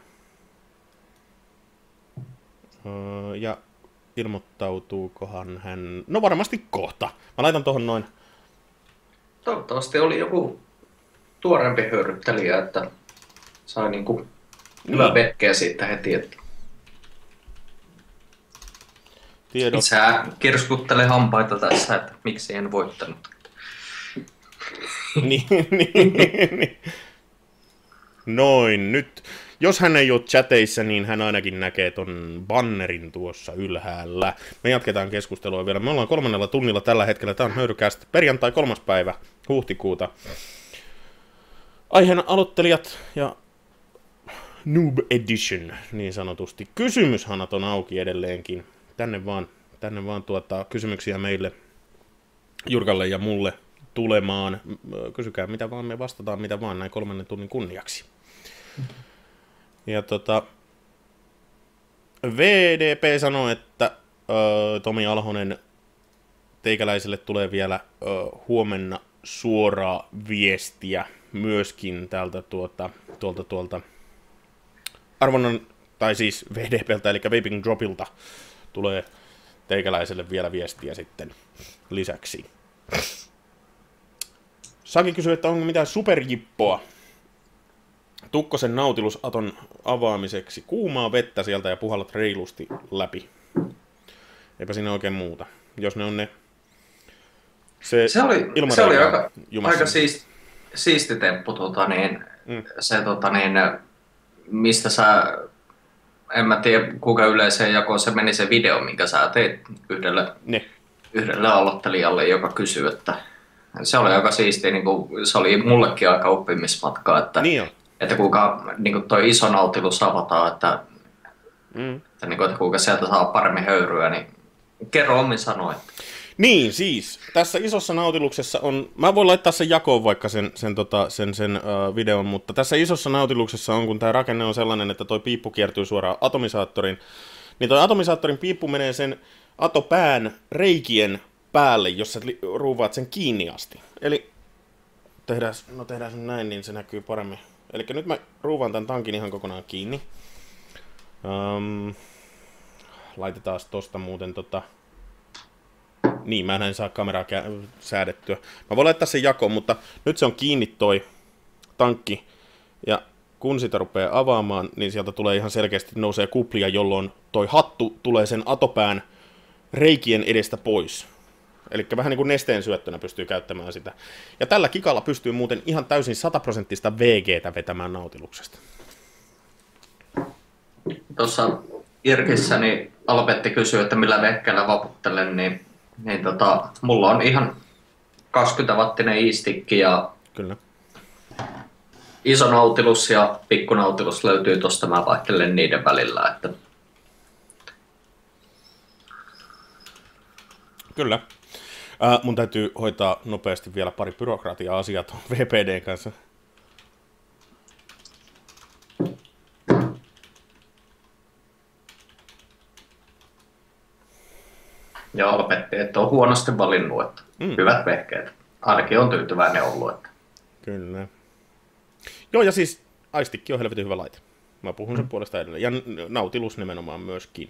öö, ja ilmoittautuukohan hän, no varmasti kohta. Mä laitan tohon noin. Toivottavasti oli joku tuorempi höyryttelijä, että sai niinku hyvä niin. Vekkeä siitä heti, että tiedot. Isä kirskuttelee hampaita tässä, että miksi en voittanut. niin, niin, niin. Noin, nyt. Jos hän ei ole chateissa, niin hän ainakin näkee ton bannerin tuossa ylhäällä. Me jatketaan keskustelua vielä. Me ollaan kolmannella tunnilla tällä hetkellä. Tämä on Höyrycast perjantai kolmas päivä huhtikuuta. Aiheena aloittelijat ja Noob Edition, niin sanotusti. Kysymyshanat on auki edelleenkin. Tänne vaan, tänne vaan tuota, kysymyksiä meille, Jurkalle ja mulle tulemaan. Kysykää mitä vaan, me vastataan mitä vaan näin kolmannen tunnin kunniaksi. Ja tota, V D P sanoi, että ö, Tomi Alhonen, teikäläiselle tulee vielä ö, huomenna suoraa viestiä myöskin täältä tuota, tuolta tuolta arvonnan, tai siis V D P:ltä, eli Vaping Dropilta tulee teikäläiselle vielä viestiä sitten lisäksi. Saki kysyy, että onko mitään superjippoa Tukkosen Nautilus-aton avaamiseksi. Kuumaa vettä sieltä ja puhallat reilusti läpi. Eipä siinä oikein muuta. Jos ne on ne... Se, se oli, se oli aika, aika siisti, siisti temppu, tota, niin, mm. se, tota, niin, mistä sä... En mä tiedä, kuinka yleiseen jakoon se meni se video, minkä sä teit yhdelle, yhdelle aloittelijalle, joka kysyi, että se oli aika siistiä, niin kuin, se oli mullekin aika oppimismatka, että, niin että kuinka niin kuin toi iso Nautilus avataan, että, mm. että, niin kuin, että kuinka sieltä saa paremmin höyryä, niin kerro omin sanoin. Niin, siis tässä isossa Nautiluksessa on, mä voin laittaa sen jakoon vaikka sen, sen, tota, sen, sen uh, videon, mutta tässä isossa Nautiluksessa on, kun tämä rakenne on sellainen, että toi piippu kiertyy suoraan atomisaattorin, niin toi atomisaattorin piippu menee sen atopään reikien päälle, jos sä ruuvaat sen kiinni asti. Eli tehdään, no tehdään sen näin, niin se näkyy paremmin. Eli nyt mä ruuvaan tämän tankin ihan kokonaan kiinni. Um, laitetaan tosta muuten tota... Niin, mä en saa kameraa kä- säädettyä. Mä voin laittaa sen jakoon, mutta nyt se on kiinni toi tankki. Ja kun sitä rupeaa avaamaan, niin sieltä tulee ihan selkeästi nousee kuplia, jolloin toi hattu tulee sen atopään reikien edestä pois. Eli vähän niin kuin nesteen syöttönä pystyy käyttämään sitä. Ja tällä kikalla pystyy muuten ihan täysin sataprosenttista V G:tä vetämään Nautiluksesta. Tuossa Irkissä niin Albetti kysyy, että millä vehkeellä vaputtelen, niin, niin tota, mulla on ihan kaksikymmentä wattinen i-stikki ja kyllä. Iso Nautilus ja pikku Nautilus löytyy tuosta, mä vaihtelen niiden välillä. Että... Kyllä. Äh, mun täytyy hoitaa nopeasti vielä pari byrokratia-asiat V P D:n kanssa. Ja Alpetti, että on huonosti valinnut, että mm. hyvät vehkeet. Ainakin on tyytyväinen ollut. Että... Kyllä. Joo, ja siis Aistikki on helvetin hyvä laite. Mä puhun sen mm. puolesta edelleen. Ja Nautilus nimenomaan myöskin.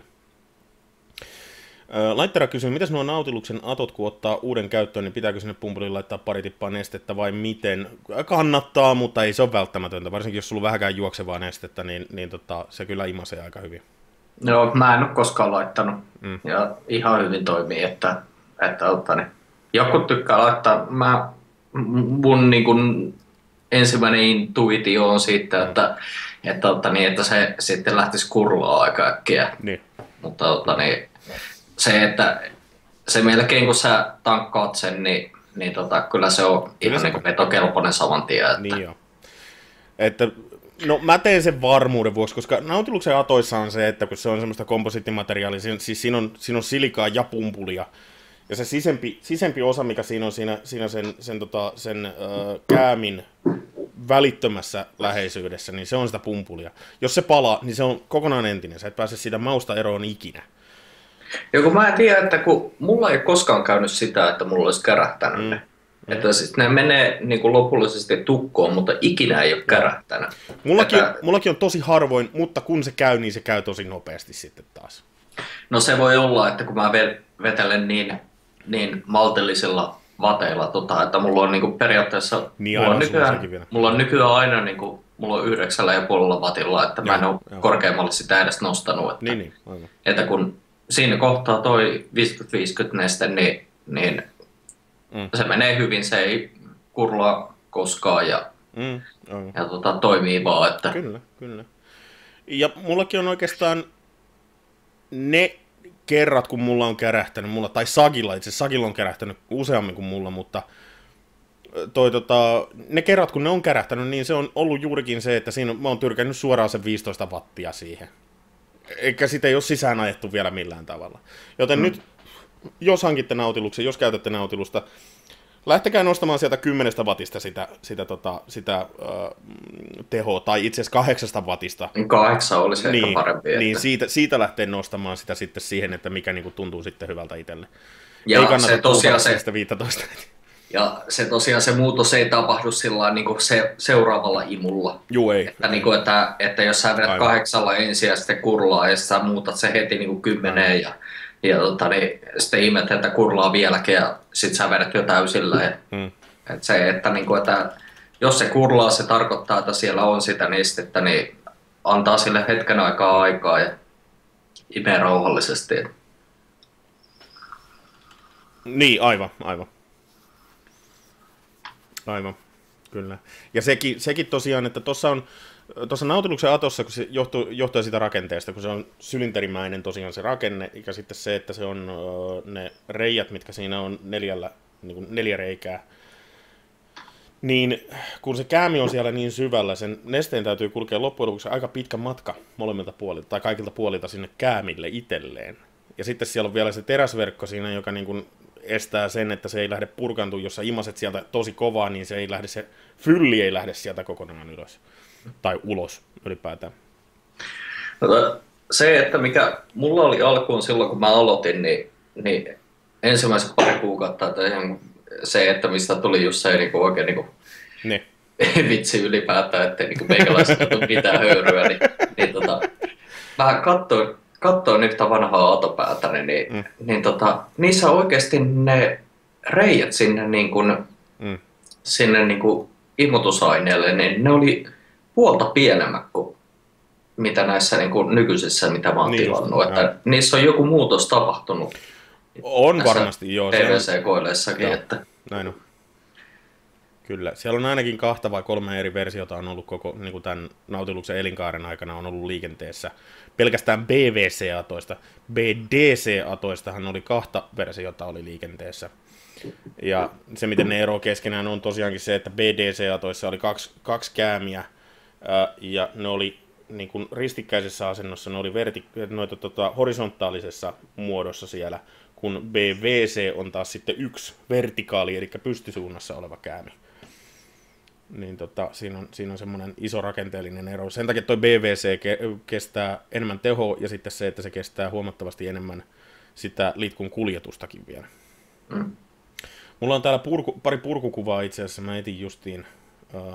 Laittara kysyy, mitäs nuo Nautiluksen atot, kun ottaa uuden käyttöön, niin pitääkö sinne pumpuliin laittaa pari tippaa nestettä vai miten? Kannattaa, mutta ei se ole välttämätöntä. Varsinkin jos sulla on vähäkään juoksevaa nestettä, niin, niin tota, se kyllä imasee aika hyvin. Joo, mä en ole koskaan laittanut. Mm. Ja ihan hyvin toimii, että, että otta, niin. Joku tykkää laittaa. Mä, mun niin kun, ensimmäinen intuitio on siitä, että, että, että, niin, että se sitten lähtisi kurlaa aika äkkiä. Niin. Mutta otta, niin, se, että se melkein kun sä tankkaat sen, niin, niin tota, kyllä se on kyllä ihan se... niin vetokelpoinen saman tien. Että... Niin joo. Että, no mä teen sen varmuuden vuoksi, koska Nautiluksen atoissa on se, että kun se on semmoista komposiittimateriaalia, siis siinä on, siinä on silikaa ja pumpulia. Ja se sisempi, sisempi osa, mikä siinä on siinä, siinä sen, sen, tota, sen äh, käämin välittömässä läheisyydessä, niin se on sitä pumpulia. Jos se palaa, niin se on kokonaan entinen. Sä et pääse siitä mausta eroon ikinä. Ja kun mä en tiedä, että kun mulla ei koskaan käynyt sitä, että mulla olisi kärähtänyt mm. ne. Että siis ne menee niin kuin lopullisesti tukkoon, mutta ikinä ei ole kärähtänyt. Mullakin, että... mullakin on tosi harvoin, mutta kun se käy, niin se käy tosi nopeasti sitten taas. No se voi olla, että kun mä vetelen niin, niin maltillisilla vateilla, tota, että mulla on niin kuin periaatteessa... Niin mulla, on nykyään, mulla on nykyään aina niin kuin, mulla on yhdeksällä ja puolella vatilla, että joo, mä en ole joo. korkeammalle sitä edes nostanut. Että, niin, niin, aivan. Että kun siinä kohtaa toi viisikymmentä viisikymmentä neste, niin, niin mm. se menee hyvin, se ei kurlaa koskaan ja, mm, ja tota, toimii vaan. Että... Kyllä, kyllä. Ja mullakin on oikeastaan ne kerrat, kun mulla on kärähtänyt, mulla, tai Sagilla, itse Sagilla on kärähtänyt useammin kuin mulla, mutta toi, tota, ne kerrat, kun ne on kärähtänyt, niin se on ollut juurikin se, että siinä mä oon tyrkännyt suoraan sen viisitoista wattia siihen. Eikä sitä ei ole sisään ajettu vielä millään tavalla. Joten mm. nyt, jos hankitte Nautiluksen, jos käytätte Nautilusta, lähtekää nostamaan sieltä kymmenestä wattista sitä, sitä, tota, sitä äh, tehoa, tai itse asiassa kahdeksasta wattista. Kahdeksan olisi niin, ehkä parempi. Että... Niin, siitä, siitä lähtee nostamaan sitä sitten siihen, että mikä niinku tuntuu sitten hyvältä itselle. Ja ei kannata se tosiaan se, sitä viisitoista. Ja se tosiaan se muutos ei tapahdu sillä niin kuin se, seuraavalla imulla. Juu, ei. Että, niin kuin, että, että jos sä vedät Aivan. kahdeksalla ensin ja sitten kurlaa ja sä muutat se heti niin kuin kymmeneen ja, ja tota, niin, sitten ihmet, että kurlaa vieläkin ja sit sä vedät jo täysillä. Ja, hmm. että se, että, niin kuin, että jos se kurlaa, se tarkoittaa, että siellä on sitä nestettä, niin antaa sille hetken aikaa aikaa ja imee rauhallisesti. Niin, aivan, aivan. Aivan, kyllä. Ja sekin, sekin tosiaan, että tuossa on, tuossa Nautiluksen Atossa, kun se johtuu, johtuu siitä rakenteesta, kun se on sylinterimäinen tosiaan se rakenne, ja sitten se, että se on ne reijät, mitkä siinä on neljällä, niin kuin neljä reikää, niin kun se käämi on siellä niin syvällä, sen nesteen täytyy kulkea loppujen lopuksi aika pitkä matka molemmilta puolilta, tai kaikilta puolilta sinne käämille itselleen. Ja sitten siellä on vielä se teräsverkko siinä, joka niin kuin estää sen, että se ei lähde purkantumaan, jos sä imaset sieltä tosi kovaa, niin se ei lähde, se fylli ei lähde sieltä kokonaan ylös. Tai ulos ylipäätään. No, se, että mikä mulla oli alkuun silloin, kun mä aloitin, niin, niin ensimmäiset pari kuukautta, että se, että mistä tuli just se niin kuin oikein niin kuin ne. vitsi ylipäätään, ettei niin meikäläiseltä tule mitään höyryä, niin, niin tota, mä katsoin, katsoin yhtä vanhaa autopäätä, niin, mm. niin tota, niissä oikeasti ne reijät sinne, niin kuin, mm. sinne niin kuin imutusaineelle, niin ne oli puolta pienemmät kuin mitä näissä niin kuin nykyisissä, mitä mä oon niin tilannut. Että ja. Niissä on joku muutos tapahtunut. On varmasti, joo. P V C-koileissakin. Että... Näin on. Kyllä. Siellä on ainakin kahta vai kolme eri versiota on ollut koko niin kuin tämän Nautiluksen elinkaaren aikana on ollut liikenteessä. Pelkästään B V C-atoista. B D C-atoistahan oli kahta versiota oli liikenteessä. Ja se, miten ne ero keskenään on tosiaankin se, että B D C-atoissa oli kaksi, kaksi käämiä, ää, ja ne oli niin kuin ristikkäisessä asennossa, ne oli verti- noita, tota, horisontaalisessa muodossa siellä, kun B V C on taas sitten yksi vertikaali, eli pystysuunnassa oleva käämi. Niin tota, siinä on, siinä on semmoinen iso rakenteellinen ero. Sen takia tuo B V C ke- kestää enemmän tehoa, ja sitten se, että se kestää huomattavasti enemmän sitä litkun kuljetustakin vielä. Mm. Mulla on täällä purku, pari purkukuvaa itse asiassa, mä etin justiin uh,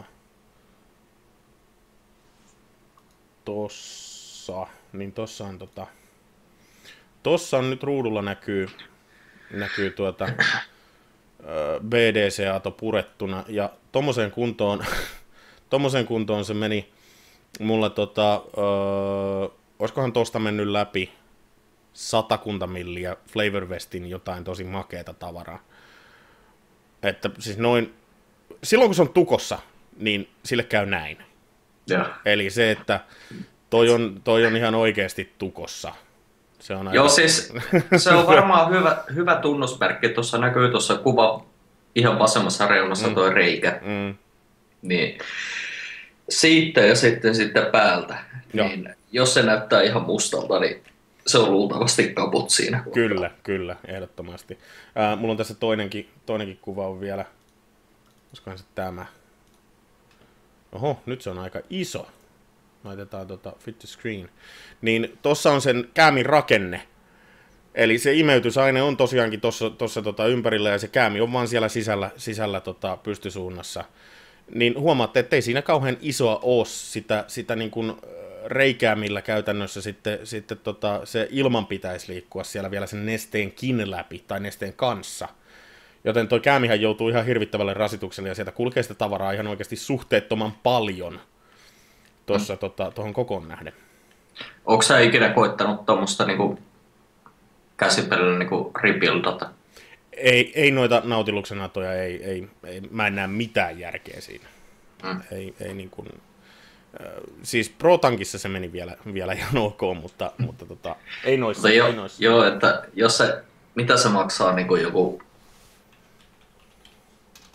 tossa, niin tossa on tota, tossa on nyt ruudulla näkyy, näkyy tuota uh, B D C-ato purettuna, ja tommoseen kuntoon, tommoseen kuntoon se meni mulla tota, uh, olisikohan tosta mennyt läpi satakunta milliä Flavor Westin jotain tosi makeata tavaraa. Että siis noin, silloin kun se on tukossa, niin sille käy näin. Ja. Eli se, että toi on, toi on ihan oikeasti tukossa. Se on Joo, aika... siis se on varmaan hyvä, hyvä tunnusmerkki. Tuossa näkyy tuossa kuva ihan vasemmassa reunassa mm. toi reikä. Mm. Niin siitä ja sitten, sitten päältä. Niin, jos se näyttää ihan mustalta, niin se on luultavasti kaput siinä. Kyllä, kyllä, ehdottomasti. Ää, mulla on tässä toinenkin, toinenkin kuva on vielä. Olisikohan se tämä? Oho, nyt se on aika iso. Laitetaan tota fit to screen. Niin tossa on sen käämin rakenne. Eli se imeytysaine on tosiaankin tossa, tossa tota ympärillä ja se käämi on vaan siellä sisällä, sisällä tota pystysuunnassa. Niin huomaatte, ettei siinä kauhean isoa ole sitä, sitä niin kuin reikää, millä käytännössä sitten, sitten tota, se ilman pitäisi liikkua siellä vielä sen nesteenkin läpi tai nesteen kanssa. Joten toi käämihän joutuu ihan hirvittävälle rasitukselle ja sieltä kulkee sitä tavaraa ihan oikeasti suhteettoman paljon tuossa mm. tota, tuohon kokoon nähden. Onko sä ikinä koittanut tuommoista niinku käsipelillä niinku rebuildata? Ei, ei noita Nautiluksen atoja, ei, ei, ei, mä en näe mitään järkeä siinä. Mm. Ei, ei niin kuin, äh, siis Pro-tankissa se meni vielä, vielä ihan ok, mutta, mm. mutta tota, ei noissa. Ei jo, noissa. Joo, että jos se, mitä se maksaa niin kuin joku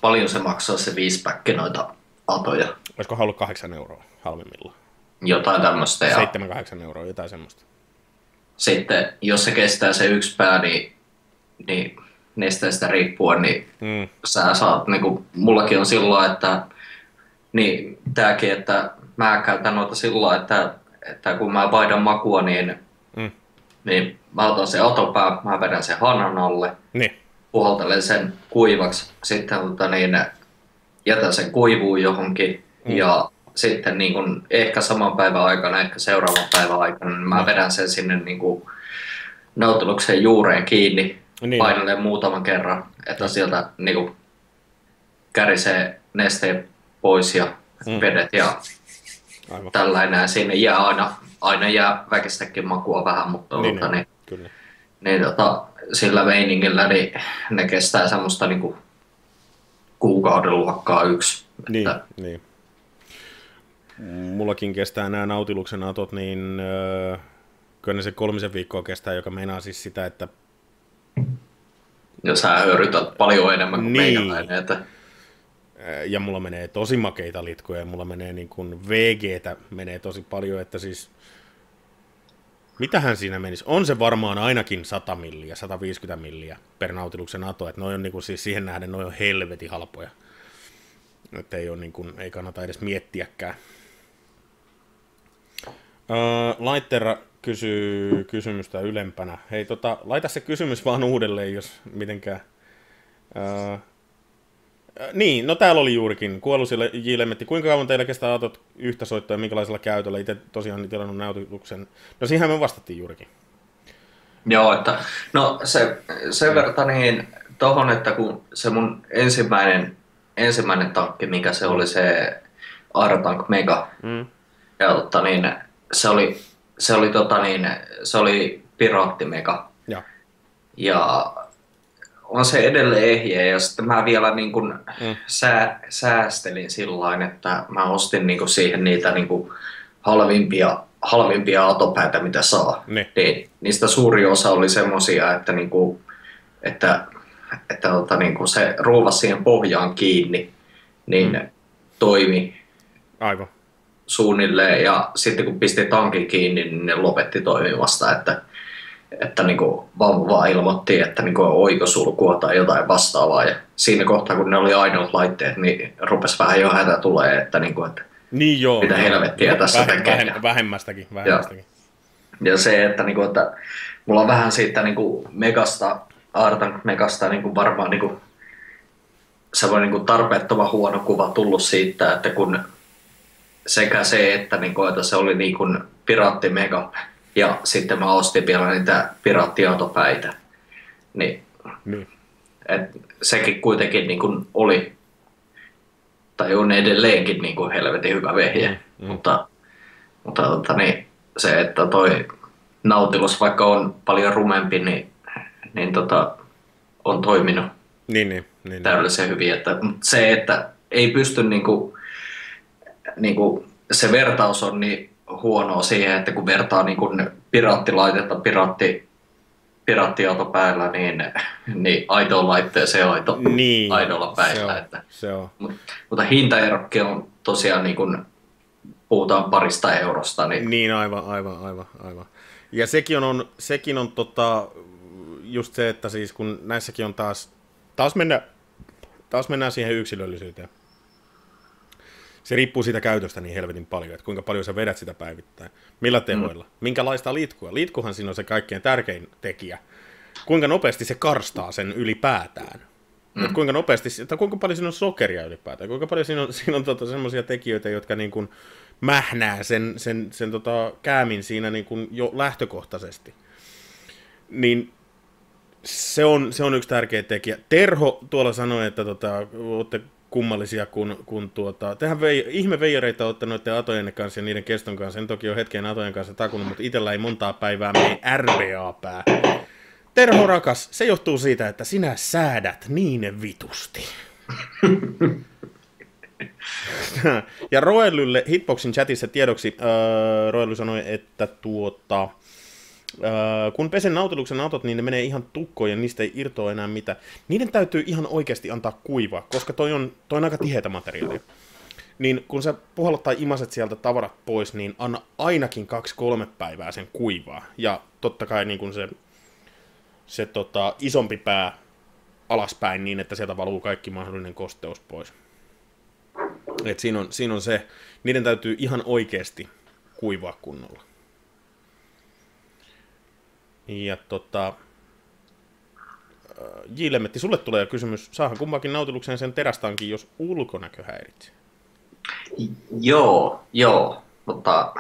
paljon se maksaa se viisipäkki noita atoja. Olisiko ollut kahdeksan euroa halvimmillaan? Jotain tämmöistä. Seitsemän, kahdeksan euroa, jotain semmoista. Sitten, jos se kestää se yksi pää, niin, niin nesteestä riippuen, niin mm. sä saat, niin kuin mullakin on silloin, että niin tääkin, että mä käytän noita silloin, että, että kun mä vaihdan makua, niin, mm. niin mä otan se atopää, mä vedän sen hanan alle, niin. puhaltelen sen kuivaksi, sitten tota, niin, jätän sen kuivuun johonkin mm. ja sitten niin kun, ehkä saman päivän aikana, ehkä seuraavan päivän aikana, niin mä vedän sen sinne niin kun, Nautiluksen juureen kiinni, niin. painelen muutaman kerran, että sieltä niin kun, kärisee nesteen pois ja mm. vedet ja aivan. Tällainen. Siinä jää aina, aina jää väkistäkin makua vähän, mutta niin, tota, niin, kyllä. Niin, tota, sillä meiningillä niin ne kestää semmoista niin kuin, kuukauden luokkaa yksi. Niin, että... niin. Mullakin kestää nämä Nautiluksen atot, niin öö, kyllä ne se kolmisen viikkoa kestää, joka meinaa siis sitä, että... Ja sä höyrytät paljon enemmän kuin niin. meikäläinen, että... Ja mulla menee tosi makeita litkoja ja mulla menee niin kuin V G:tä menee tosi paljon, että siis... Mitähän siinä menisi? On se varmaan ainakin sata milliä, sata viisikymmentä milliä per Nautiluksen ato, että noi on niin kuin, siis siihen nähden noi on helvetin halpoja. Että ei, ole niin kuin, ei kannata edes miettiäkään. Öö, Laitterra kysyy kysymystä ylempänä. Hei, tota, laita se kysymys vaan uudelleen, jos mitenkään... Öö, Niin, no täällä oli juurikin. Kuollusille kuinka kauan teillä kestää atot yhtä soittoa ja minkälaisella käytöllä? Itse tosiaan tilannut Nautiluksen. No siihen me vastattiin juurikin. Joo, että no se, sen verran niin tohon, että kun se mun ensimmäinen, ensimmäinen tankki, mikä se oli se Aerotank Mega, mm. ja totta niin, se oli, se oli, tota niin, se oli Piraatti Mega. Ja, ja on se edelleen ehjä ja sitten mä vielä niin kuin mm. sää, säästelin sillain, että mä ostin niin kuin siihen niitä niin kuin halvimpia, halvimpia atopäitä, mitä saa. Niin, niistä suuri osa oli semmosia, että, niin kuin, että, että tota, niin kuin se ruuvasi siihen pohjaan kiinni, niin mm. toimi aivan suunnilleen ja sitten kun pisti tankin kiinni, niin ne lopetti toimimasta, että että niinku vauva vaan ilmoitti, että niinku oikosulkua tai jotain vastaavaa. Ja siinä kohtaa, kun ne oli ainoat laitteet, niin rupesi vähän jo hätä tulee, että, niinku, että niin joo, mitä helvettiä tässä vähem, tekee. Vähem, vähemmästäkin. vähemmästäkin. Ja, ja se, että, niinku, että mulla on vähän siitä niinku Megasta, Aerotank Megasta niinku varmaan niinku, semmoinen niinku tarpeettoman huono kuva tullut siitä, että kun sekä se, että, niinku, että se oli niinku Piraatti Mega, ja sitten mä ostin vielä niitä piraattiautopäitä. Niin, niin. Et sekin kuitenkin niin kuin oli, tai on edelleenkin niin kuin helvetin hyvä vehje. Mm, mm. Mutta, mutta tota, niin, se, että toi Nautilus, vaikka on paljon rumempi, niin, niin tota, on toiminut niin, niin, niin, täydellisen hyvin. Että, mutta se, että ei pysty, niin kuin, niin kuin, se vertaus on niin huonoa siihen, että kun vertaa niin kuin piraattilaitetta piraatti, piraattiauto päällä, niin, niin aitoon laitteeseen aito, niin, aidolla päällä. Se on, että, se on. Mutta, mutta hintaerokki on tosiaan, niin kuin puhutaan parista eurosta. Niin, niin aivan, aivan, aivan, aivan. Ja sekin on, on, sekin on tota, just se, että siis kun näissäkin on taas, taas, mennä, taas mennään siihen yksilöllisyyteen. Se riippuu siitä käytöstä niin helvetin paljon, että kuinka paljon sä vedät sitä päivittäin, millä tehoilla, mm. minkälaista liitkua. Liitkuhan siinä on se kaikkein tärkein tekijä. Kuinka nopeasti se karstaa sen ylipäätään. Mm. Että kuinka nopeasti, että kuinka paljon siinä on sokeria ylipäätään, kuinka paljon siinä on, siinä on tota semmoisia tekijöitä, jotka niin kuin mähnää sen, sen, sen tota käämin siinä niin kuin jo lähtökohtaisesti. Niin se on, se on yksi tärkeä tekijä. Terho tuolla sanoi, että tota, olette kummallisia, kun, kun tuota, tehän vei, ihme veijareita olette noiden atojen kanssa ja niiden keston kanssa. En toki ole hetken atojen kanssa takunut, mutta itsellä ei montaa päivää mene R B A-pää. Terho rakas, se johtuu siitä, että sinä säädät niin vitusti. Ja Roellylle Hitboxin chatissa tiedoksi, äh, Roelly sanoi, että tuota, kun pesen Nautiluksen autot, niin ne menee ihan tukkoon ja niistä ei irtoa enää mitään. Niiden täytyy ihan oikeasti antaa kuivaa, koska toi on, toi on aika tiheätä materiaalia. Niin kun sä puhallot tai imaset sieltä tavarat pois, niin anna ainakin kaksi kolme päivää sen kuivaa. Ja totta kai niin kun se, se tota, isompi pää alaspäin niin, että sieltä valuu kaikki mahdollinen kosteus pois. Et siinä, on, siinä on se, niiden täytyy ihan oikeasti kuivaa kunnolla. Ja tota, J. Lemmetti, sulle tulee kysymys, saahan kumpaakin Nautilukseen sen terästankin, jos ulkonäkö häiritsee? Joo, joo, mutta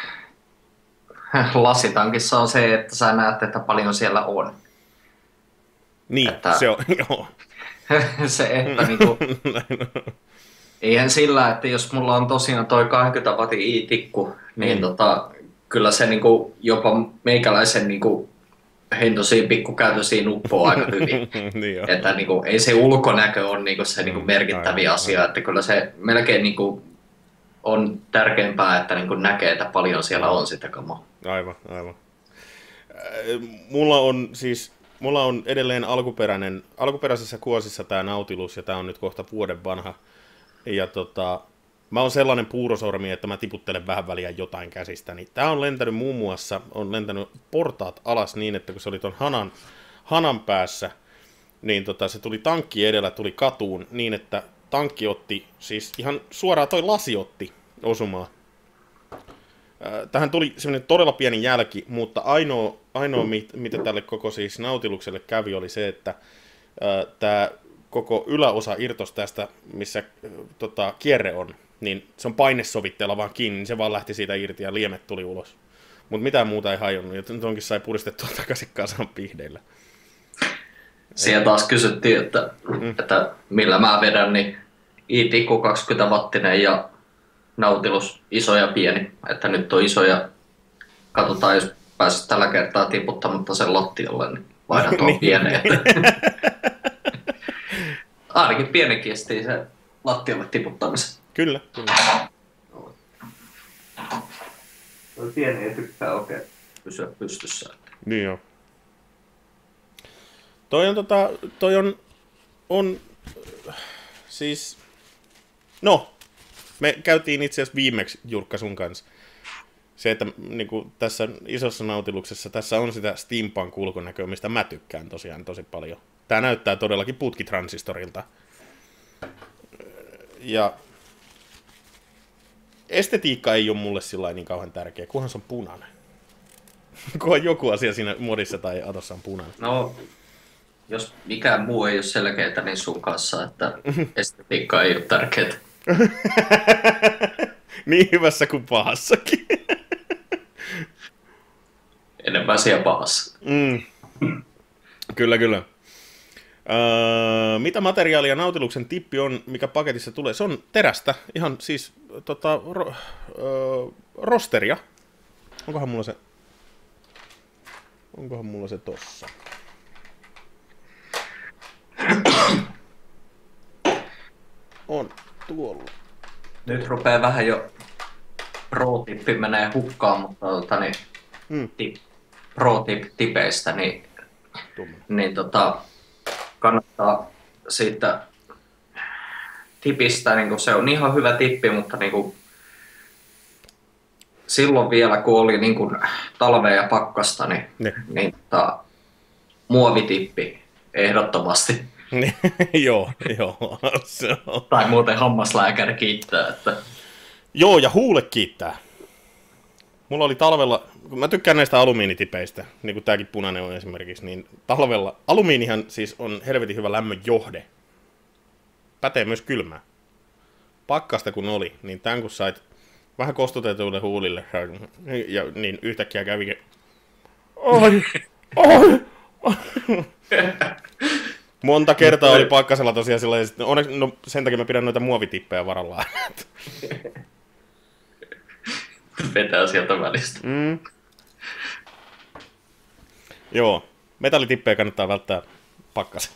lasitankissa on se, että sä näet, että paljon siellä on. Niin, että se on, joo. se, että niinku, eihän sillä, että jos mulla on tosiaan toi kaksikymmentä wattin i-tikku, niin mm. tota, kyllä se niinku, jopa meikäläisen niinku, hentosiin pikkukäytösiin uppoo aika hyvin. niin että niinku, ei se ulkonäkö ole niinku, se niinku, merkittäviä mm, asia, aivan. Että kyllä se melkein niinku, on tärkeämpää, että niinku, näkee, että paljon siellä on sitä kamaa. Aivan, aivan. Mulla on siis Mulla on edelleen alkuperäinen, alkuperäisessä kuosissa tämä Nautilus, ja tämä on nyt kohta vuoden vanha. Ja tota, mä oon sellainen puurosormi, että mä tiputtelen vähän väliä jotain käsistäni. Tää on lentänyt muun muassa, on lentänyt portaat alas niin, että kun se oli ton hanan, hanan päässä, niin tota, se tuli tankki edellä, tuli katuun niin, että tankki otti, siis ihan suoraan toi lasi otti osumaan. Tähän tuli semmoinen todella pieni jälki, mutta ainoa, ainoa mitä tälle koko siis Nautilukselle kävi, oli se, että tämä koko yläosa irtos tästä, missä äh, tota, kierre on, niin se on painesovitteella vaan kiinni, niin se vaan lähti siitä irti ja liemet tuli ulos. Mutta mitään muuta ei hajonnut, joten nyt onkin sai puristettua takaisin kasaan pihdeillä. Siellä taas kysyttiin, että, mm. että millä mä vedän, niin i-tikku kaksikymmentä wattinen ja Nautilus iso ja pieni. Että nyt on iso ja katsotaan, jos pääsis tällä kertaa tiputtamatta sen lattialle, niin vaihdan tuon pieneen. Ainakin pieni kestii se lattialle tiputtamisen. Kyllä, kyllä. Tuo pieni ei tykkää oikein pysyä pystyssä. Niin joo. Toi on tota, toi on, on, siis, no, me käytiin itse asiassa viimeksi Jurkka sun kanssa. Se, että niin kuin tässä isossa Nautiluksessa, tässä on sitä steampunk-ulkonäköä, mistä mä tykkään tosiaan tosi paljon. Tää näyttää todellakin putkitransistorilta. Ja estetiikka ei ole mulle sillä niin kauhean tärkeä, kunhan se on punainen. Kunhan joku asia siinä modissa tai atossa on punainen. No, jos mikään muu ei ole selkeää, niin sun kanssa, että estetiikka ei ole tärkeää. Niin hyvässä kuin pahassakin. Enemmän siellä pahassa. Mm. Kyllä, kyllä. Öö, mitä materiaalia Nautiluksen tippi on, mikä paketissa tulee? Se on terästä, ihan siis tota, ro, öö, rosteria. Onkohan mulla se, onkohan mulla se tossa? On tuolla. Nyt rupeaa vähän jo pro-tippi menee hukkaan, mutta tota, niin, mm. tip, pro-tip-tipeistä, niin, niin tota, kannattaa siitä tipistä, niin kun se on ihan hyvä tippi, mutta niin kun, silloin vielä kun oli niin kun talvea ja pakkasta, niin, niin tota, muovitippi ehdottomasti. Joo, joo. Se on. Tai muuten hammaslääkäri kiittää. Että... Joo, ja huule kiittää. Mulla oli talvella, kun mä tykkään näistä alumiinitipeistä, niin kuin tääkin punainen on esimerkiksi, niin talvella, alumiinihan siis on helvetin hyvä lämmön johde. Pätee myös kylmää. Pakkasta kun oli, niin tämän kun sait vähän kostutetuille huulille, ja niin yhtäkkiä kävikin... Oi! Oi! Monta kertaa oli pakkasella tosiaan sillä, ja sitten onneksi, no sen takia mä pidän noita muovitippejä varallaan. Vetää sieltä välistä. Mm. Joo, metallitippejä kannattaa välttää pakkasella.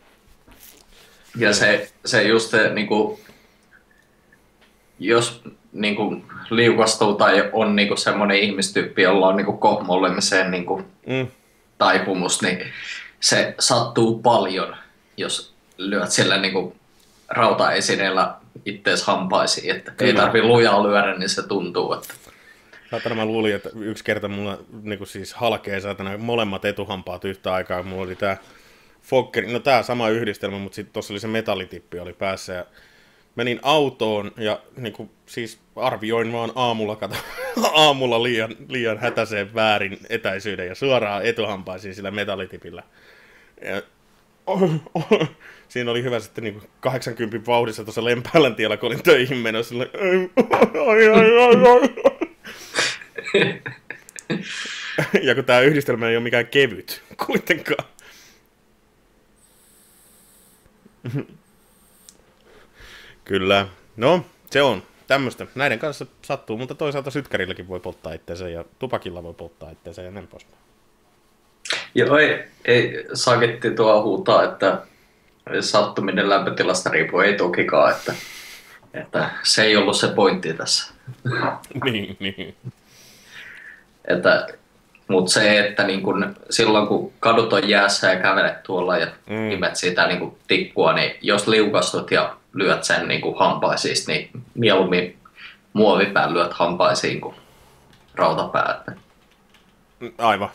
Ja se, se just se, niin kuin, jos niin kuin liukastuu tai on niin kuin semmoinen ihmistyyppi, jolla on niin kuin kohmollemiseen niin kuin mm. taipumus, niin se sattuu paljon, jos lyöt sillä niin kuin rautaesineellä ittees hampaisiin. Että ei tarvitse lujaa lyödä, niin se tuntuu. Että... Saatana mä luulin, että yksi kerta mulla niin kuin siis halkee saatana molemmat etuhampaat yhtä aikaa. Mulla oli tää Fokker, no tää sama yhdistelmä, mutta sitten tuossa oli se metallitippi oli päässä ja menin autoon ja niin kuin, siis arvioin vaan aamulla, kato, aamulla liian, liian hätäiseen väärin etäisyyden ja suoraan etuhampaisiin sillä metallitipillä. Ja, oh, oh, siinä oli hyvä sitten niin kuin kahdeksankymmentä vauhdissa tuossa Lempäälän tiellä, kun olin töihin menossa. Ai, ai, ai, ai. Ja kun tää yhdistelmä ei ole mikään kevyt kuitenkaan. Kyllä. No, se on tämmöistä. Näiden kanssa sattuu, mutta toisaalta sytkärilläkin voi polttaa itseensä ja tupakilla voi polttaa itseensä ja näin poispäin. Joo, ei, ei saketti tuo huutaa, että sattuminen lämpötilasta riippuu, ei tokikaan, että, että se ei ollut se pointti tässä. niin, niin. Että, mutta se, että niin kun, silloin kun kadut on jäässä ja kävelet tuolla ja mm. imet sitä niin kun tikkua, niin jos liukastut ja lyöt sen niin kuin hampaisiin, niin mieluummin muovipään lyöt hampaisiin kuin rautapää. Aivan.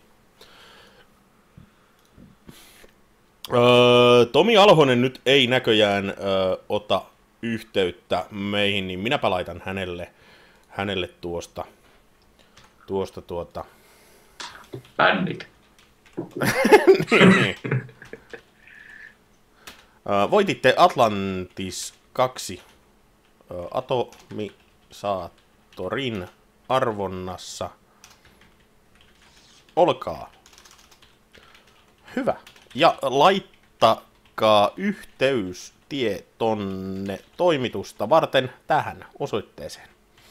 Öö, Tomi Alhonen nyt ei näköjään öö, ota yhteyttä meihin, niin minäpä laitan hänelle, hänelle tuosta, tuosta tuota... Bändit. niin. Uh, voititte Atlantis kaksi uh, Atomisaattorin arvonnassa. Olkaa hyvä. Ja laittakaa yhteystietonne toimitusta varten tähän osoitteeseen.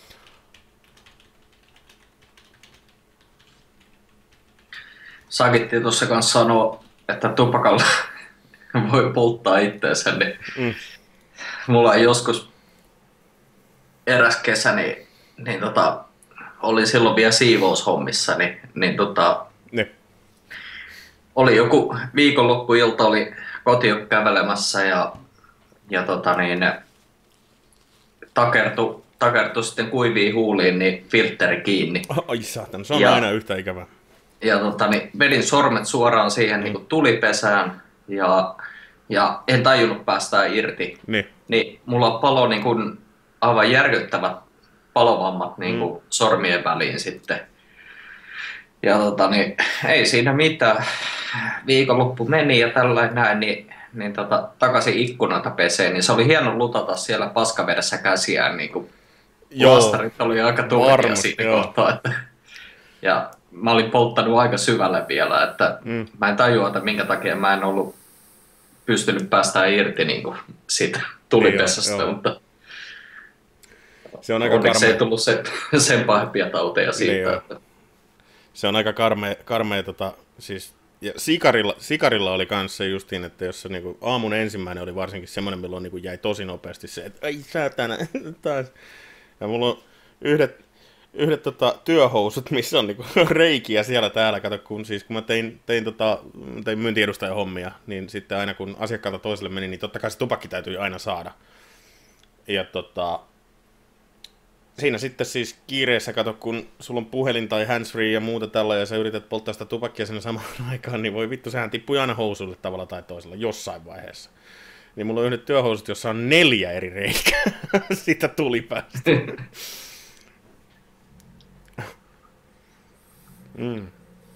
Sakittiin tuossa kanssa sanoa, että tupakalla voi polttaa itteensä, niin mm. mulla on joskus eräs kesä, niin, niin tota, oli silloin vielä siivoushommissa, niin, niin tota, ne. Oli joku viikonloppuilta, oli kotiin kävelemässä ja, ja tota niin, takertui, takertui sitten kuiviin huuliin, niin filtteri kiinni. Ai saatan, se on ja, aina yhtä ikävää. Ja tota, niin, vedin sormet suoraan siihen mm. niin kuin tulipesään. Ja, ja en tajunnut päästää irti. Niin. Niin mulla palo niin kuin aivan järkyttävät palovammat niin kuin mm. sormien väliin sitten. Ja tota, niin, ei siinä mitään. Viikonloppu meni ja tällainen näin, niin, niin tota, takaisin ikkunata peseen. Niin se oli hieno lutata siellä paskavedessä käsiään. Niin kuin lastarit oli aika turkia siinä kohtaa. Että, ja mä olin polttanut aika syvälle vielä, että mm. mä en tajua, että minkä takia mä en ollut pystynyt päästään irti niin kuin siitä tulipesasta, niin mutta se on aika karmea. Ei tullut sen, sen pahempia tauteja siitä. Niin että... Se on aika karmea, karmea tota, siis, ja sikarilla, sikarilla oli kanssa justiin, että jos se niin kuin, aamun ensimmäinen oli varsinkin semmoinen, milloin niin kuin jäi tosi nopeasti se, että ai säätänä taas. Ja mulla on yhdet Yhdet tota, työhousut, missä on niinku reikiä siellä täällä, kato, kun, siis, kun mä tein, tein, tota, tein myyntiedustajan hommia, niin sitten aina kun asiakkaalta toiselle meni, niin totta kai se tupakki täytyy aina saada. Ja tota, siinä sitten siis kiireessä, kato, kun sulla on puhelin tai handsfree ja muuta tällä, ja sä yrität polttaa sitä tupakkia sen samaan aikaan, niin voi vittu, sehän tippui aina housuille tavalla tai toisella jossain vaiheessa. Niin mulla on yhdet työhousut, jossa on neljä eri reikää siitä tulipäästä. Mm.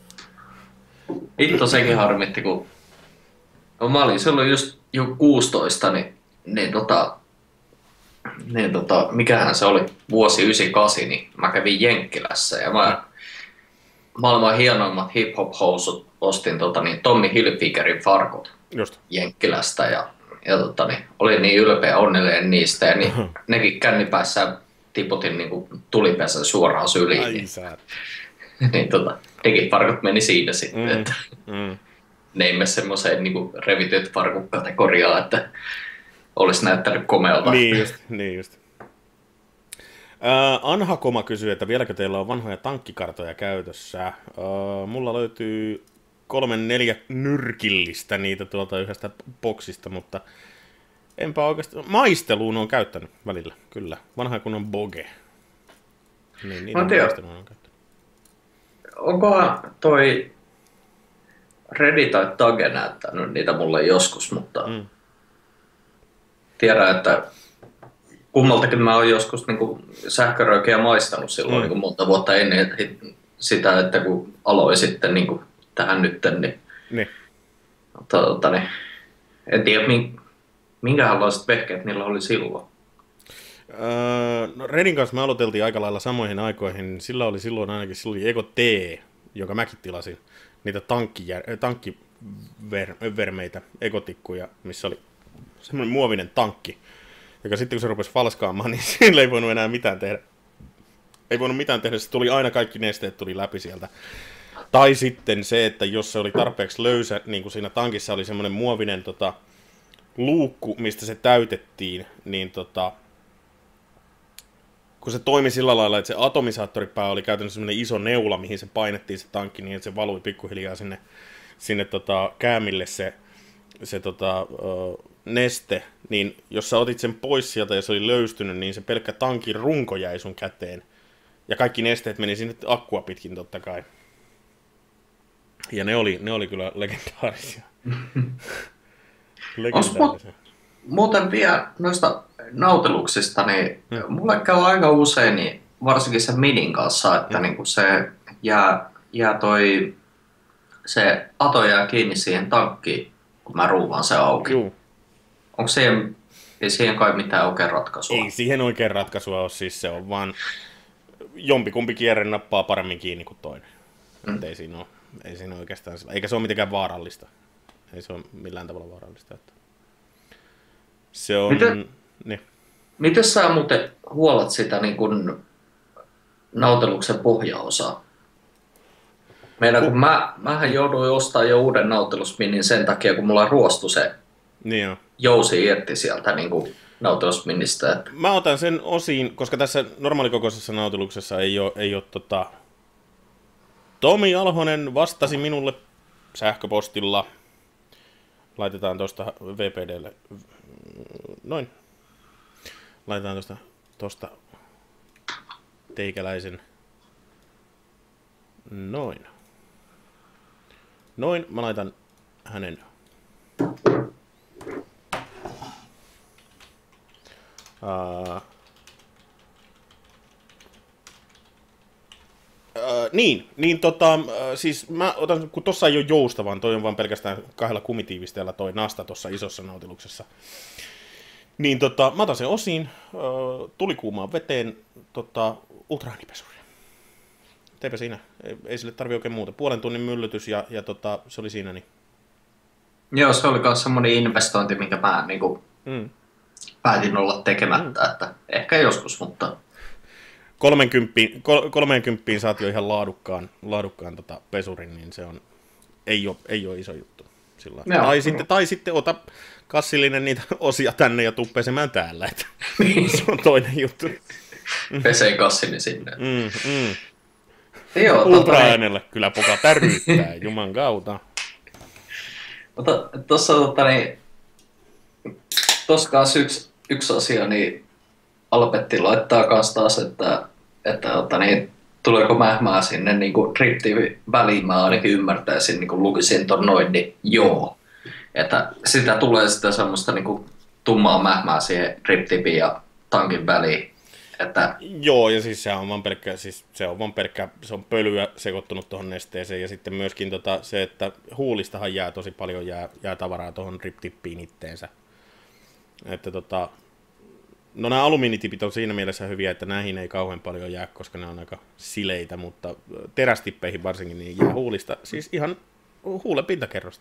Itto sekin harmitti, kun no, mä olin silloin just jo kuusitoista, niin, niin, tota, niin tota, mikähän se oli, vuosi yhdeksänkymmentäkahdeksan, niin mä kävin Jenkkilässä ja mä maailman hienoimmat hip-hop-housut ostin tota, niin Tommy Hilfigerin farkut just Jenkkilästä ja, ja tota, niin, olin niin ylpeä onnellinen niistä ja niin, nekin kännipäissään tiputin niin kuin tulipesän suoraan syliin. Ai, niin, niin tota, nekin farkut meni siinä sitten, mm, että mm. ne ei mene semmoiseen niin revityt farkut-kategoriaan, että olisi näyttänyt komealta. Niin just, niin just. Anhakoma kysyy, että vieläkö teillä on vanhoja tankkikartoja käytössä. Uh, mulla löytyy kolme neljä nyrkillistä niitä tuolta yhdestä boksista, mutta enpä oikeastaan... Maisteluun on käyttänyt välillä, kyllä. Vanha kunnon boge. Niin, niitä maisteluun on käyttänyt. Onkohan toi Redi tai Tage näyttänyt niitä mulle joskus, mutta mm. tiedän, että kummaltakin mä oon joskus niin sähköröikeä maistanut silloin mm. niin monta vuotta ennen sitä, että kun aloin sitten niin kuin tähän nytten, niin, niin. Tuota, niin en tiedä minkälaiset vehkeet niillä oli silloin. Öö, no Redin kanssa me aloiteltiin aika lailla samoihin aikoihin. Sillä oli silloin ainakin silloin Ego T, joka mäkin tilasin, niitä tankkivermeitä, ekotikkuja, missä oli semmoinen muovinen tankki, joka sitten kun se rupesi falskaamaan, niin sillä ei voinut enää mitään tehdä. Ei voinut mitään tehdä, se tuli aina kaikki nesteet tuli läpi sieltä. Tai sitten se, että jos se oli tarpeeksi löysä, niin kuin siinä tankissa oli semmoinen muovinen tota, luukku, mistä se täytettiin, niin tota, kun se toimi sillä lailla, että se atomisaattoripää oli käytännössä semmoinen iso neula, mihin se painettiin se tankki, niin että se valui pikkuhiljaa sinne, sinne tota, käämille se, se tota, ö, neste, niin jos sä otit sen pois sieltä ja se oli löystynyt, niin se pelkkä tankin runko jäi sun käteen. Ja kaikki nesteet meni sinne akkua pitkin totta kai. Ja ne oli, ne oli kyllä legendaarisia. legendaarisia. Muuten vielä noista nauteluksista, niin hmm. mulle käy aika usein, niin varsinkin sen midin kanssa, että hmm. niin kun se jää, jää toi, se ato jää kiinni siihen tankkiin, kun mä ruuvaan se auki. Juu. Onko siihen, ei siihen kai mitään oikein ratkaisua? Ei siihen oikein ratkaisua ole, siis se on vaan jompikumpi kierre nappaa paremmin kiinni kuin toinen. Hmm. Ei siinä ole, ei siinä oikeastaan, eikä se ole mitenkään vaarallista. Ei se ole millään tavalla vaarallista. Että se on... Miten, niin. Miten sä muuten huolat sitä niin kun nauteluksen pohjaosaa? Meidän, kun mä, mähän jouduin ostamaan jo uuden nautelusminin sen takia, kun mulla ruostui se niin jousi irti sieltä niin kuin nautelusministä. Että... Mä otan sen osiin, koska tässä normaalikokoisessa nauteluksessa ei ole, ei ole tota... Tomi Alhonen vastasi minulle sähköpostilla. Laitetaan tuosta V P D:lle. Noin. Laitetaan tuosta tosta teikäläisen. Noin. Noin. Mä laitan hänen. Uh, Uh, niin, niin tota, uh, siis mä otan, kun tossa ei ole jousta, vaan toi on vaan pelkästään kahdella kumitiivisteellä toi nasta tuossa isossa nautiluksessa. Niin tota, mä otan sen osiin, uh, tulikuumaan veteen, tota, ultraäänipesuri. Teipä siinä, ei, ei sille tarvi oikein muuta. Puolen tunnin myllytys ja, ja tota, se oli siinä niin. Joo, se oli myös semmoinen investointi, minkä mä niin kuin mm. päätin olla tekemättä, mm. että ehkä joskus, mutta... kolmeenkymppiin, kolmeenkymppiin saat jo ihan laadukkaan, laadukkaan tota pesurin, niin se on, ei ole, ei ole iso juttu. Sillä Joo, tai, sitten, tai sitten ota kassillinen niitä osia tänne ja tuu pesemään täällä. Että se on toinen juttu. Pesee kassini sinne. Mm, mm. Ultraäänellä kyllä poka täryyttää, juman kautta. Tuossa tota, niin, kanssa yksi, yksi asia, niin Alpetti laittaa kanssa taas, että, että, että niin, tuleeko mähmää sinne niin driptivin väliin, mä ainakin ymmärtäisin, niin kuin lukisin ton noin, niin joo. Että sitä tulee sitä semmoista niin kuin tummaa mähmää siihen driptivin ja tankin väliin. Että... Joo, ja siis se on vaan pelkkä, siis se on vaan pelkkä, se on pölyä sekoittunut tuohon nesteeseen, ja sitten myöskin tota, se, että huulistahan jää tosi paljon jää, jää tavaraa tuohon drip-tippiin itteensä. Että tota... No nämä alumiinitipit on siinä mielessä hyviä, että näihin ei kauhean paljon jää, koska ne on aika sileitä, mutta terästippeihin varsinkin niin jää huulista, siis ihan huulen pintakerrosta.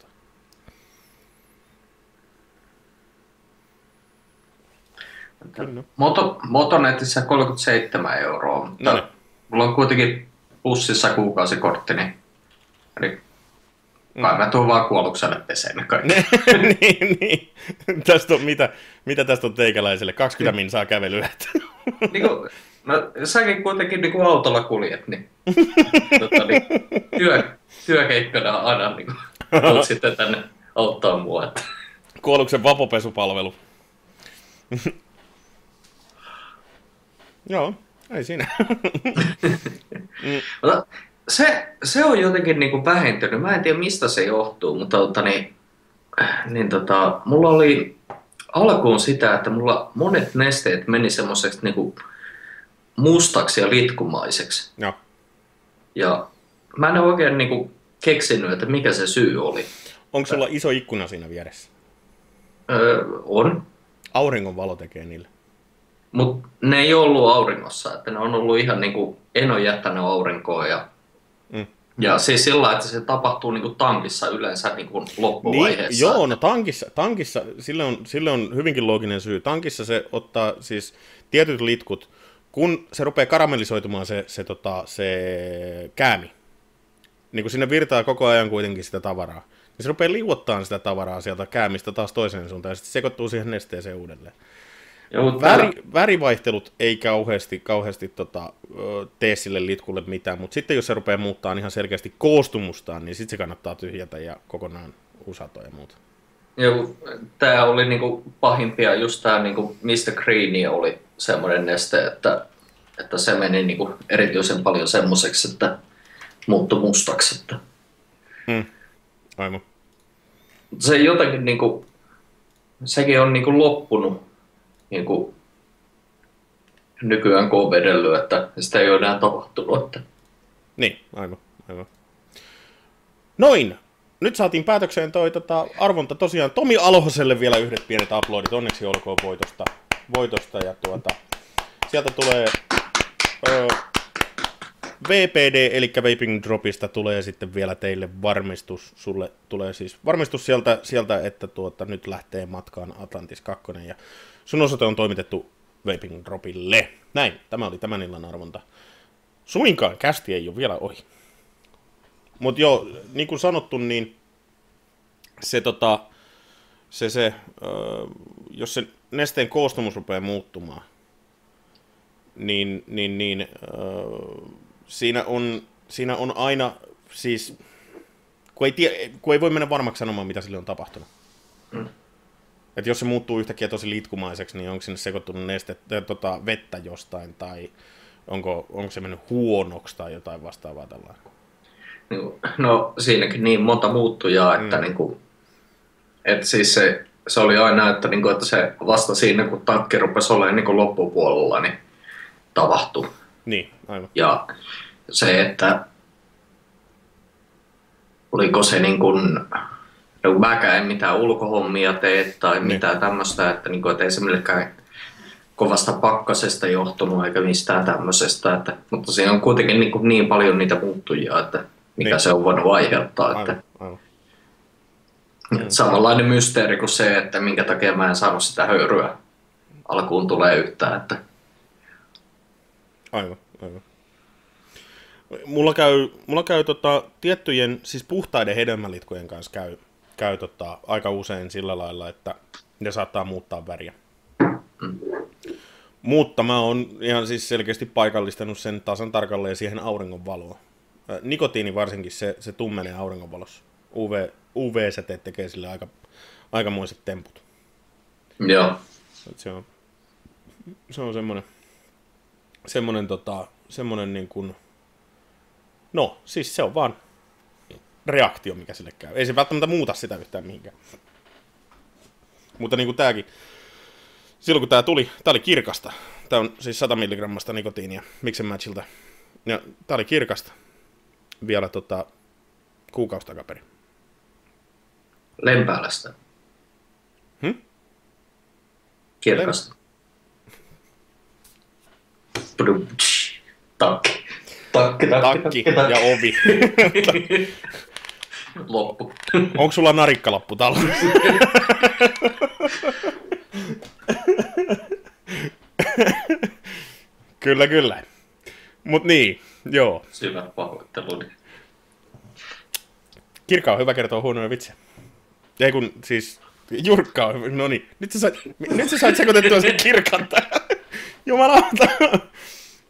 Moto, Motonetissä kolmekymmentäseitsemän euroa, mutta no mulla on kuitenkin pussissa kuukausikortti, niin eli kai mä tuun vaan kuollukselle peseen kaikki. niin, niin. Tästä on, mitä, mitä tästä on teikäläiselle? kaksikymmentä min saa kävelyä. Niin kuin, No, säkin kuitenkin niin kuin autolla kuljet, niin, tota, niin työ, työkeikkana aina niin kuin, tulet sitten tänne auttaa mua. Että. Kuolluksen vapopesupalvelu. Joo, ei siinä. se, se on jotenkin niin kuin vähentynyt. Mä en tiedä mistä se johtuu, mutta tota, niin, niin, tota, mulla oli alkuun sitä, että mulla monet nesteet meni semmoiseksi niin kuin mustaksi ja litkumaiseksi. Joo. Ja mä en oikein niin kuin keksinyt, että mikä se syy oli. Onko sulla iso ikkuna siinä vieressä? Öö, on. Auringon valo tekee niille. Mutta ne ei ollut auringossa, että ne on ollut ihan niinku, en ole jättänyt aurinkoa ja, mm. ja siis sillä että se tapahtuu niinku tankissa yleensä niinku loppuvaiheessa. Niin, joo, no tankissa, tankissa sille, on, sille on hyvinkin looginen syy. Tankissa se ottaa siis tietyt litkut, kun se rupeaa karamellisoitumaan se, se, tota, se käämi, niin kun sinne virtaa koko ajan kuitenkin sitä tavaraa, niin se rupeaa liuottaa sitä tavaraa sieltä käämistä taas toiseen suuntaan ja sitten sekoittuu siihen nesteeseen uudelleen. Joo, Väri, värivaihtelut ei kauheasti, kauheasti tota, tee sille litkulle mitään, mutta sitten jos se rupeaa muuttaa ihan selkeästi koostumustaan, niin sitten se kannattaa tyhjätä ja kokonaan usata ja muuta. Joo, tämä oli niinku pahimpia just tämä, niinku, mistä Greeni oli semmoinen neste, että, että se meni niinku erityisen paljon semmoiseksi, että muuttui mustaksi. Että. Mm. Aivan. Se jotenkin, niinku, sekin on niinku loppunut. Niin kuin nykyään kun on vedellyt, että sitä ei ole enää tapahtunut. Että. Niin, aivan, aivan. Noin! Nyt saatiin päätökseen toi tota, arvonta tosiaan. Tomi Alhoselle vielä yhdet pienet uploadit. Onneksi olkoon voitosta. voitosta ja tuota, sieltä tulee ö, V P D, eli Vaping Dropista tulee sitten vielä teille varmistus. Sulle tulee siis varmistus sieltä, sieltä että tuota, nyt lähtee matkaan Atlantis kaksi. Ja sun osoite on toimitettu Vaping Dropille. Näin, tämä oli tämän illan arvonta. Suinkaan kästi ei ole vielä ohi. Mutta joo, niin kuin sanottu, niin se, tota, se, se ö, jos se nesteen koostumus rupeaa muuttumaan, niin, niin, niin ö, siinä, on, siinä on aina siis, kun ei, tie, kun ei voi mennä varmaksi sanomaan, mitä sille on tapahtunut. Mm. Että jos se muuttuu yhtäkkiä tosi litkumaiseksi, niin onko sinne sekoittunut neste, tota, vettä jostain, tai onko, onko se mennyt huonoksi tai jotain vastaavaa tällainen? No siinäkin niin monta muuttujaa, että, mm. niinku, että siis se, se oli aina, että, niinku, että se vasta siinä, kun tankki rupesi olemaan niinku loppupuolella, niin tapahtui. Niin, aivan. Ja se, että oliko se niin kuin, no mäkään en mitään ulkohommia tee tai niin. mitään tämmöistä, että, niin kuin, että ei se millekään kovasta pakkasesta johtunut eikä mistään tämmöisestä, että, mutta siinä on kuitenkin niin, kuin niin paljon niitä muuttujia, että mikä niin. se on voinut aiheuttaa. Aivan, että, aivan. Samanlainen mysteeri kuin se, että minkä takia mä en saanut sitä höyryä alkuun tulee yhtään. Että. Aivan, aivan. Mulla käy, mulla käy tota, tiettyjen, siis puhtaiden hedelmälitkojen kanssa käy, käy tota, aika usein sillä lailla, että ne saattaa muuttaa väriä. Mm. Mutta mä oon ihan siis selkeästi paikallistanut sen tasan tarkalleen siihen auringonvaloon. Nikotiini varsinkin, se, se tummenee auringonvalossa. U V, U V-säteet tekee sille aika, aikamoiset temput. Joo. Se on, se on semmoinen, semmoinen, tota, semmoinen niin kuin, no, siis se on vaan reaktio, mikä sille käy. Ei se välttämättä muuta sitä yhtään mihinkään. Mutta niin kuin tääkin, silloin kun tää tuli, tää oli kirkasta. Tää on siis sata milligrammasta nikotiinia Mix and Matchilta. Ja tää oli kirkasta vielä tota, kuukausi takaperin. Lempäälästä. Hm? Kirkasta. Takki. Takki, takki, takki, takki ja ovi. Loppu. Onko sulla narikkalappu täällä? Kyllä, kyllä. Mut niin, joo. Syvä pahoittelu. Kirkka on hyvä kertoa huonoja vitsejä. Ei kun siis, Jurkka on hyvä. No niin, nyt sä sait, nyt sä sait sekoitettua sen Kirkan tähän. Jumalauta.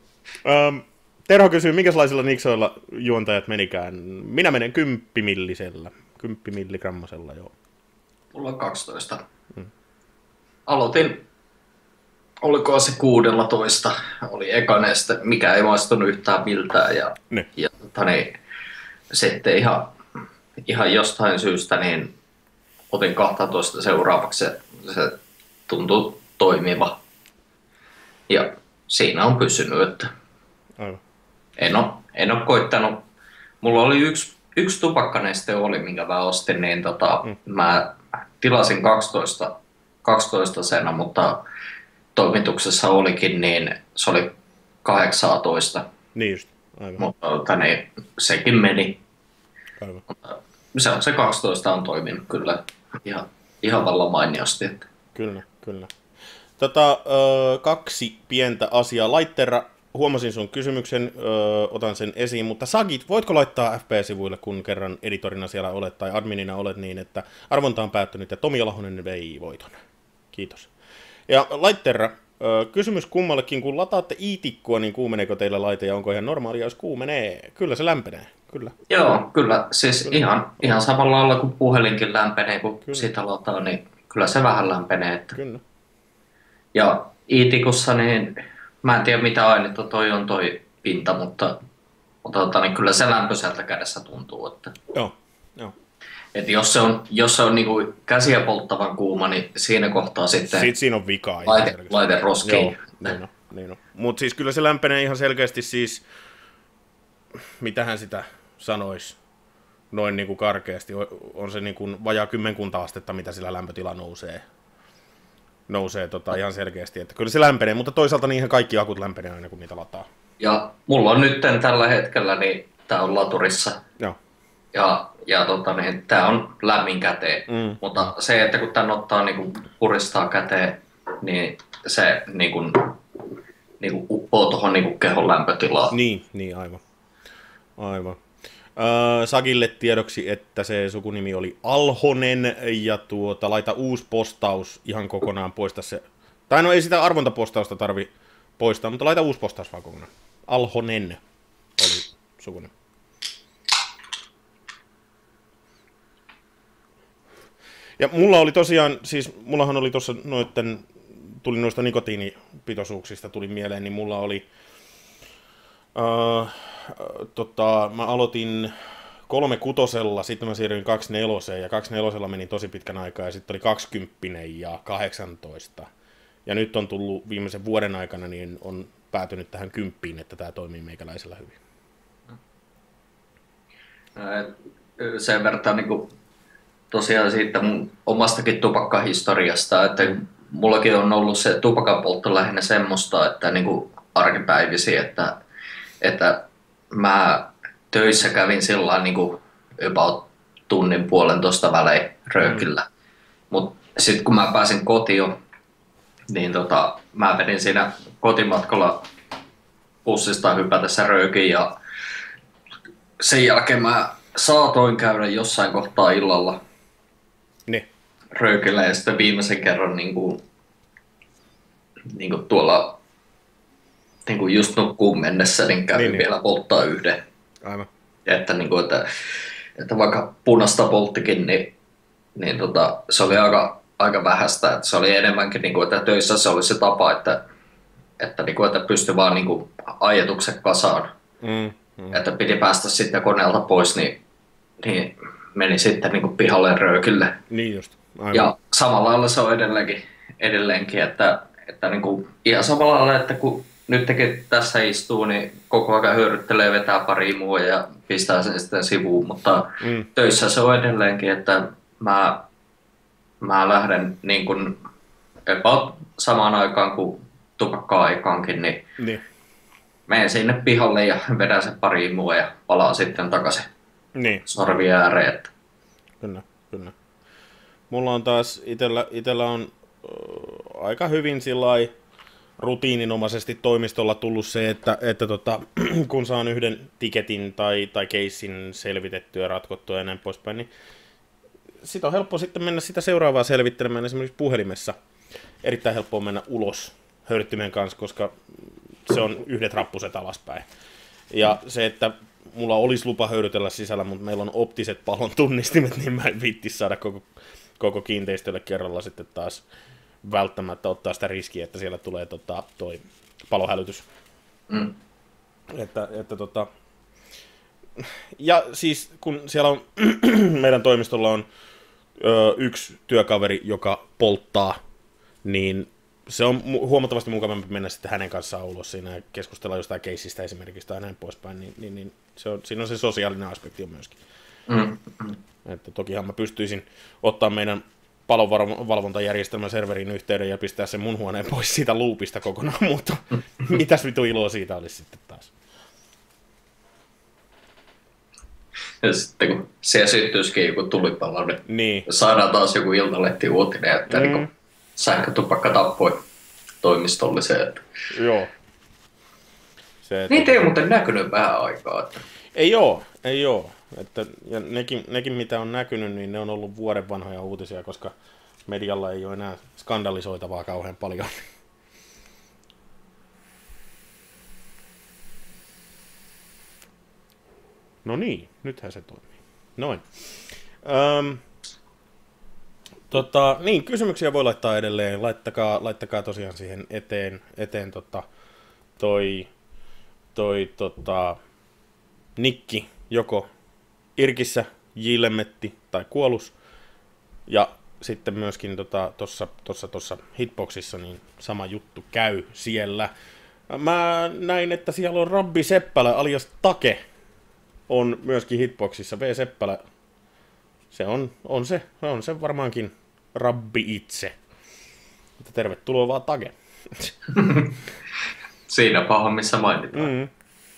Um, Terho kysyy, minkälaisilla niksoilla juontajat menikään? Minä menen kymppimillisellä. Kymppimilligrammasella, joo. Mulla on kaksitoista. Hmm. Aloitin, oliko se kuudella toista, oli ekane, mikä ei maistunut yhtään miltään. Ja, ja niin, sitten ihan, ihan jostain syystä niin otin kaksitoista seuraavaksi, se, se tuntui toimiva. Ja siinä on pysynyt, että Aivan. En ole, en ole koittanut. Mulla oli yksi, yksi tupakkaneste oli, minkä mä ostin, niin tota, mm. mä tilasin kaksitoista, kaksitoista sena, mutta toimituksessa olikin, niin se oli kahdeksantoista. Niin just, aivan. Mutta niin, sekin meni. Aivan. Mutta se on se kaksitoista on toiminut kyllä ihan, ihan vallan mainiosti. Että. Kyllä, kyllä. Tota, ö, kaksi pientä asiaa. Laitterra, huomasin sun kysymyksen, ö, otan sen esiin, mutta Sagit, voitko laittaa F P S-sivuille, kun kerran editorina siellä olet tai adminina olet niin, että arvonta on päättynyt ja Tomi Lahonen vei voiton. Kiitos. Ja Laitterra, ö, kysymys kummallekin, kun lataatte i-tikkua, niin kuumeneeko teillä laite ja onko ihan normaalia, jos kuumenee? Kyllä se lämpenee, kyllä. Joo, kyllä. Siis kyllä. Ihan, ihan samalla lailla kuin puhelinkin lämpenee, kun kyllä. Sitä lataa, niin kyllä se vähän lämpenee. Että. Kyllä. Ja i-tikussa, niin mä en tiedä mitä ainetta toi on toi pinta, mutta, mutta tota, niin kyllä se lämpöiseltä kädessä tuntuu. Että, joo, joo. Että jos se on, jos se on niinku käsiä polttavan kuuma, niin siinä kohtaa sitten Sitten siinä on vikaa. Laite, laite roskiin. Joo, niin on, niin on. Mutta siis kyllä se lämpenee ihan selkeästi siis, mitähän sitä sanoisi, noin niinku karkeasti. On se niinku vajaa kymmenkunta astetta, mitä sillä lämpötila nousee. nousee tota ihan selkeästi, että kyllä se lämpenee, mutta toisaalta niihin kaikki akut lämpenee aina, kun niitä lataa. Ja mulla on nyt tällä hetkellä, niin tää on laturissa. Joo. Ja, ja tota, niin, tää on lämmin käteen, mm. mutta se, että kun tän ottaa niin puristaa käteen, niin se niin kuin, niin kuin uppoo tuohon niin kehon lämpötilaan. Niin, niin aivan. aivan. Äh, Sagille tiedoksi, että se sukunimi oli Alhonen, ja tuota, laita uusi postaus ihan kokonaan, poista se. Tai no ei sitä arvontapostausta tarvi poistaa, mutta laita uusi postaus vaan kokonaan. Alhonen oli sukunimi. Ja mulla oli tosiaan, siis mullahan oli tuossa noitten, tuli noista nikotiinipitoisuuksista tuli mieleen, niin mulla oli, äh, tota, mä aloitin kolme kutosella, sitten mä siirryin kaksi neloseen, ja kaksi nelosella meni tosi pitkän aikaa, ja sitten oli kaksikymppinen ja kahdeksantoista. Ja nyt on tullut viimeisen vuoden aikana, niin on päätynyt tähän kymppiin, että tämä toimii meikäläisellä hyvin. Sen verran niin kuin tosiaan siitä mun omastakin tupakkahistoriasta, että mullakin on ollut se tupakanpoltto lähinnä semmoista, että niin kuin arkipäivisi, että, että mä töissä kävin sillä niin kuin about tunnin puolentoista välein röökillä. Mm. Mutta sitten kun mä pääsin kotiin, niin tota, mä vedin siinä kotimatkalla bussista hypätessä röökin ja sen jälkeen mä saatoin käydä jossain kohtaa illalla ne. röökillä ja sitten viimeisen kerran niin kuin, niin kuin tuolla niin kuin just nukkuun mennessä niin kävin niin, vielä niin. polttaa yhden. Aivan. Että, niin kuin, että, että vaikka punaista polttikin, niin, niin tota, se oli aika, aika vähäistä. Että se oli enemmänkin, niin kuin, että töissä se oli se tapa, että, että, niin kuin, että pystyi vaan niin kuin, ajatukset kasaan. Mm, mm. Että piti päästä sitten koneelta pois, niin, niin meni sitten niin kuin pihalle röökille. Niin just. Aivan. Ja samalla lailla se on edelleenkin, edelleenkin että, että niin kuin, ihan samalla lailla, että kun nytkin tässä istuu, niin koko ajan hyödyttelee, vetää pari mua ja pistää sen sitten sivuun, mutta mm. töissä se on edelleenkin, että mä, mä lähden niin kuin about samaan aikaan kuin tupakka-aikaankin, niin, niin menen sinne pihalle ja vedän sen pari mua ja palaan sitten takaisin niin. sorvien ääreen. Kyllä, kyllä. Mulla on taas, itellä, itellä on äh, aika hyvin sillai rutiininomaisesti toimistolla tullut se, että, että tota, kun saan yhden tiketin tai, tai keissin selvitettyä ja ratkottua ja näin poispäin, niin sit on helppo sitten mennä sitä seuraavaa selvittelemään esimerkiksi puhelimessa. Erittäin helppoa mennä ulos höyryttimen kanssa, koska se on yhdet rappuset alaspäin. Ja se, että mulla olisi lupa höyrytellä sisällä, mutta meillä on optiset palon tunnistimet, niin mä en viittis saada koko, koko kiinteistölle kerralla sitten taas välttämättä ottaa sitä riskiä, että siellä tulee tota, toi palohälytys. Mm. Että, että tota... Ja siis kun siellä on, meidän toimistolla on ö, yksi työkaveri, joka polttaa, niin se on huomattavasti mukavampi mennä sitten hänen kanssaan ulos siinä ja keskustella jostain keissistä esimerkiksi tai näin poispäin, niin, niin, niin se on, siinä on se sosiaalinen aspekti on myöskin. Mm. Että tokihan mä pystyisin ottaa meidän palonvalvontajärjestelmän serverin yhteyden ja pistää sen mun huoneen pois siitä loopista kokonaan, mutta mitäs vitu iloa siitä olisi sitten taas. Ja sitten kun siellä syttyisikin joku tulipalo, niin, niin saadaan taas joku Iltalehti uutinen, että mm. niin sähkötupakka tappoi toimistollisen. Että... Joo. Se, niitä ei ole muuten näkynyt vähän aikaa. Että... Ei oo, ei oo. Että, ja nekin, nekin, mitä on näkynyt, niin ne on ollut vuoden vanhoja uutisia, koska medialla ei ole enää skandalisoitavaa kauhean paljon. No niin, nythän se toimii. Noin. Öm, tota, niin, kysymyksiä voi laittaa edelleen. Laittakaa, laittakaa tosiaan siihen eteen, eteen tota, toi, toi tota, nikki joko Irkissä, Jilemetti tai Kuolus. Ja sitten myöskin tuossa tota, tossa, tossa Hitboxissa niin sama juttu käy siellä. Mä näin, että siellä on Rabbi Seppälä alias Take on myöskin Hitboxissa. V. Seppälä, se on, on, se, on se varmaankin Rabbi itse. Mutta tervetuloa vaan Take. Siinä paha, missä mainitaan. Mm.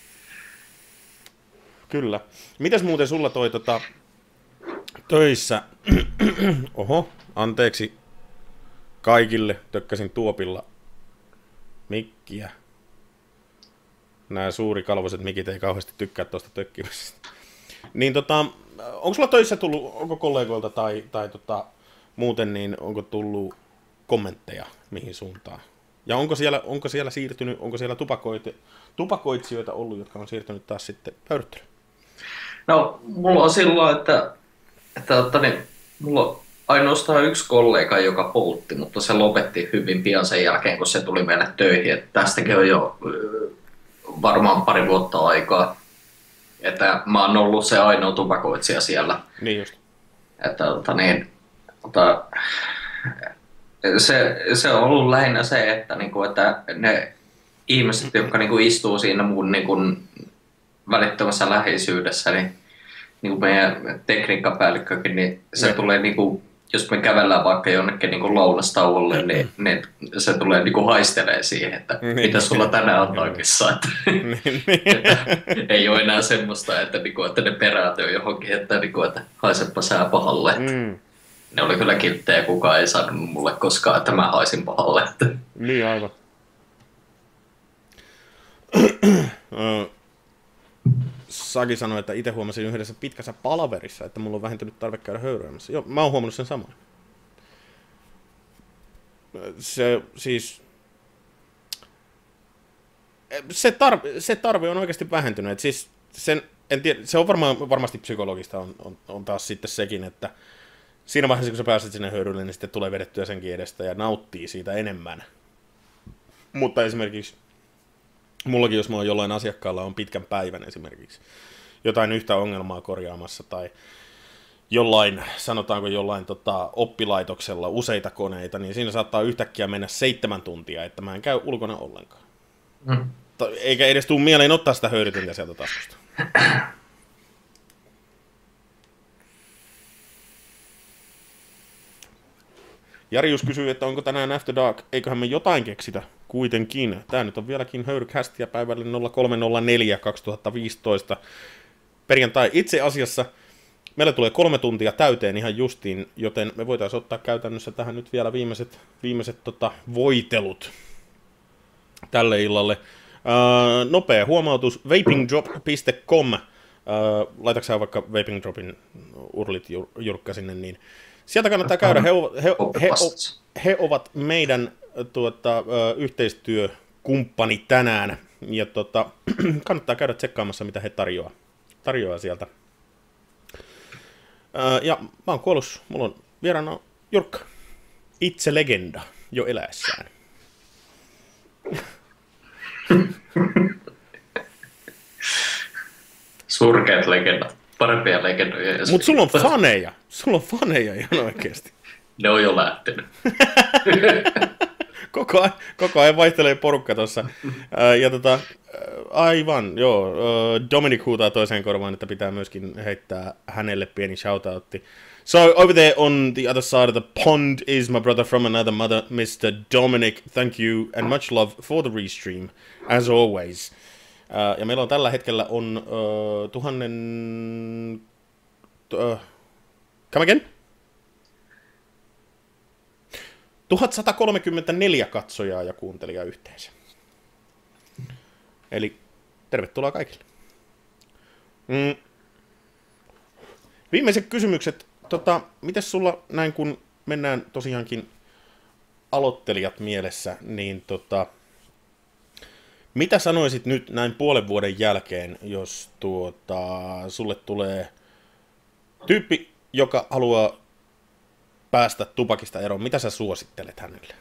Kyllä. Mitäs muuten sulla toi tota, töissä? Oho, anteeksi kaikille, tökkäsin tuopilla mikkiä. Nämä suurikalvoiset mikit ei kauheasti tykkää tuosta tökkimisestä. Niin tota, onko sulla töissä tullut, onko kollegoilta tai, tai tota, muuten, niin onko tullut kommentteja mihin suuntaan? Ja onko siellä, onko siellä siirtynyt, onko siellä tupakoit, tupakoitsijoita ollut, jotka on siirtynyt taas sitten pöyryttelyyn? No, mulla on silloin, että, että, että niin, mulla on ainoastaan yksi kollega, joka poltti, mutta se lopetti hyvin pian sen jälkeen, kun se tuli meille töihin. Että tästäkin on jo varmaan pari vuotta aikaa, että mä oon ollut se ainoa tupakoitsija siellä. Niin just. Että, että, niin, että, se, se on ollut lähinnä se, että, niin kuin, että ne ihmiset, jotka niin kuin istuu siinä mun niin kuin välittömässä läheisyydessä, niin, niin kuin meidän tekniikkapäällikkökin, niin se ne. tulee, niin kuin, jos me kävellään vaikka jonnekin niin kuin lounastauolle, niin, niin se tulee niin kuin haistelee siihen, että niin. mitä sulla tänään on takissa. Että, että ei ole enää semmoista, että, niin kuin, että ne peräät on johonkin, että, niin kuin, että haisepa sää pahalle. Mm. Ne oli kyllä kilttejä, kukaan ei sanonut mulle koskaan, että mä haisin pahalle. Niin aivan. Saki sanoi, että itse huomasin yhdessä pitkässä palaverissa, että mulla on vähentynyt tarve käydä höyryämässä. Joo, mä oon huomannut sen saman. Se siis... Se tarve, se tarve on oikeasti vähentynyt. Et siis sen, en tiedä, se on varmaan, varmasti psykologista on, on, on taas sitten sekin, että siinä vaiheessa, kun sä pääset sinne höyrylle, niin sitten tulee vedettyä senkin edestä ja nauttii siitä enemmän. Mutta esimerkiksi mullakin, jos mulla on jollain asiakkaalla on pitkän päivän esimerkiksi jotain yhtä ongelmaa korjaamassa tai jollain, sanotaanko jollain tota, oppilaitoksella useita koneita, niin siinä saattaa yhtäkkiä mennä seitsemän tuntia, että mä en käy ulkona ollenkaan. Mm. Eikä edes tule mieleen ottaa sitä höyrytintä sieltä taskusta. Jarius kysyy, että onko tänään After Dark, eiköhän me jotain keksitä kuitenkin. Tää nyt on vieläkin höyrykästiä päivälle nolla kolme nolla neljä kaksituhattaviisitoista perjantai. Itse asiassa meillä tulee kolme tuntia täyteen ihan justiin, joten me voitaisiin ottaa käytännössä tähän nyt vielä viimeiset, viimeiset tota, voitelut tälle illalle. Öö, nopea huomautus, vapingdrop piste com. Öö, Laitaksä vaikka vapingdropin urlit jurkka sinne, niin sieltä kannattaa käydä. He, he, he, he, he ovat meidän tuota, yhteistyökumppaneita kumppani tänään. Ja tota, kannattaa käydä tsekkaamassa, mitä he tarjoaa, tarjoaa sieltä. Ää, ja mä oon kuollut, mulla on vieraana Jurkka. Itse legenda jo eläessään. Surkeat legendat. Parempia legendoja. Mut sulla on faneja. Sulla on faneja ihan oikeesti. Ne on jo lähtenyt. koko, ajan, koko ajan vaihtelee porukka tossa. Ja tota, aivan, joo. Dominic huutaa toiseen korvaan, että pitää myöskin heittää hänelle pieni shoutoutti. So, over there on the other side of the pond is my brother from another mother, mister Dominic. Thank you and much love for the restream, as always. Uh, ja meillä on tällä hetkellä on uh, tuhannen... Uh, come again? tuhatsata kolmekymmentäneljä katsojaa ja kuuntelijaa yhteensä. Eli tervetuloa kaikille. Mm. Viimeiset kysymykset. Tota, mites sulla näin kun mennään tosiaankin aloittelijat mielessä, niin tota, mitä sanoisit nyt näin puolen vuoden jälkeen, jos tuota, sulle tulee tyyppi, joka haluaa päästä tupakista eroon, mitä sä suosittelet hänelle?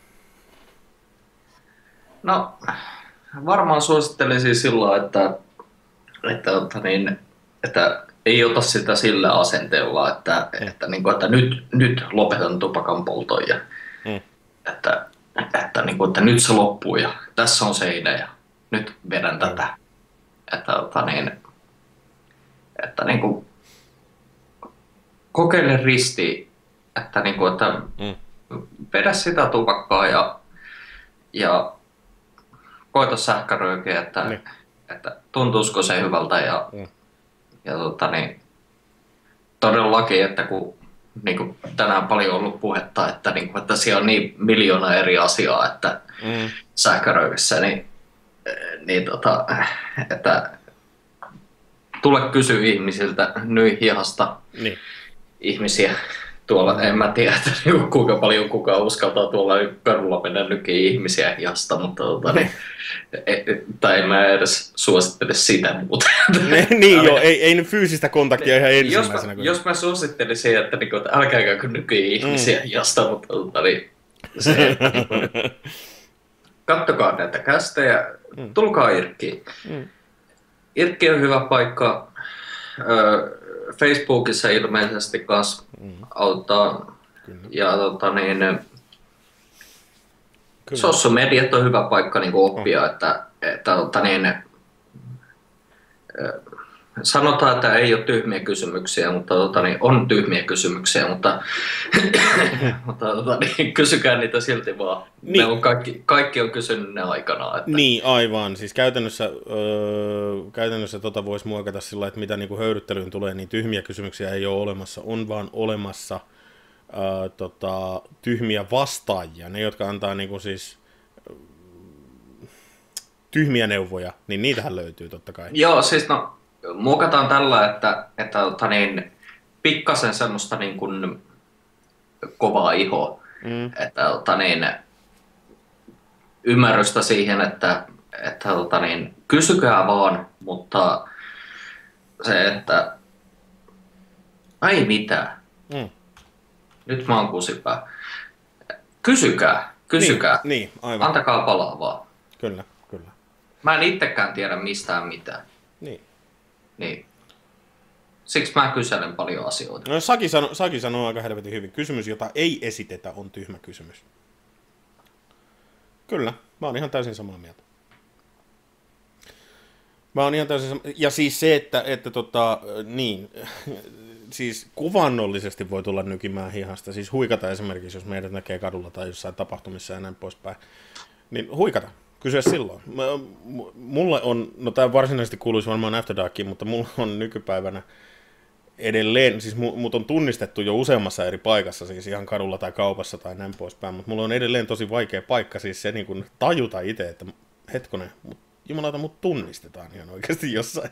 No, varmaan suosittelisin silloin, että, että, että, niin, että ei ota sitä sillä asenteella, että, mm. että, niin kuin, että nyt, nyt lopetan tupakan polton ja mm. että, että, niin kuin, että nyt se loppuu ja tässä on seinä ja nyt vedän mm. tätä. Että, että, niin, että niin kuin, kokeile risti, että, niin kuin, että mm. vedä sitä tupakkaa ja, ja koita sähkäröökiä, että, mm. että tuntuisiko se hyvältä ja mm. Ja tota, niin, todellakin, että kun niin kuin tänään paljon on ollut puhetta, että, niin kuin, että siellä on niin miljoona eri asiaa, että mm. sähkäröivissä, niin, niin tota, että tule kysyä ihmisiltä, nyi hihasta niin. ihmisiä. Tuolla en mä tiedä, että kuinka paljon kukaan uskaltaa tuolla kadulla mennä nykiä ihmisiä hihasta, mutta tota, niin, tai en mä edes suosittele sitä muuta. Niin joo, ei, ei nyt fyysistä kontaktia ihan ensimmäisenä. Jos mä, jos mä suosittelisin, että, niin, että älkää käykö nykiä ihmisiä mm. hihasta, mutta tota, niin, se, että, niin, kattokaa näitä kästejä, mm. tulkaa Irkkiin. Mm. Irkki on hyvä paikka. Öö, Facebookissa ilmeisesti kanssa mm. auttaa. Kyllä. Ja tota niin, sossu-mediat on hyvä paikka niin oppia, oh. että, että tota niin, sanotaan, että ei ole tyhmiä kysymyksiä, mutta tota niin, on tyhmiä kysymyksiä, mutta, mutta tota niin, kysykää niitä silti vaan. Niin. Ne on kaikki, kaikki on kysynyt ne aikanaan. Että... Niin, aivan. Siis käytännössä, öö, käytännössä tota voisi muokata sillä, että mitä niinku höyryttelyyn tulee, niin tyhmiä kysymyksiä ei ole olemassa. On vaan olemassa öö, tota, tyhmiä vastaajia. Ne, jotka antaa niinku siis tyhmiä neuvoja, niin niitähän löytyy totta kai. Joo, siis no... Muokataan tällä, että, että, että niin, pikkasen semmoista niin kuin kovaa ihoa, mm. että, että niin, ymmärrystä siihen, että, että, että niin, kysykää vaan, mutta se, että ei mitään. Mm. Nyt mä oon kusipää. Kysykää, kysykää, niin, niin, aivan. Antakaa palaa vaan. Kyllä, kyllä. Mä en itsekään tiedä mistään mitään. Niin. Niin. Siksi mä kyselen paljon asioita. No, Saki, sano, Saki sanoo aika helvetin hyvin. Kysymys, jota ei esitetä, on tyhmä kysymys. Kyllä, mä oon ihan täysin samaa mieltä. Mä oon ihan täysin samaa. Ja siis se, että, että tota, niin, siis kuvannollisesti voi tulla nykimään hihasta. Siis huikata esimerkiksi, jos meidät näkee kadulla tai jossain tapahtumissa ja näin poispäin. Niin huikata. Kysyä silloin. Mulle on, no tämä varsinaisesti kuuluisi varmaan After Darkiin, mutta mulla on nykypäivänä edelleen, siis mut on tunnistettu jo useammassa eri paikassa, siis ihan kadulla tai kaupassa tai näin poispäin, mutta mulla on edelleen tosi vaikea paikka siis se niin kuin tajuta itse, että hetkonen, mut, jumalauta, mut tunnistetaan ihan oikeasti jossain.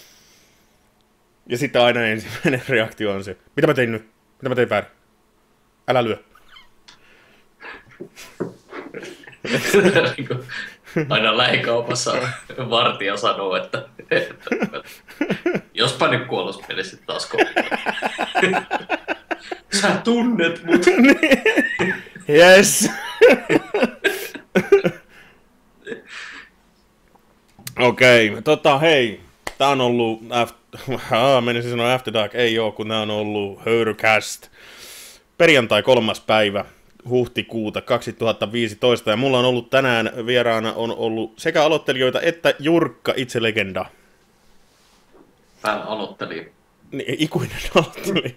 Ja sitten aina ensimmäinen reaktio on se, mitä mä tein nyt? Mitä mä tein väärin? Älä lyö. aina lähikaupassa vartija sanoo, että, että, että jospa nyt kuollos menisit taas kouluun. Sä tunnet mut. Yes. Okei, okay, tota hei, tää on ollut, after, ah, menisin sanoa After Dark, ei oo, kun tää on ollut Höyrycast. Perjantai kolmas päivä huhtikuuta kaksituhattaviisitoista, ja mulla on ollut tänään vieraana on ollut sekä aloittelijoita että Jurkka, itse legenda. Hän aloitteli. Niin, ikuinen aloittelija.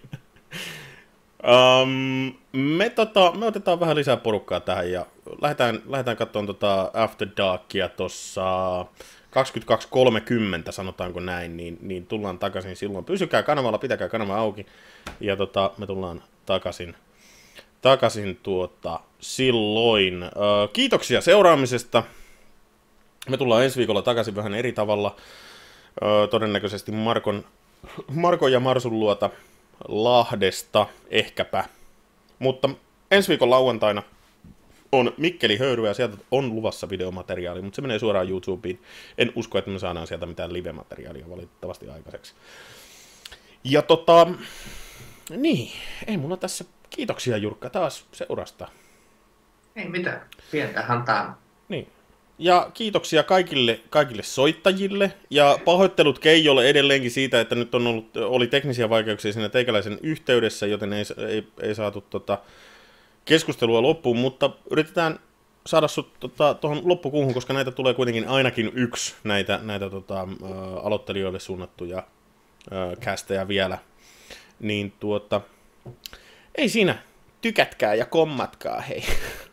Um, me, tota, me otetaan vähän lisää porukkaa tähän ja lähdetään, lähdetään katsomaan tota After Darkia tuossa kaksikymmentäkaksi kolmekymmentä, sanotaanko näin, niin, niin tullaan takaisin silloin. Pysykää kanavalla, pitäkää kanava auki ja tota, me tullaan takaisin, takaisin tuota, silloin. Uh, kiitoksia seuraamisesta. Me tullaan ensi viikolla takaisin vähän eri tavalla. Uh, todennäköisesti Markon, Markon ja Marsun luota Lahdesta, ehkäpä. Mutta ensi viikon lauantaina on Mikkeli Höyry ja sieltä on luvassa videomateriaali, mutta se menee suoraan YouTubeen. En usko, että me saadaan sieltä mitään live-materiaalia valitettavasti aikaiseksi. Ja tota, niin, ei mulla tässä. Kiitoksia Jurkka taas seurasta. Ei mitään, pientähän tää. Niin. Ja kiitoksia kaikille, kaikille soittajille ja pahoittelut Keijolle edelleenkin siitä, että nyt on ollut, oli teknisiä vaikeuksia siinä teikäläisen yhteydessä, joten ei, ei, ei saatu tota keskustelua loppuun, mutta yritetään saada sut tuohon tota, loppukuuhun, koska näitä tulee kuitenkin ainakin yksi näitä, näitä tota, ä, aloittelijoille suunnattuja ä, kästejä vielä. Niin tuota, ei siinä, tykätkää ja kommatkaa, hei.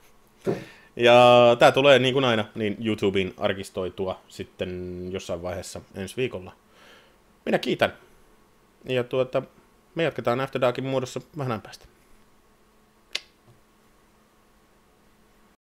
Ja tää tulee niin kuin aina niin YouTubeen arkistoitua sitten jossain vaiheessa ensi viikolla. Minä kiitän. Ja tuota, me jatketaan After Darkin muodossa vähän päästä.